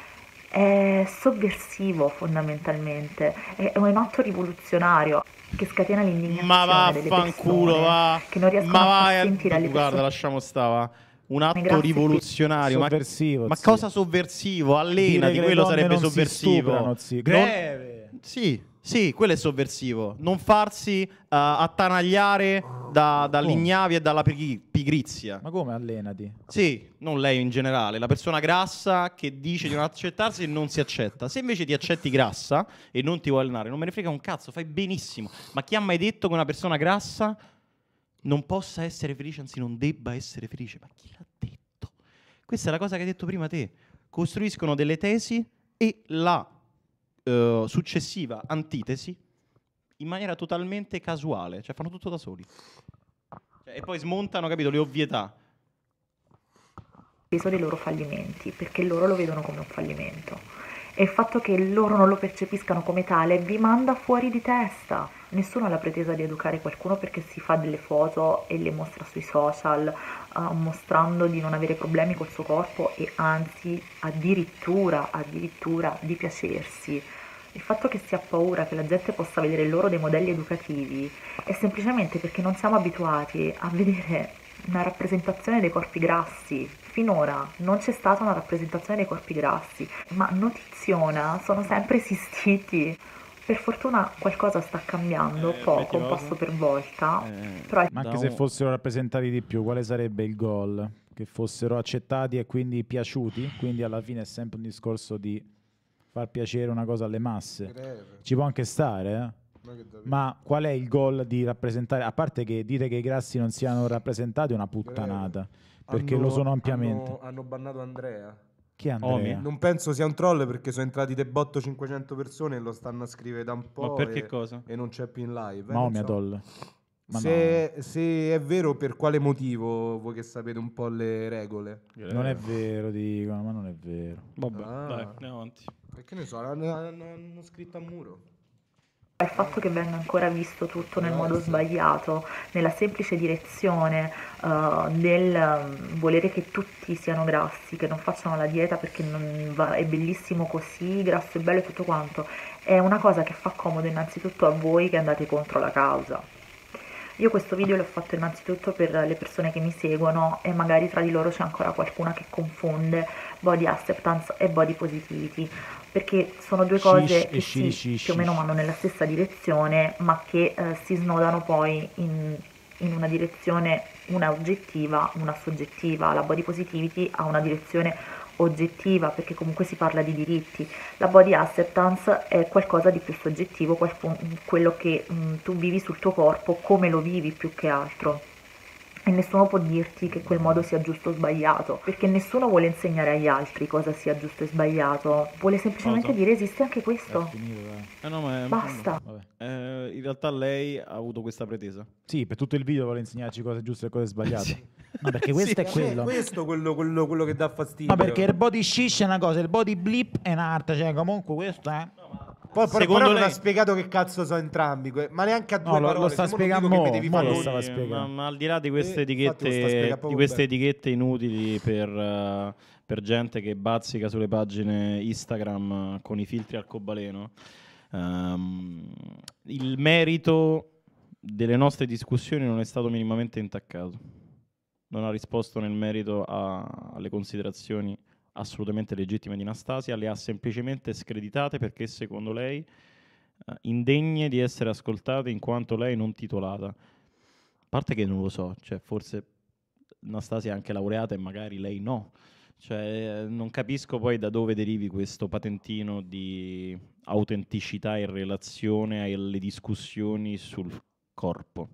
È sovversivo fondamentalmente, è un atto rivoluzionario che scatena l'indignazione delle persone che non riescono a far sentire alle persone. Guarda, lasciamo stava. Un atto rivoluzionario, sovversivo, ma cosa sovversivo? Allenati, quello sarebbe sovversivo. Greve. Sì, quello è sovversivo. Non farsi attanagliare dall'ignavia e dalla pigrizia. Ma come allenati? Sì, non lei in generale. La persona grassa che dice di non accettarsi e non si accetta. Se invece ti accetti grassa e non ti vuoi allenare, non me ne frega un cazzo, fai benissimo. Ma chi ha mai detto che una persona grassa non possa essere felice, anzi non debba essere felice? Ma chi l'ha detto? Questa è la cosa che hai detto prima te. Costruiscono delle tesi e la successiva antitesi in maniera totalmente casuale, cioè fanno tutto da soli, e poi smontano, capito, le ovvietà. Peso dei loro fallimenti, perché loro lo vedono come un fallimento, e il fatto che loro non lo percepiscano come tale vi manda fuori di testa. Nessuno ha la pretesa di educare qualcuno perché si fa delle foto e le mostra sui social, mostrando di non avere problemi col suo corpo e anzi addirittura di piacersi. Il fatto che si ha paura che la gente possa vedere loro dei modelli educativi è semplicemente perché non siamo abituati a vedere una rappresentazione dei corpi grassi. Finora non c'è stata una rappresentazione dei corpi grassi, ma notiziona, sono sempre esistiti. Per fortuna qualcosa sta cambiando, un passo per volta. Però ma anche se fossero rappresentati di più, quale sarebbe il goal? che fossero accettati e quindi piaciuti, quindi alla fine è sempre un discorso di far piacere una cosa alle masse. Ci può anche stare, ma qual è il goal di rappresentare, a parte che dire che i grassi non siano rappresentati è una puttanata, perché lo sono ampiamente. Hanno bannato Andrea. Chi è Andrea? Non penso sia un troll, perché sono entrati de botto 500 persone e lo stanno a scrivere da un po'. Ma perché cosa? E non c'è più in live. Maometol. Se è vero, per quale motivo, voi che sapete un po' le regole? Non è vero, dicono, ma non è vero. Vabbè, dai, andiamo avanti. Perché ne so, hanno scritto a muro. Il fatto che venga ancora visto tutto nel modo sbagliato, nella semplice direzione del volere che tutti siano grassi, che non facciano la dieta perché è bellissimo così, grasso e bello e tutto quanto, è una cosa che fa comodo innanzitutto a voi che andate contro la causa. Io questo video l'ho fatto innanzitutto per le persone che mi seguono e magari tra di loro c'è ancora qualcuna che confonde body acceptance e body positivity, perché sono due cose che più o meno vanno nella stessa direzione, ma che si snodano poi in una direzione, una oggettiva, una soggettiva. La body positivity ha una direzione oggettiva, perché comunque si parla di diritti. La body acceptance è qualcosa di più soggettivo, quello che tu vivi sul tuo corpo, come lo vivi più che altro. E nessuno può dirti che quel modo sia giusto o sbagliato, perché nessuno vuole insegnare agli altri cosa sia giusto e sbagliato, vuole semplicemente dire esiste anche questo. Basta. In realtà lei ha avuto questa pretesa. Sì, per tutto il video vuole insegnarci cosa è giusto e cosa è sbagliato. Sì. No, perché questo è quello. Questo quello che dà fastidio. Ma perché il body shish è una cosa, il body blip è un'altra, cioè comunque questo è... Poi secondo lei non ha spiegato che cazzo sono entrambi, ma neanche a due parole. Lo sta spiegando ma al di là di queste etichette inutili per gente che bazzica sulle pagine Instagram con i filtri arcobaleno, il merito delle nostre discussioni non è stato minimamente intaccato. Non ha risposto nel merito alle considerazioni assolutamente legittime di Anastasia, le ha semplicemente screditate perché secondo lei indegne di essere ascoltate in quanto lei non titolata. A parte che non lo so, cioè forse Anastasia è anche laureata e magari lei no. Cioè non capisco poi da dove derivi questo patentino di autenticità in relazione alle discussioni sul corpo.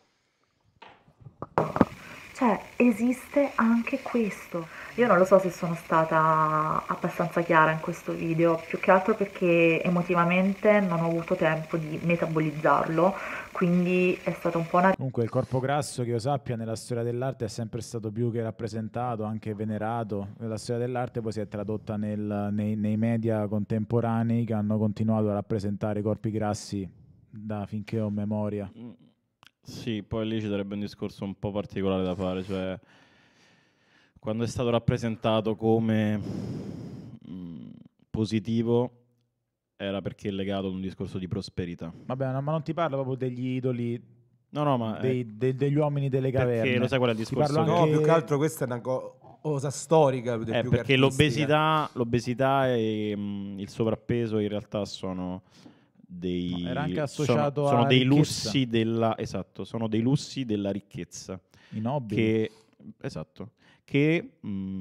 Cioè, esiste anche questo. Io non lo so se sono stata abbastanza chiara in questo video, più che altro perché emotivamente non ho avuto tempo di metabolizzarlo, quindi è stata un po' una... Comunque il corpo grasso, che io sappia, nella storia dell'arte è sempre stato più che rappresentato, anche venerato. La storia dell'arte poi si è tradotta nei media contemporanei che hanno continuato a rappresentare i corpi grassi da finché ho memoria. Sì, poi lì ci sarebbe un discorso un po' particolare da fare, cioè quando è stato rappresentato come positivo era perché è legato ad un discorso di prosperità. Vabbè, ma non ti parlo proprio degli idoli, ma degli uomini delle caverne. Perché lo sai qual è il discorso? No, più che altro questa è una cosa storica. Perché l'obesità e il sovrappeso in realtà sono... era anche associato sono dei ricchezza. lussi sono dei lussi della ricchezza, i nobili che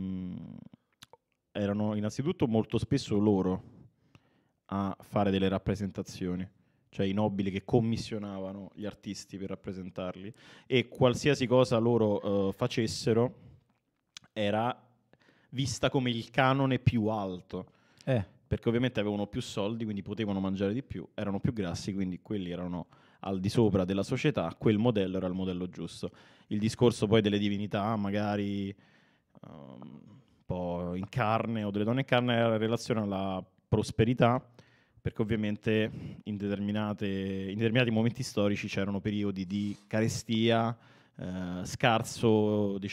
erano innanzitutto molto spesso loro a fare delle rappresentazioni, cioè i nobili che commissionavano gli artisti per rappresentarli, e qualsiasi cosa loro facessero era vista come il canone più alto. Perché ovviamente avevano più soldi, quindi potevano mangiare di più, erano più grassi, quindi quelli erano al di sopra della società, quel modello era il modello giusto. Il discorso poi delle divinità, magari un po' in carne, o delle donne in carne, era in relazione alla prosperità, perché ovviamente in determinati momenti storici c'erano periodi di carestia, scarsi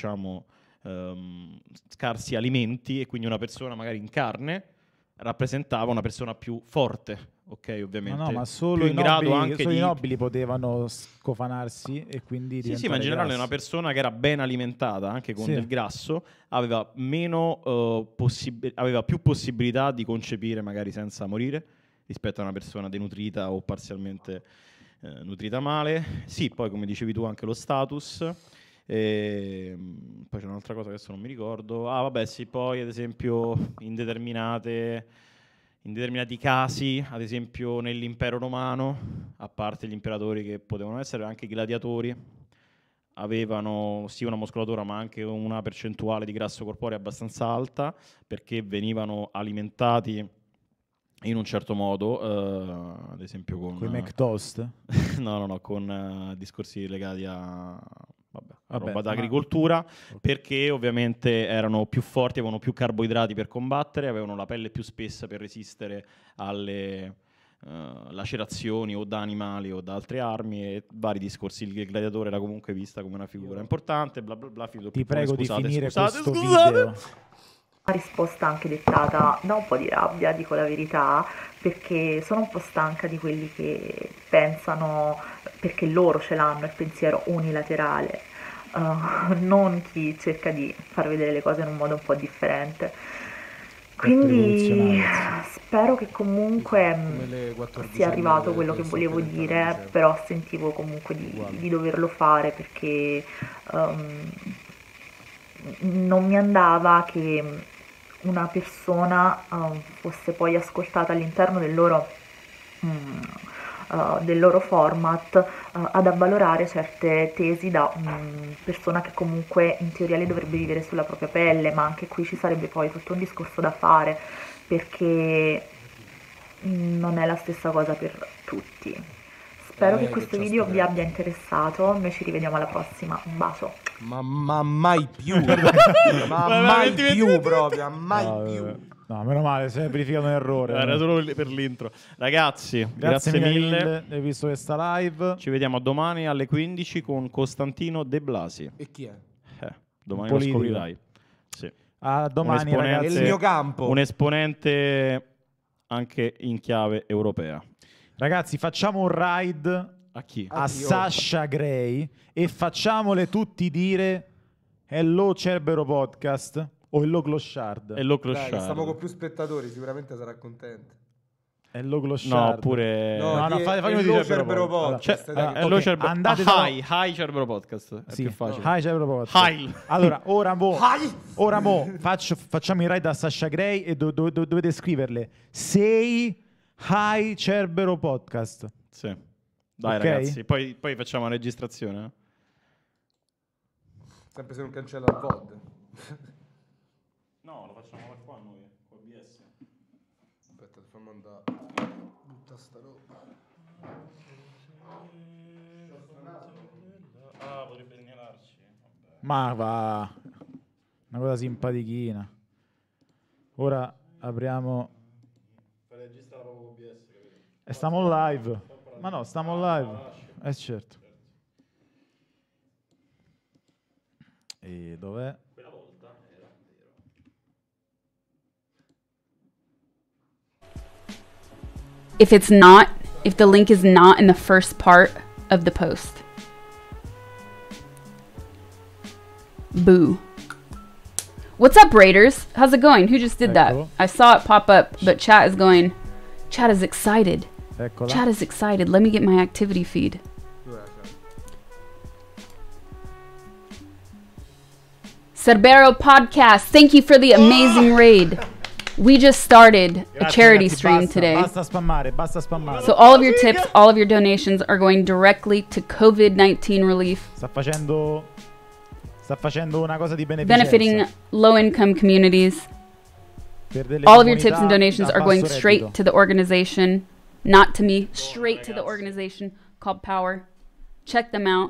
alimenti, e quindi una persona magari in carne rappresentava una persona più forte, ok, ovviamente. Ma solo più in grado i nobili potevano scofanarsi e quindi sì, ma in generale grassi. Una persona che era ben alimentata, anche con del grasso, aveva aveva più possibilità di concepire magari senza morire rispetto a una persona denutrita o parzialmente nutrita male. Sì, poi come dicevi tu anche lo status. Poi c'è un'altra cosa che adesso non mi ricordo. Vabbè, sì, poi ad esempio in determinati casi, ad esempio nell'impero romano, a parte gli imperatori che potevano essere, anche i gladiatori avevano sì una muscolatura ma anche una percentuale di grasso corporeo abbastanza alta, perché venivano alimentati in un certo modo, ad esempio con i McToast? no, con discorsi legati a roba d'agricoltura, perché ovviamente erano più forti, avevano più carboidrati per combattere, avevano la pelle più spessa per resistere alle lacerazioni o da animali o da altre armi e vari discorsi. Il gladiatore era comunque vista come una figura importante, bla bla bla. Ti prego di finire questo video. Una risposta anche dettata da un po' di rabbia, dico la verità, perché sono un po' stanca di quelli che pensano, perché loro ce l'hanno, il pensiero unilaterale, non chi cerca di far vedere le cose in un modo un po' differente. Quindi spero che comunque sia arrivato quello che volevo dire, però sentivo comunque di doverlo fare, perché non mi andava che una persona fosse poi ascoltata all'interno del loro format ad avvalorare certe tesi da persona che comunque in teoria le dovrebbe vivere sulla propria pelle, ma anche qui ci sarebbe poi tutto un discorso da fare, perché non è la stessa cosa per tutti. Spero che questo video vi abbia interessato, noi ci rivediamo alla prossima, un bacio. Ma mai più, mai più proprio, mai più. No, meno male, si è verificato un errore. Era solo per l'intro. Ragazzi, grazie mille. Hai visto questa live. Ci vediamo domani alle 15 con Costantino De Blasi. E chi è? Domani lo scoprirai. Sì. A domani, ragazzi. È il mio campo. Un esponente anche in chiave europea. Ragazzi, facciamo un ride a chi? A Sasha Grey e facciamole tutti dire Hello Cerbero Podcast o Hello Clochard. Hello Clochard. Dai, stiamo con più spettatori, sicuramente sarà contento. Hello Clochard. No, pure fammi dire Cerbero Podcast. Hello Cerbero. Andate Hi Cerbero Podcast. È più facile. Hi Cerbero Podcast. Hi. Allora, ora facciamo il ride a Sasha Grey e dovete scriverle Say Hi Cerbero Podcast. Sì. Dai, okay, ragazzi, poi facciamo la registrazione. Sempre se non cancella il VOD. No, lo facciamo qua noi, con OBS. Aspetta, fammi andare. Butta sta roba. Potrebbe segnalarci. Ma va. Una cosa simpatichina. Ora apriamo. Registra proprio OBS, capito? E stiamo live. Ma no, stiamo live. Certo. E dov'è? Quella volta era vero. If the link is not in the first part of the post. Boo. What's up, Raiders? How's it going? Who just did that? I saw it pop up, but chat is excited. Eccola. Chat is excited. Let me get my activity feed. Cerbero Podcast, thank you for the amazing raid. We just started a charity stream today. Basta spammare. So all of your tips, all of your donations are going directly to COVID-19 relief. Sta facendo una cosa di beneficenza. Benefiting low-income communities. All of your tips and donations are going straight to the organization. Not to me, straight to the organization called Power. Check them out.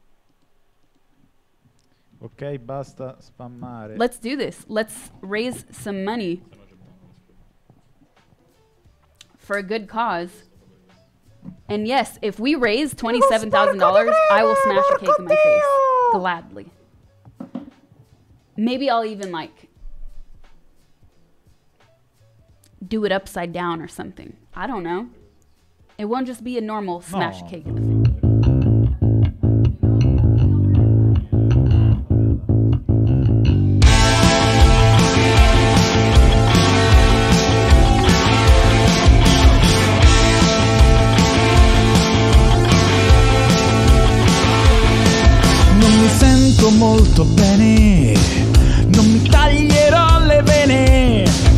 Ok, basta spammare. Let's do this. Let's raise some money for a good cause. And yes, if we raise $27,000, I will smash a cake in my face. Gladly. Maybe I'll even do it upside down or something. I don't know. It won't just be a normal smash cake in the face.